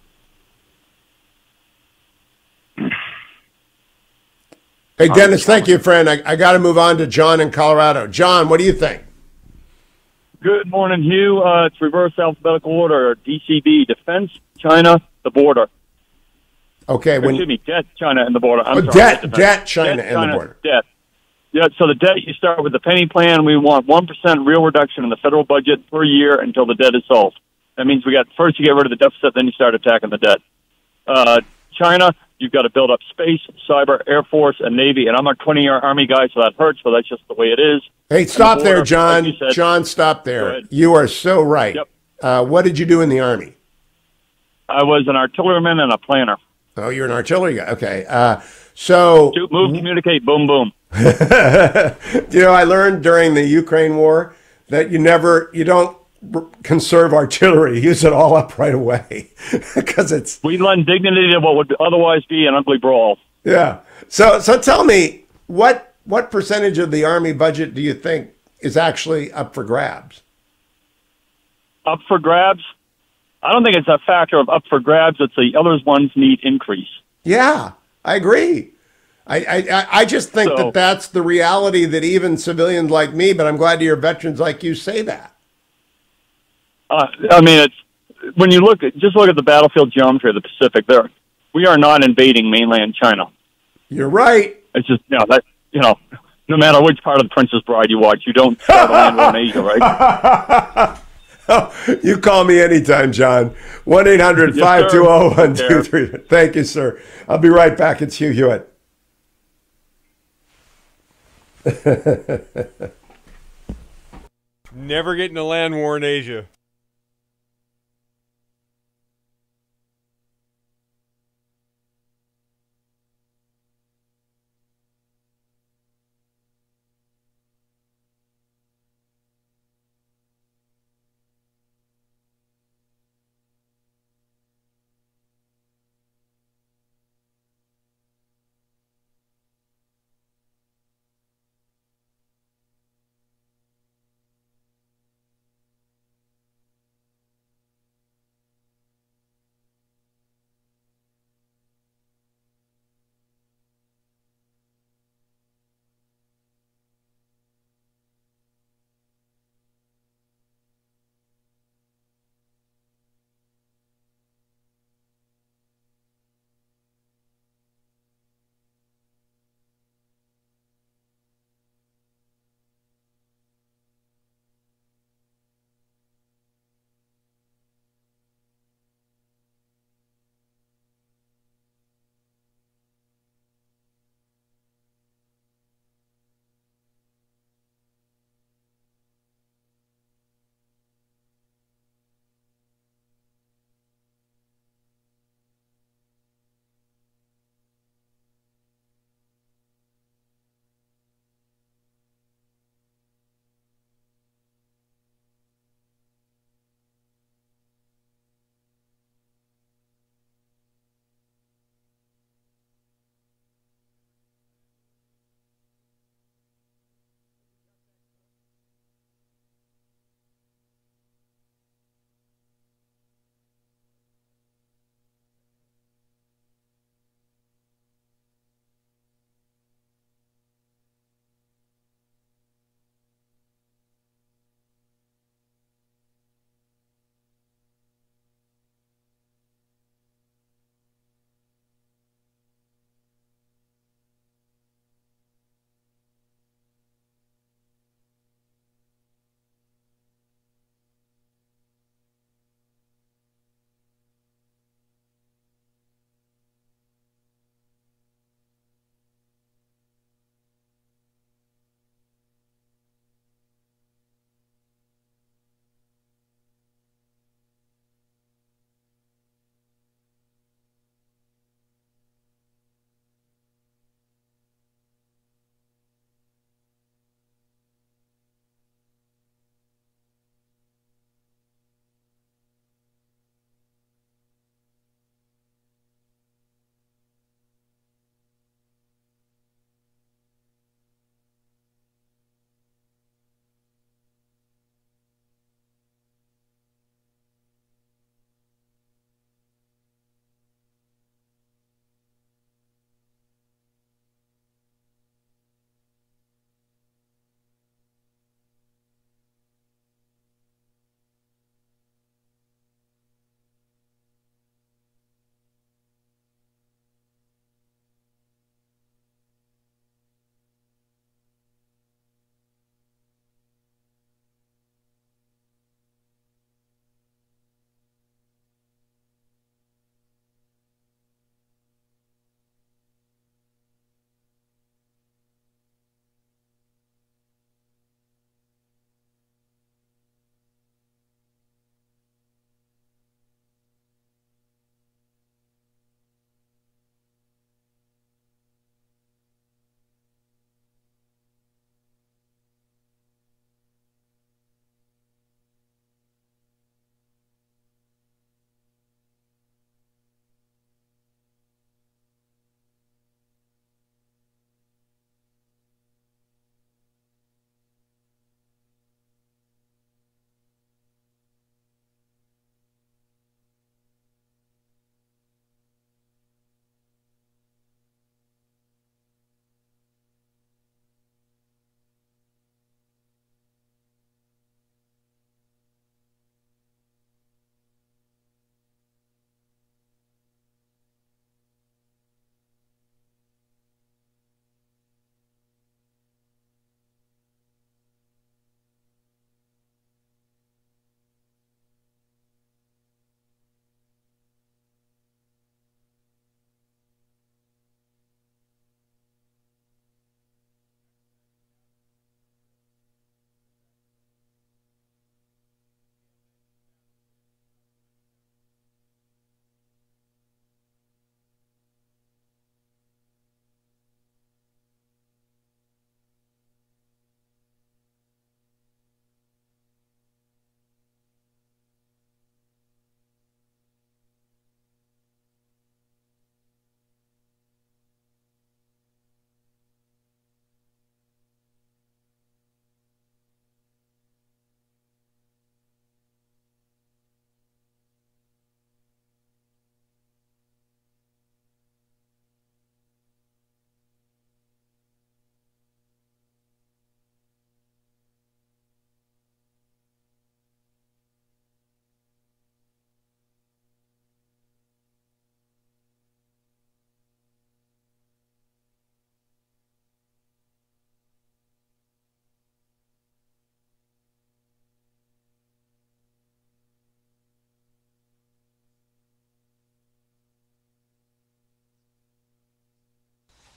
Hey, Dennis, thank you, friend. I, I got to move on to John in Colorado. John, what do you think? Good morning, Hugh. Uh, it's reverse alphabetical order. D C B, defense, China, the border. Okay. When, Excuse me, debt, China, and the border. I'm oh, sorry, debt, defense. debt, China, debt, and China, the border. Debt. Yeah, so the debt, you start with the penny plan. We want one percent real reduction in the federal budget per year until the debt is solved. That means we got first you get rid of the deficit, then you start attacking the debt. Uh, China, you've got to build up space, cyber, Air Force, and Navy. And I'm a twenty-year Army guy, so that hurts, but that's just the way it is. Hey, stop the border, there, John. like said, John, stop there. You are so right. Yep. Uh, what did you do in the Army? I was an artilleryman and a planner. Oh, you're an artillery guy. Okay. Uh, so... Shoot, move, communicate, boom, boom. You know, I learned during the Ukraine war that you never, you don't conserve artillery. Use it all up right away because it's... We lend dignity to what would otherwise be an ugly brawl. Yeah. So, so tell me, what what percentage of the Army budget do you think is actually up for grabs? Up for grabs? I don't think it's a factor of up for grabs. It's the other ones need increase. Yeah, I agree. I, I, I just think so, that that's the reality that even civilians like me, but I'm glad to hear veterans like you say that. Uh, I mean, it's when you look at, just look at the battlefield geometry of the Pacific there. We are not invading mainland China. You're right. It's just, you know, that, you know, no matter which part of The Princess Bride you watch, you don't start a land war in Asia, right? Oh, you call me anytime, John. one eight hundred, five two zero, one two three. Thank you, sir. I'll be right back. It's Hugh Hewitt. Never getting a land war in Asia.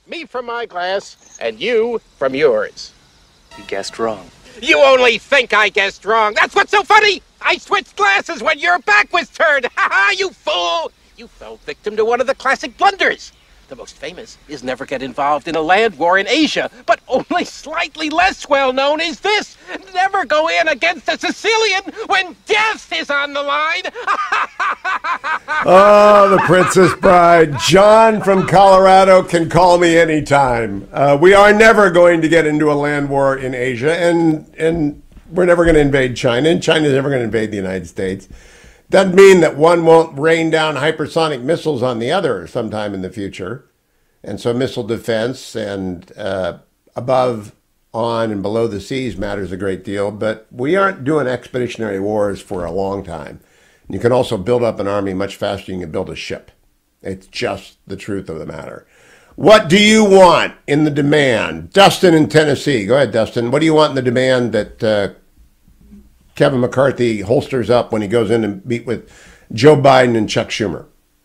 Me from my class, and you from yours. You guessed wrong. You only think I guessed wrong. That's what's so funny. I switched glasses when your back was turned. Ha ha, you fool. You fell victim to one of the classic blunders. The most famous is never get involved in a land war in Asia, but only slightly less well known is this: never go in against a Sicilian when death is on the line. Oh, the Princess Bride. John from Colorado can call me anytime. Uh, we are never going to get into a land war in Asia, and and we're never going to invade China, and China's never going to invade the United States. Doesn't mean that one won't rain down hypersonic missiles on the other sometime in the future. And so missile defense and uh, above, on, and below the seas matters a great deal. But we aren't doing expeditionary wars for a long time. You can also build up an army much faster than you can build a ship. It's just the truth of the matter. What do you want in the demand? Dustin in Tennessee. Go ahead, Dustin. What do you want in the demand that uh, Kevin McCarthy holsters up when he goes in and meet with Joe Biden and Chuck Schumer?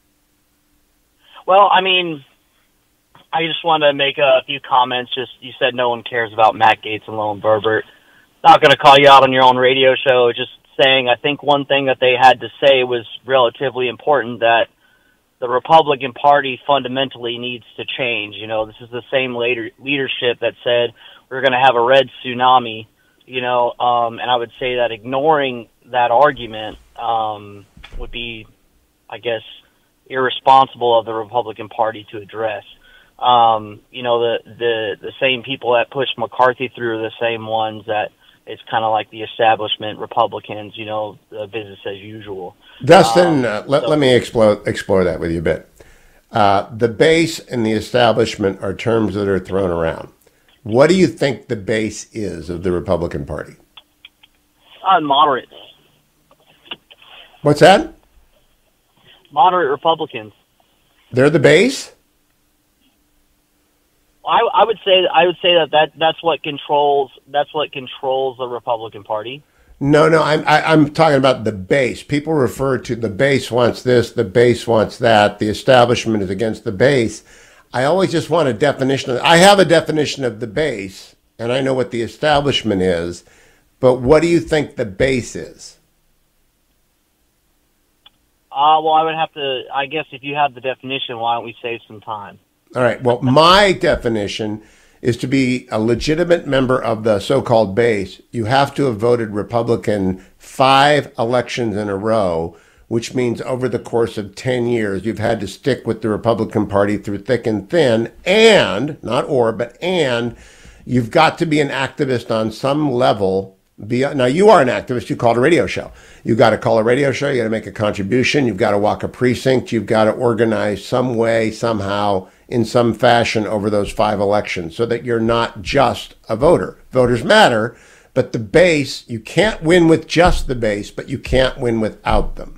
Well, I mean, I just want to make a few comments. Just, you said no one cares about Matt Gaetz and Lone Burbert. Not going to call you out on your own radio show. Just saying, I think one thing that they had to say was relatively important, that the Republican Party fundamentally needs to change. You know, this is the same later leadership that said we're going to have a red tsunami. You know, um, and I would say that ignoring that argument um, would be, I guess, irresponsible of the Republican Party to address. Um, you know, the, the, the same people that pushed McCarthy through are the same ones that it's kind of like the establishment Republicans, you know, the business as usual. Dustin, Um, uh, let, so- let me explore, explore that with you a bit. Uh, the base and the establishment are terms that are thrown around. What do you think the base is of the Republican Party? Uh, moderates. What's that? Moderate Republicans. They're the base? I, I would say I would say that, that that's what controls that's what controls the Republican Party. No, no, I'm I, I'm talking about the base. People refer to the base wants this, the base wants that, the establishment is against the base. I always just want a definition. Of, I have a definition of the base, and I know what the establishment is, but what do you think the base is? Uh, well, I would have to. I guess if you have the definition, why don't we save some time? All right. Well, my definition is to be a legitimate member of the so-called base. You have to have voted Republican five elections in a row, which means over the course of ten years, you've had to stick with the Republican Party through thick and thin, and, not or, but and, you've got to be an activist on some level. Beyond, now, you are an activist. You called a radio show. You've got to call a radio show. You got to make a contribution. You've got to walk a precinct. You've got to organize some way, somehow, in some fashion over those five elections so that you're not just a voter. Voters matter, but the base, you can't win with just the base, but you can't win without them.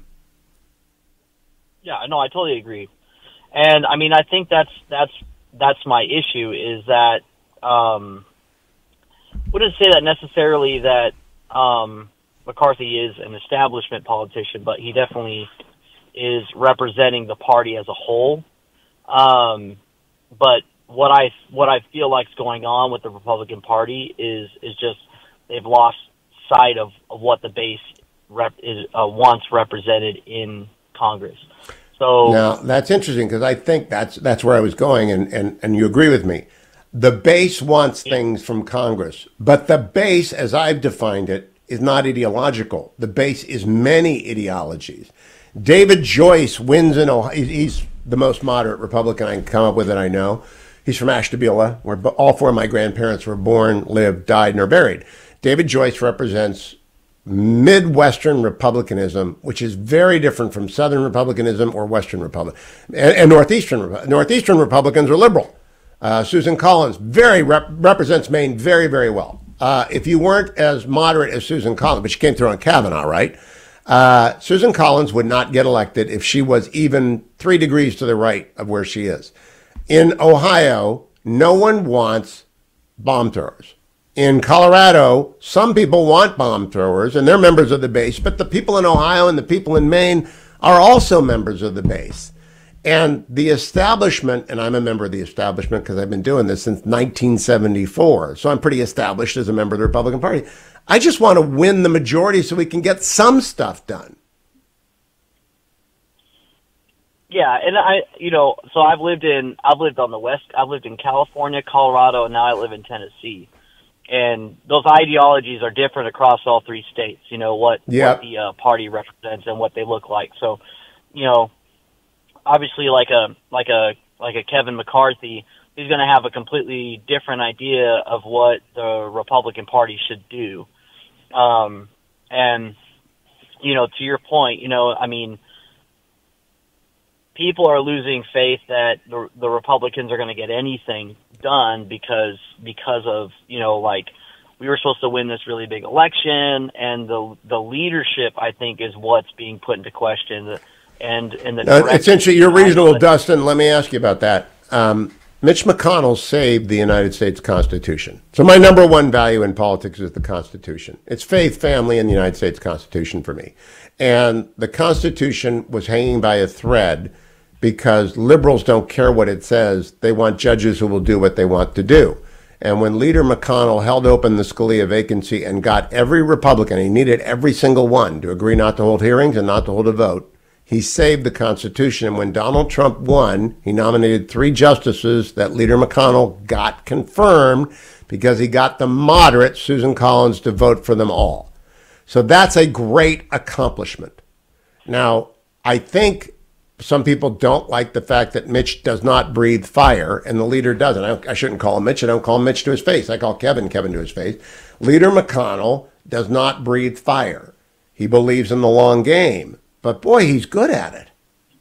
Yeah, no, I totally agree. And I mean, I think that's that's that's my issue is that um, wouldn't say that necessarily that um, McCarthy is an establishment politician, but he definitely is representing the party as a whole. Um, but what I what I feel like is going on with the Republican Party is is just they've lost sight of, of what the base rep is uh, once represented in Congress. So now that's interesting because I think that's that's where I was going, and, and, and you agree with me. The base wants things from Congress, but the base, as I've defined it, is not ideological. The base is many ideologies. David Joyce wins in Ohio. He's the most moderate Republican I can come up with that I know. He's from Ashtabula, where all four of my grandparents were born, lived, died, and are buried. David Joyce represents Midwestern Republicanism, which is very different from Southern Republicanism or Western Republican, and, and Northeastern Northeastern Republicans are liberal. Uh, Susan Collins very rep- represents Maine very, very well. Uh, if you weren't as moderate as Susan Collins, but she came through on Kavanaugh, right? Uh, Susan Collins would not get elected if she was even three degrees to the right of where she is. In Ohio, no one wants bomb throwers. In Colorado, some people want bomb throwers, and they're members of the base, but the people in Ohio and the people in Maine are also members of the base. And the establishment, and I'm a member of the establishment because I've been doing this since nineteen seventy-four, so I'm pretty established as a member of the Republican Party. I just want to win the majority so we can get some stuff done. Yeah, and I, you know, so I've lived in, I've lived on the West, I've lived in California, Colorado, and now I live in Tennessee. And those ideologies are different across all three states, you know, what, Yep. what the uh, party represents and what they look like. So, you know, obviously like a, like a, like a Kevin McCarthy, he's going to have a completely different idea of what the Republican Party should do. Um, and, you know, to your point, you know, I mean, people are losing faith that the, the Republicans are going to get anything done because because of, you know, like, we were supposed to win this really big election, and the the leadership, I think, is what's being put into question. And, and the Uh, it's interesting. You're reasonable, Dustin. Let me ask you about that. Um, Mitch McConnell saved the United States Constitution. So my number one value in politics is the Constitution. It's faith, family, and the United States Constitution for me. And the Constitution was hanging by a thread because liberals don't care what it says. They want judges who will do what they want to do. And when Leader McConnell held open the Scalia vacancy and got every Republican, he needed every single one to agree not to hold hearings and not to hold a vote, he saved the Constitution. And when Donald Trump won, he nominated three justices that Leader McConnell got confirmed because he got the moderate Susan Collins to vote for them all. So that's a great accomplishment. Now, I think some people don't like the fact that Mitch does not breathe fire and the leader doesn't. I, I shouldn't call him Mitch. I don't call him Mitch to his face. I call Kevin Kevin to his face. Leader McConnell does not breathe fire. He believes in the long game. But boy, he's good at it.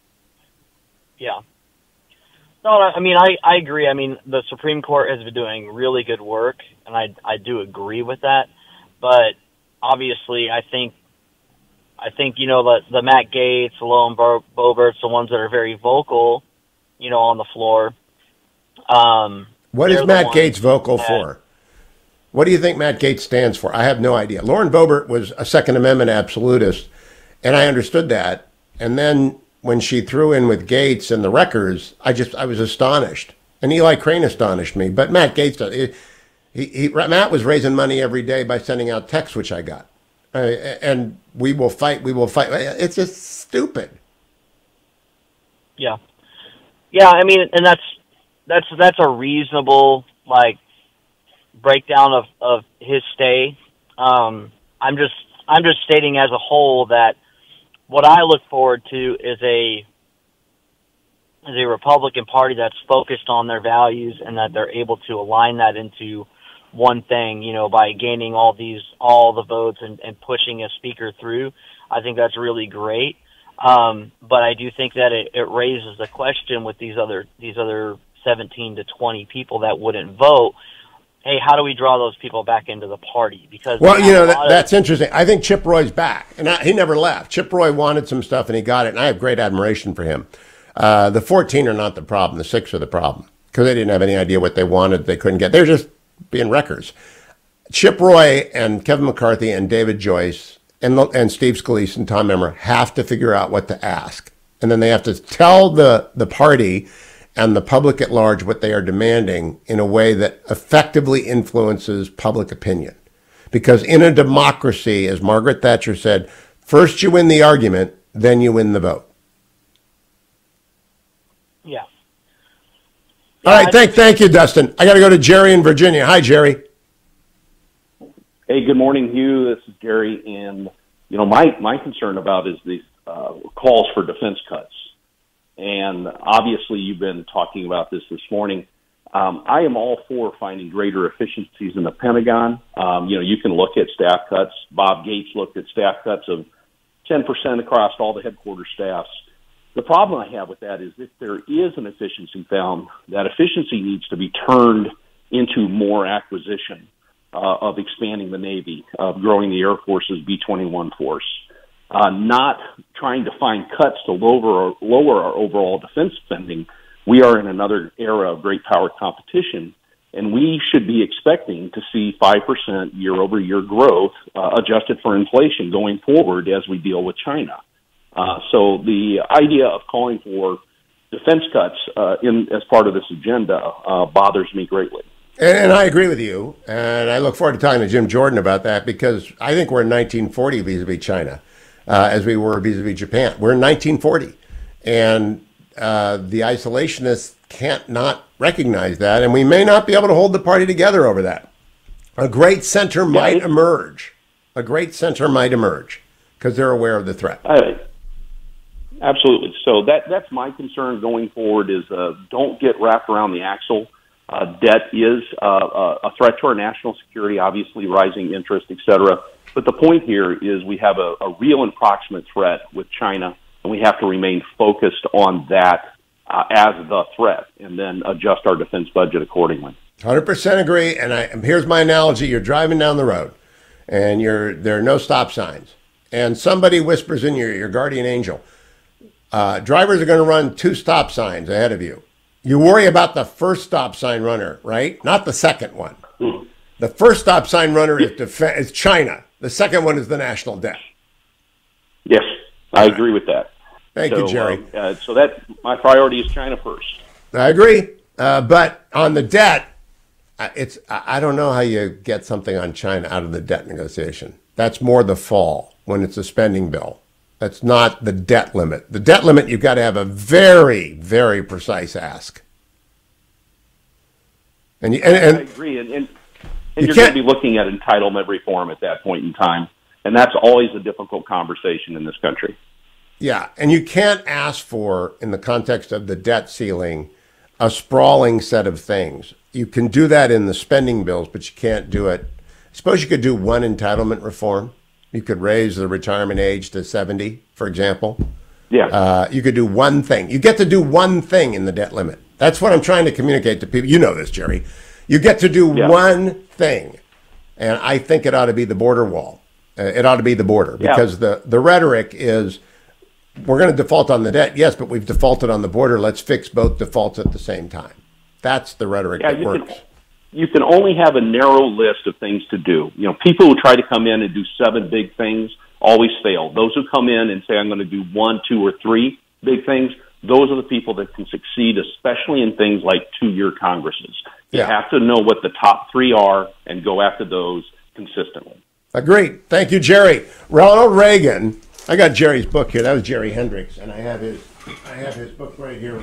Yeah. No, I mean, I, I agree. I mean, the Supreme Court has been doing really good work, and I, I do agree with that. But obviously, I think, I think, you know, the, the Matt Gaetz, the Lone Boeberts, the ones that are very vocal, you know, on the floor. Um, what is Matt Gaetz vocal that, for? What do you think Matt Gaetz stands for? I have no idea. Lauren Boebert was a Second Amendment absolutist, and I understood that. And then when she threw in with Gaetz and the wreckers, I just, I was astonished. And Eli Crane astonished me. But Matt Gaetz, he, he, Matt was raising money every day by sending out texts, which I got. Uh, and we will fight, we will fight. It's just stupid. Yeah. Yeah, I mean, and that's, that's, that's a reasonable, like, breakdown of, of his stay. Um, I'm just, I'm just stating as a whole that what I look forward to is a, is a Republican Party that's focused on their values and that they're able to align that into one thing, you know, by gaining all these, all the votes and, and pushing a speaker through. I think that's really great. Um, but I do think that it, it raises the question with these other, these other seventeen to twenty people that wouldn't vote. Hey, how do we draw those people back into the party? Because well, you know, that, that's interesting. I think Chip Roy's back, and I, he never left. Chip Roy wanted some stuff, and he got it, and I have great admiration for him. Uh, the fourteen are not the problem. The six are the problem because they didn't have any idea what they wanted. They couldn't get. They're just being wreckers. Chip Roy and Kevin McCarthy and David Joyce and, and Steve Scalise and Tom Emmer have to figure out what to ask, and then they have to tell the the party and the public at large what they are demanding in a way that effectively influences public opinion. Because in a democracy, as Margaret Thatcher said, first you win the argument, then you win the vote. Yeah. All right, thank, thank you, Dustin. I got to go to Jerry in Virginia. Hi, Jerry. Hey, good morning, Hugh. This is Gary. And, you know, my, my concern about is these uh, calls for defense cuts. And obviously, you've been talking about this this morning. Um, I am all for finding greater efficiencies in the Pentagon. Um, you know, you can look at staff cuts. Bob Gates looked at staff cuts of ten percent across all the headquarters staffs. The problem I have with that is if there is an efficiency found, that efficiency needs to be turned into more acquisition uh, of expanding the Navy, of growing the Air Force's B twenty-one force. Uh, not trying to find cuts to lower or lower our overall defense spending. We are in another era of great power competition, and we should be expecting to see five percent year-over-year growth uh, adjusted for inflation going forward as we deal with China. Uh, so the idea of calling for defense cuts uh, in as part of this agenda uh, bothers me greatly. And, and I agree with you, and I look forward to talking to Jim Jordan about that, because I think we're in nineteen forty vis-a-vis China, uh, as we were vis-a-vis Japan. We're in nineteen forty, and uh, the isolationists can't not recognize that, and we may not be able to hold the party together over that. A great center might yeah, emerge. A great center might emerge, because they're aware of the threat. Uh, absolutely. So that that's my concern going forward is uh, don't get wrapped around the axle. Uh, debt is uh, a threat to our national security, obviously rising interest, et cetera. But the point here is we have a, a real and proximate threat with China, and we have to remain focused on that uh, as the threat, and then adjust our defense budget accordingly. one hundred percent agree. And I, here's my analogy. You're driving down the road, and you're there are no stop signs. And somebody whispers in your ear, your guardian angel, uh, drivers are going to run two stop signs ahead of you. You worry about the first stop sign runner, right? Not the second one. Mm. The first stop sign runner is, def- is China. The second one is the national debt. Yes, I agree with that. Thank so, you, Jerry. Uh, uh, so that my priority is China first. I agree. Uh, but on the debt, uh, it's I I don't know how you get something on China out of the debt negotiation. That's more the fall when it's a spending bill. That's not the debt limit. The debt limit, you've got to have a very, very precise ask. And, you, and, and I agree. And, and, you and you're going to be looking at entitlement reform at that point in time. And that's always a difficult conversation in this country. Yeah, and you can't ask for, in the context of the debt ceiling, a sprawling set of things. You can do that in the spending bills, but you can't do it. Suppose you could do one entitlement reform. You could raise the retirement age to seventy, for example. Yeah. Uh, you could do one thing. You get to do one thing in the debt limit. That's what I'm trying to communicate to people. You know this, Jerry. You get to do yeah. one thing. And I think it ought to be the border wall. Uh, it ought to be the border. Because yeah. the, the rhetoric is, we're going to default on the debt. Yes, but we've defaulted on the border. Let's fix both defaults at the same time. That's the rhetoric yeah, that you works. Can, you can only have a narrow list of things to do. You know, people who try to come in and do seven big things always fail. Those who come in and say, I'm going to do one, two, or three big things, those are the people that can succeed, especially in things like two-year Congresses. You yeah. have to know what the top three are and go after those consistently. Agreed. Thank you, Jerry. Ronald Reagan. I got Jerry's book here. That was Jerry Hendricks, and I have his. I have his book right here.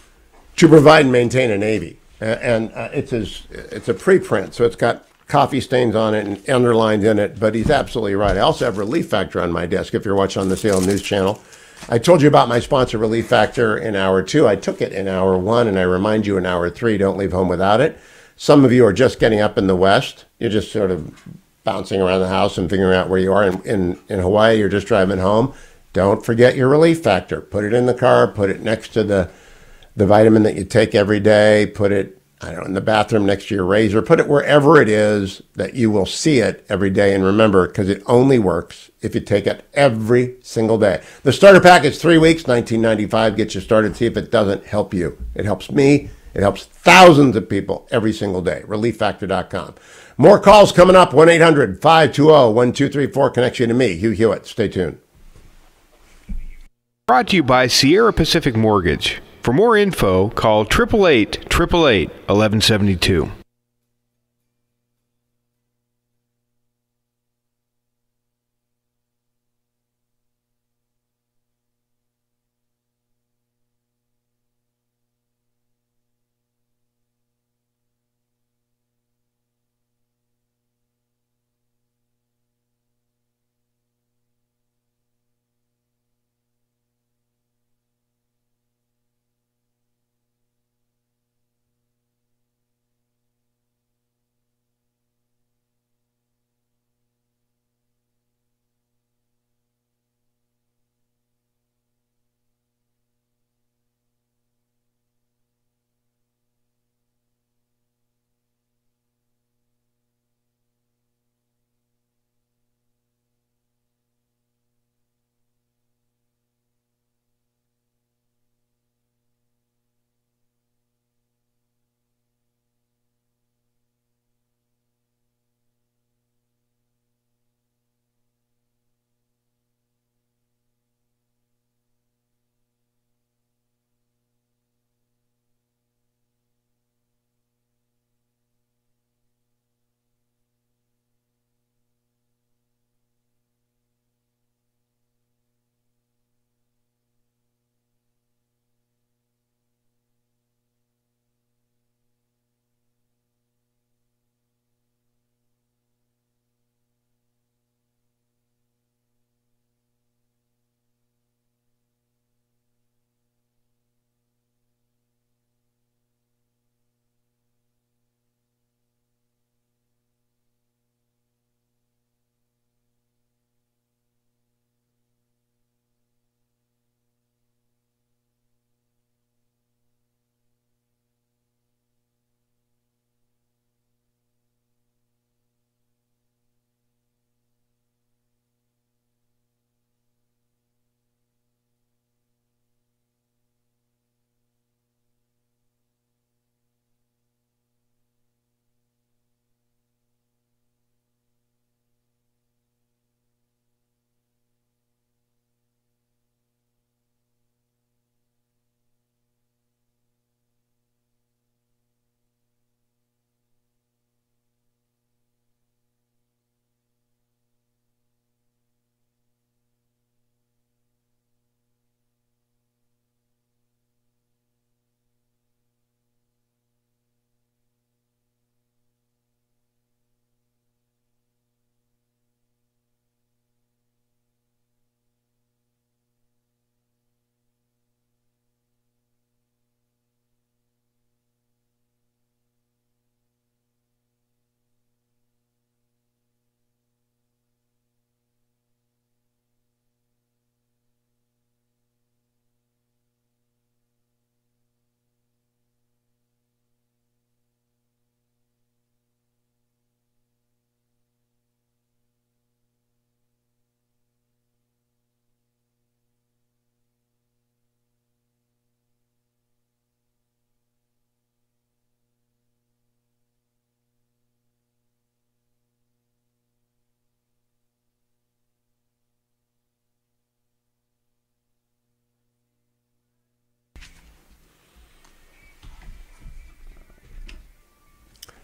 To Provide and Maintain a Navy, uh, and uh, it's his. It's a preprint, so it's got coffee stains on it and underlined in it. But he's absolutely right. I also have Relief Factor on my desk. If you're watching on the Salem News Channel, I told you about my sponsor, Relief Factor, in hour two. I took it in hour one, and I remind you in hour three. Don't leave home without it. Some of you are just getting up in the West. You're just sort of bouncing around the house and figuring out where you are. In, in, in Hawaii, you're just driving home. Don't forget your Relief Factor. Put it in the car. Put it next to the the vitamin that you take every day. Put it, I don't know, in the bathroom next to your razor. Put it wherever it is that you will see it every day. And remember, because it only works if you take it every single day. The starter pack is three weeks, nineteen ninety-five. Get you started. See if it doesn't help you. It helps me. It helps thousands of people every single day. relief factor dot com. More calls coming up. one eight hundred five two zero one two three four connects you to me, Hugh Hewitt. Stay tuned. Brought to you by Sierra Pacific Mortgage. For more info, call eight eight eight, eight eight eight, one one seven two.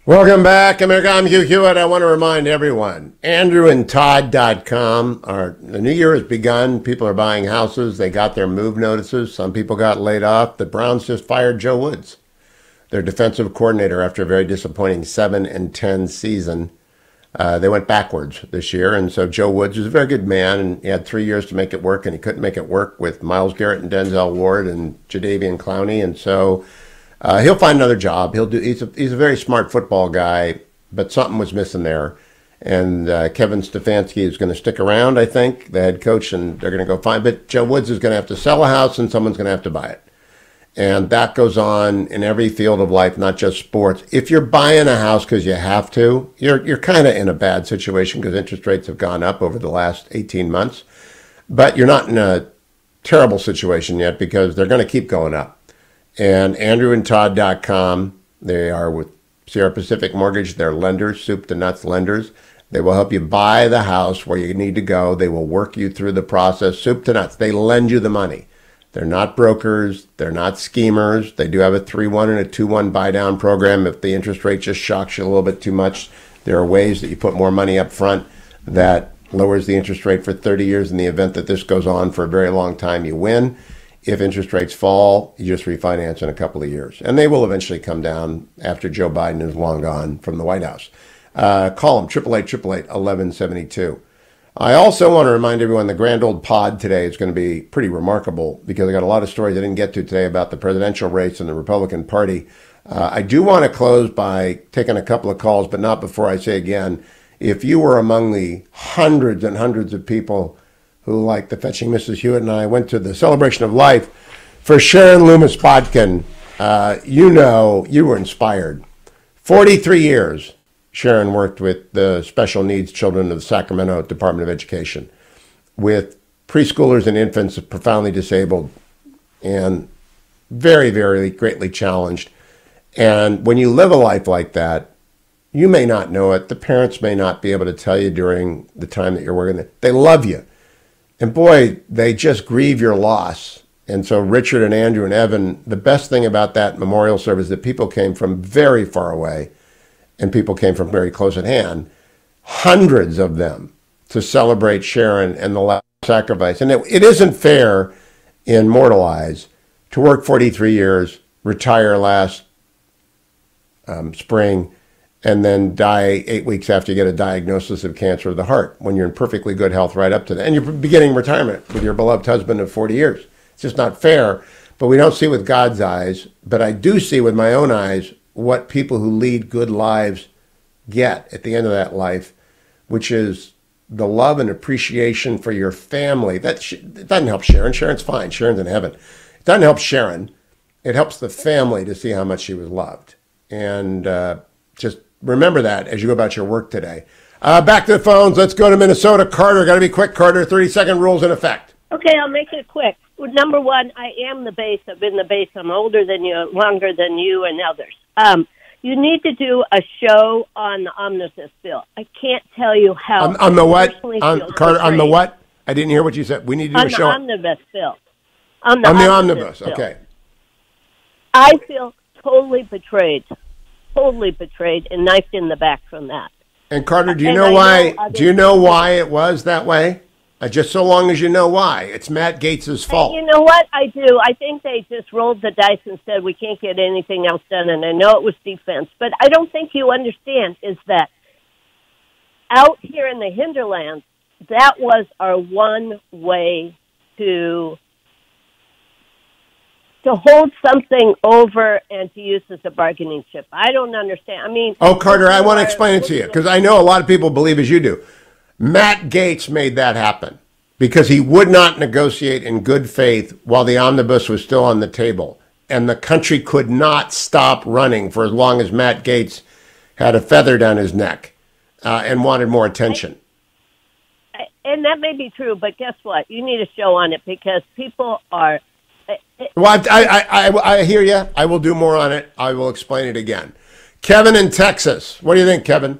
Welcome back, America. I'm Hugh Hewitt. I want to remind everyone, andrew and todd dot com. Our, the new year has begun. People are buying houses. They got their move notices. Some people got laid off. The Browns just fired Joe Woods, their defensive coordinator, after a very disappointing seven and ten season. Uh, they went backwards this year, and so Joe Woods is a very good man, and he had three years to make it work, and he couldn't make it work with Myles Garrett and Denzel Ward and Jadeveon Clowney, and so uh, he'll find another job. He'll do. He's a, he's a very smart football guy, but something was missing there, and uh, Kevin Stefanski is going to stick around, I think, the head coach, and they're going to go find. But Joe Woods is going to have to sell a house, and someone's going to have to buy it. And that goes on in every field of life, not just sports. If you're buying a house because you have to, you're you're kind of in a bad situation because interest rates have gone up over the last eighteen months. But you're not in a terrible situation yet because they're going to keep going up. And andrew and todd dot com, they are with Sierra Pacific Mortgage. They're lenders, soup to nuts lenders. They will help you buy the house where you need to go. They will work you through the process, soup to nuts. They lend you the money. They're not brokers. They're not schemers. They do have a three one and a two one buy-down program. If the interest rate just shocks you a little bit too much, there are ways that you put more money up front that lowers the interest rate for thirty years. In the event that this goes on for a very long time, you win. If interest rates fall, you just refinance in a couple of years. And they will eventually come down after Joe Biden is long gone from the White House. Uh, call them, eight eight eight, eight eight eight, eleven seventy-two. I also want to remind everyone the grand old pod today is going to be pretty remarkable because I got a lot of stories I didn't get to today about the presidential race and the Republican Party. Uh, I do want to close by taking a couple of calls, but not before I say again, if you were among the hundreds and hundreds of people who, like the fetching Missus Hewitt and I, went to the celebration of life for Sharon Loomis-Bodkin, uh, you know you were inspired. forty-three years. Sharon worked with the special needs children of the Sacramento Department of Education, with preschoolers and infants profoundly disabled and very, very greatly challenged. And when you live a life like that, you may not know it. The parents may not be able to tell you during the time that you're working there. They love you. And boy, they just grieve your loss. And so Richard and Andrew and Evan, the best thing about that memorial service is that people came from very far away. And people came from very close at hand, hundreds of them, to celebrate Sharon and the last sacrifice. And it, it isn't fair in mortal eyes to work forty-three years, retire last um, spring, and then die eight weeks after you get a diagnosis of cancer of the heart when you're in perfectly good health right up to that. And you're beginning retirement with your beloved husband of forty years. It's just not fair, but we don't see with God's eyes. But I do see with my own eyes what people who lead good lives get at the end of that life, which is the love and appreciation for your family. That sh- it doesn't help Sharon. Sharon's fine. Sharon's in heaven. It doesn't help Sharon. It helps the family to see how much she was loved. And uh, just remember that as you go about your work today. Uh, back to the phones. Let's go to Minnesota. Carter, got to be quick, Carter. thirty-second rules in effect. Okay, I'll make it quick. Number one, I am the base. I've been the base. I'm older than you, longer than you and others. Um, you need to do a show on the omnibus bill. I can't tell you how. On, on the what? On, Carter, on the what? I didn't hear what you said. We need to do on a show. On the omnibus bill. On the, on the omnibus, omnibus, bill. okay. I feel totally betrayed, totally betrayed and knifed in the back from that. And Carter, do you and know I why? Know do you know why it was that way? Uh, just so long as you know why. It's Matt Gaetz's fault. You know what? I do. I think they just rolled the dice and said we can't get anything else done. And I know it was defense, but I don't think you understand is that out here in the hinterlands, that was our one way to to hold something over and to use as a bargaining chip. I don't understand. I mean, oh, Carter, I want to explain it to you because I know a lot of people believe as you do. Matt Gaetz made that happen because he would not negotiate in good faith while the omnibus was still on the table. And the country could not stop running for as long as Matt Gaetz had a feather down his neck uh, and wanted more attention. I, I, and that may be true, but guess what? You need a show on it because people are... Well, I, I, I, I hear you. I will do more on it. I will explain it again. Kevin in Texas. What do you think, Kevin?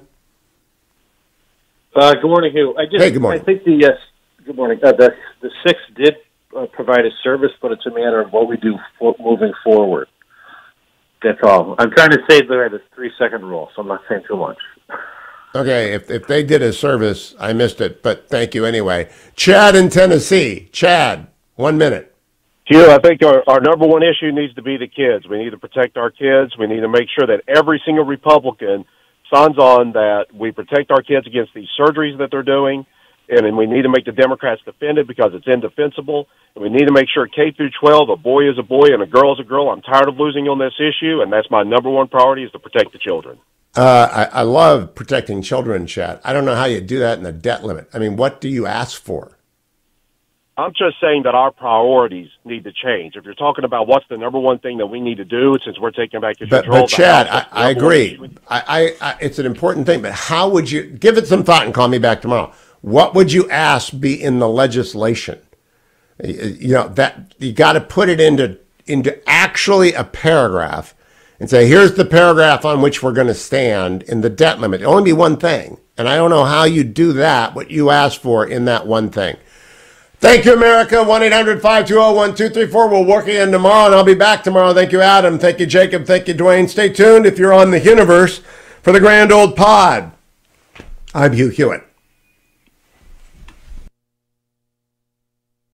Uh, good morning, Hugh. I just, hey, good morning. I think the uh, good morning. Uh, the the six did uh, provide a service, but it's a matter of what we do for, moving forward. That's all. I'm trying to save the this three second rule, so I'm not saying too much. Okay, if if they did a service, I missed it, but thank you anyway. Chad in Tennessee. Chad, one minute. Hugh, I think our, our number one issue needs to be the kids. We need to protect our kids. We need to make sure that every single Republican signs on that we protect our kids against these surgeries that they're doing, and then we need to make the Democrats defend it because it's indefensible. And we need to make sure K through twelve, a boy is a boy and a girl is a girl. I'm tired of losing on this issue, and that's my number one priority is to protect the children. Uh, I, I love protecting children, Chad. I don't know how you do that in the debt limit. I mean, what do you ask for? I'm just saying that our priorities need to change. If you're talking about what's the number one thing that we need to do, since we're taking back control, But, but Chad, House, I, I agree. I, I, I, it's an important thing, but how would you, give it some thought and call me back tomorrow. What would you ask be in the legislation? You know, that you got to put it into, into actually a paragraph and say, here's the paragraph on which we're going to stand in the debt limit. It'll only be one thing. And I don't know how you do that, what you ask for in that one thing. Thank you, America. one eight hundred five two zero one two three four. We'll work again tomorrow, and I'll be back tomorrow. Thank you, Adam. Thank you, Jacob. Thank you, Dwayne. Stay tuned if you're on the universe for the Grand Old Pod. I'm Hugh Hewitt.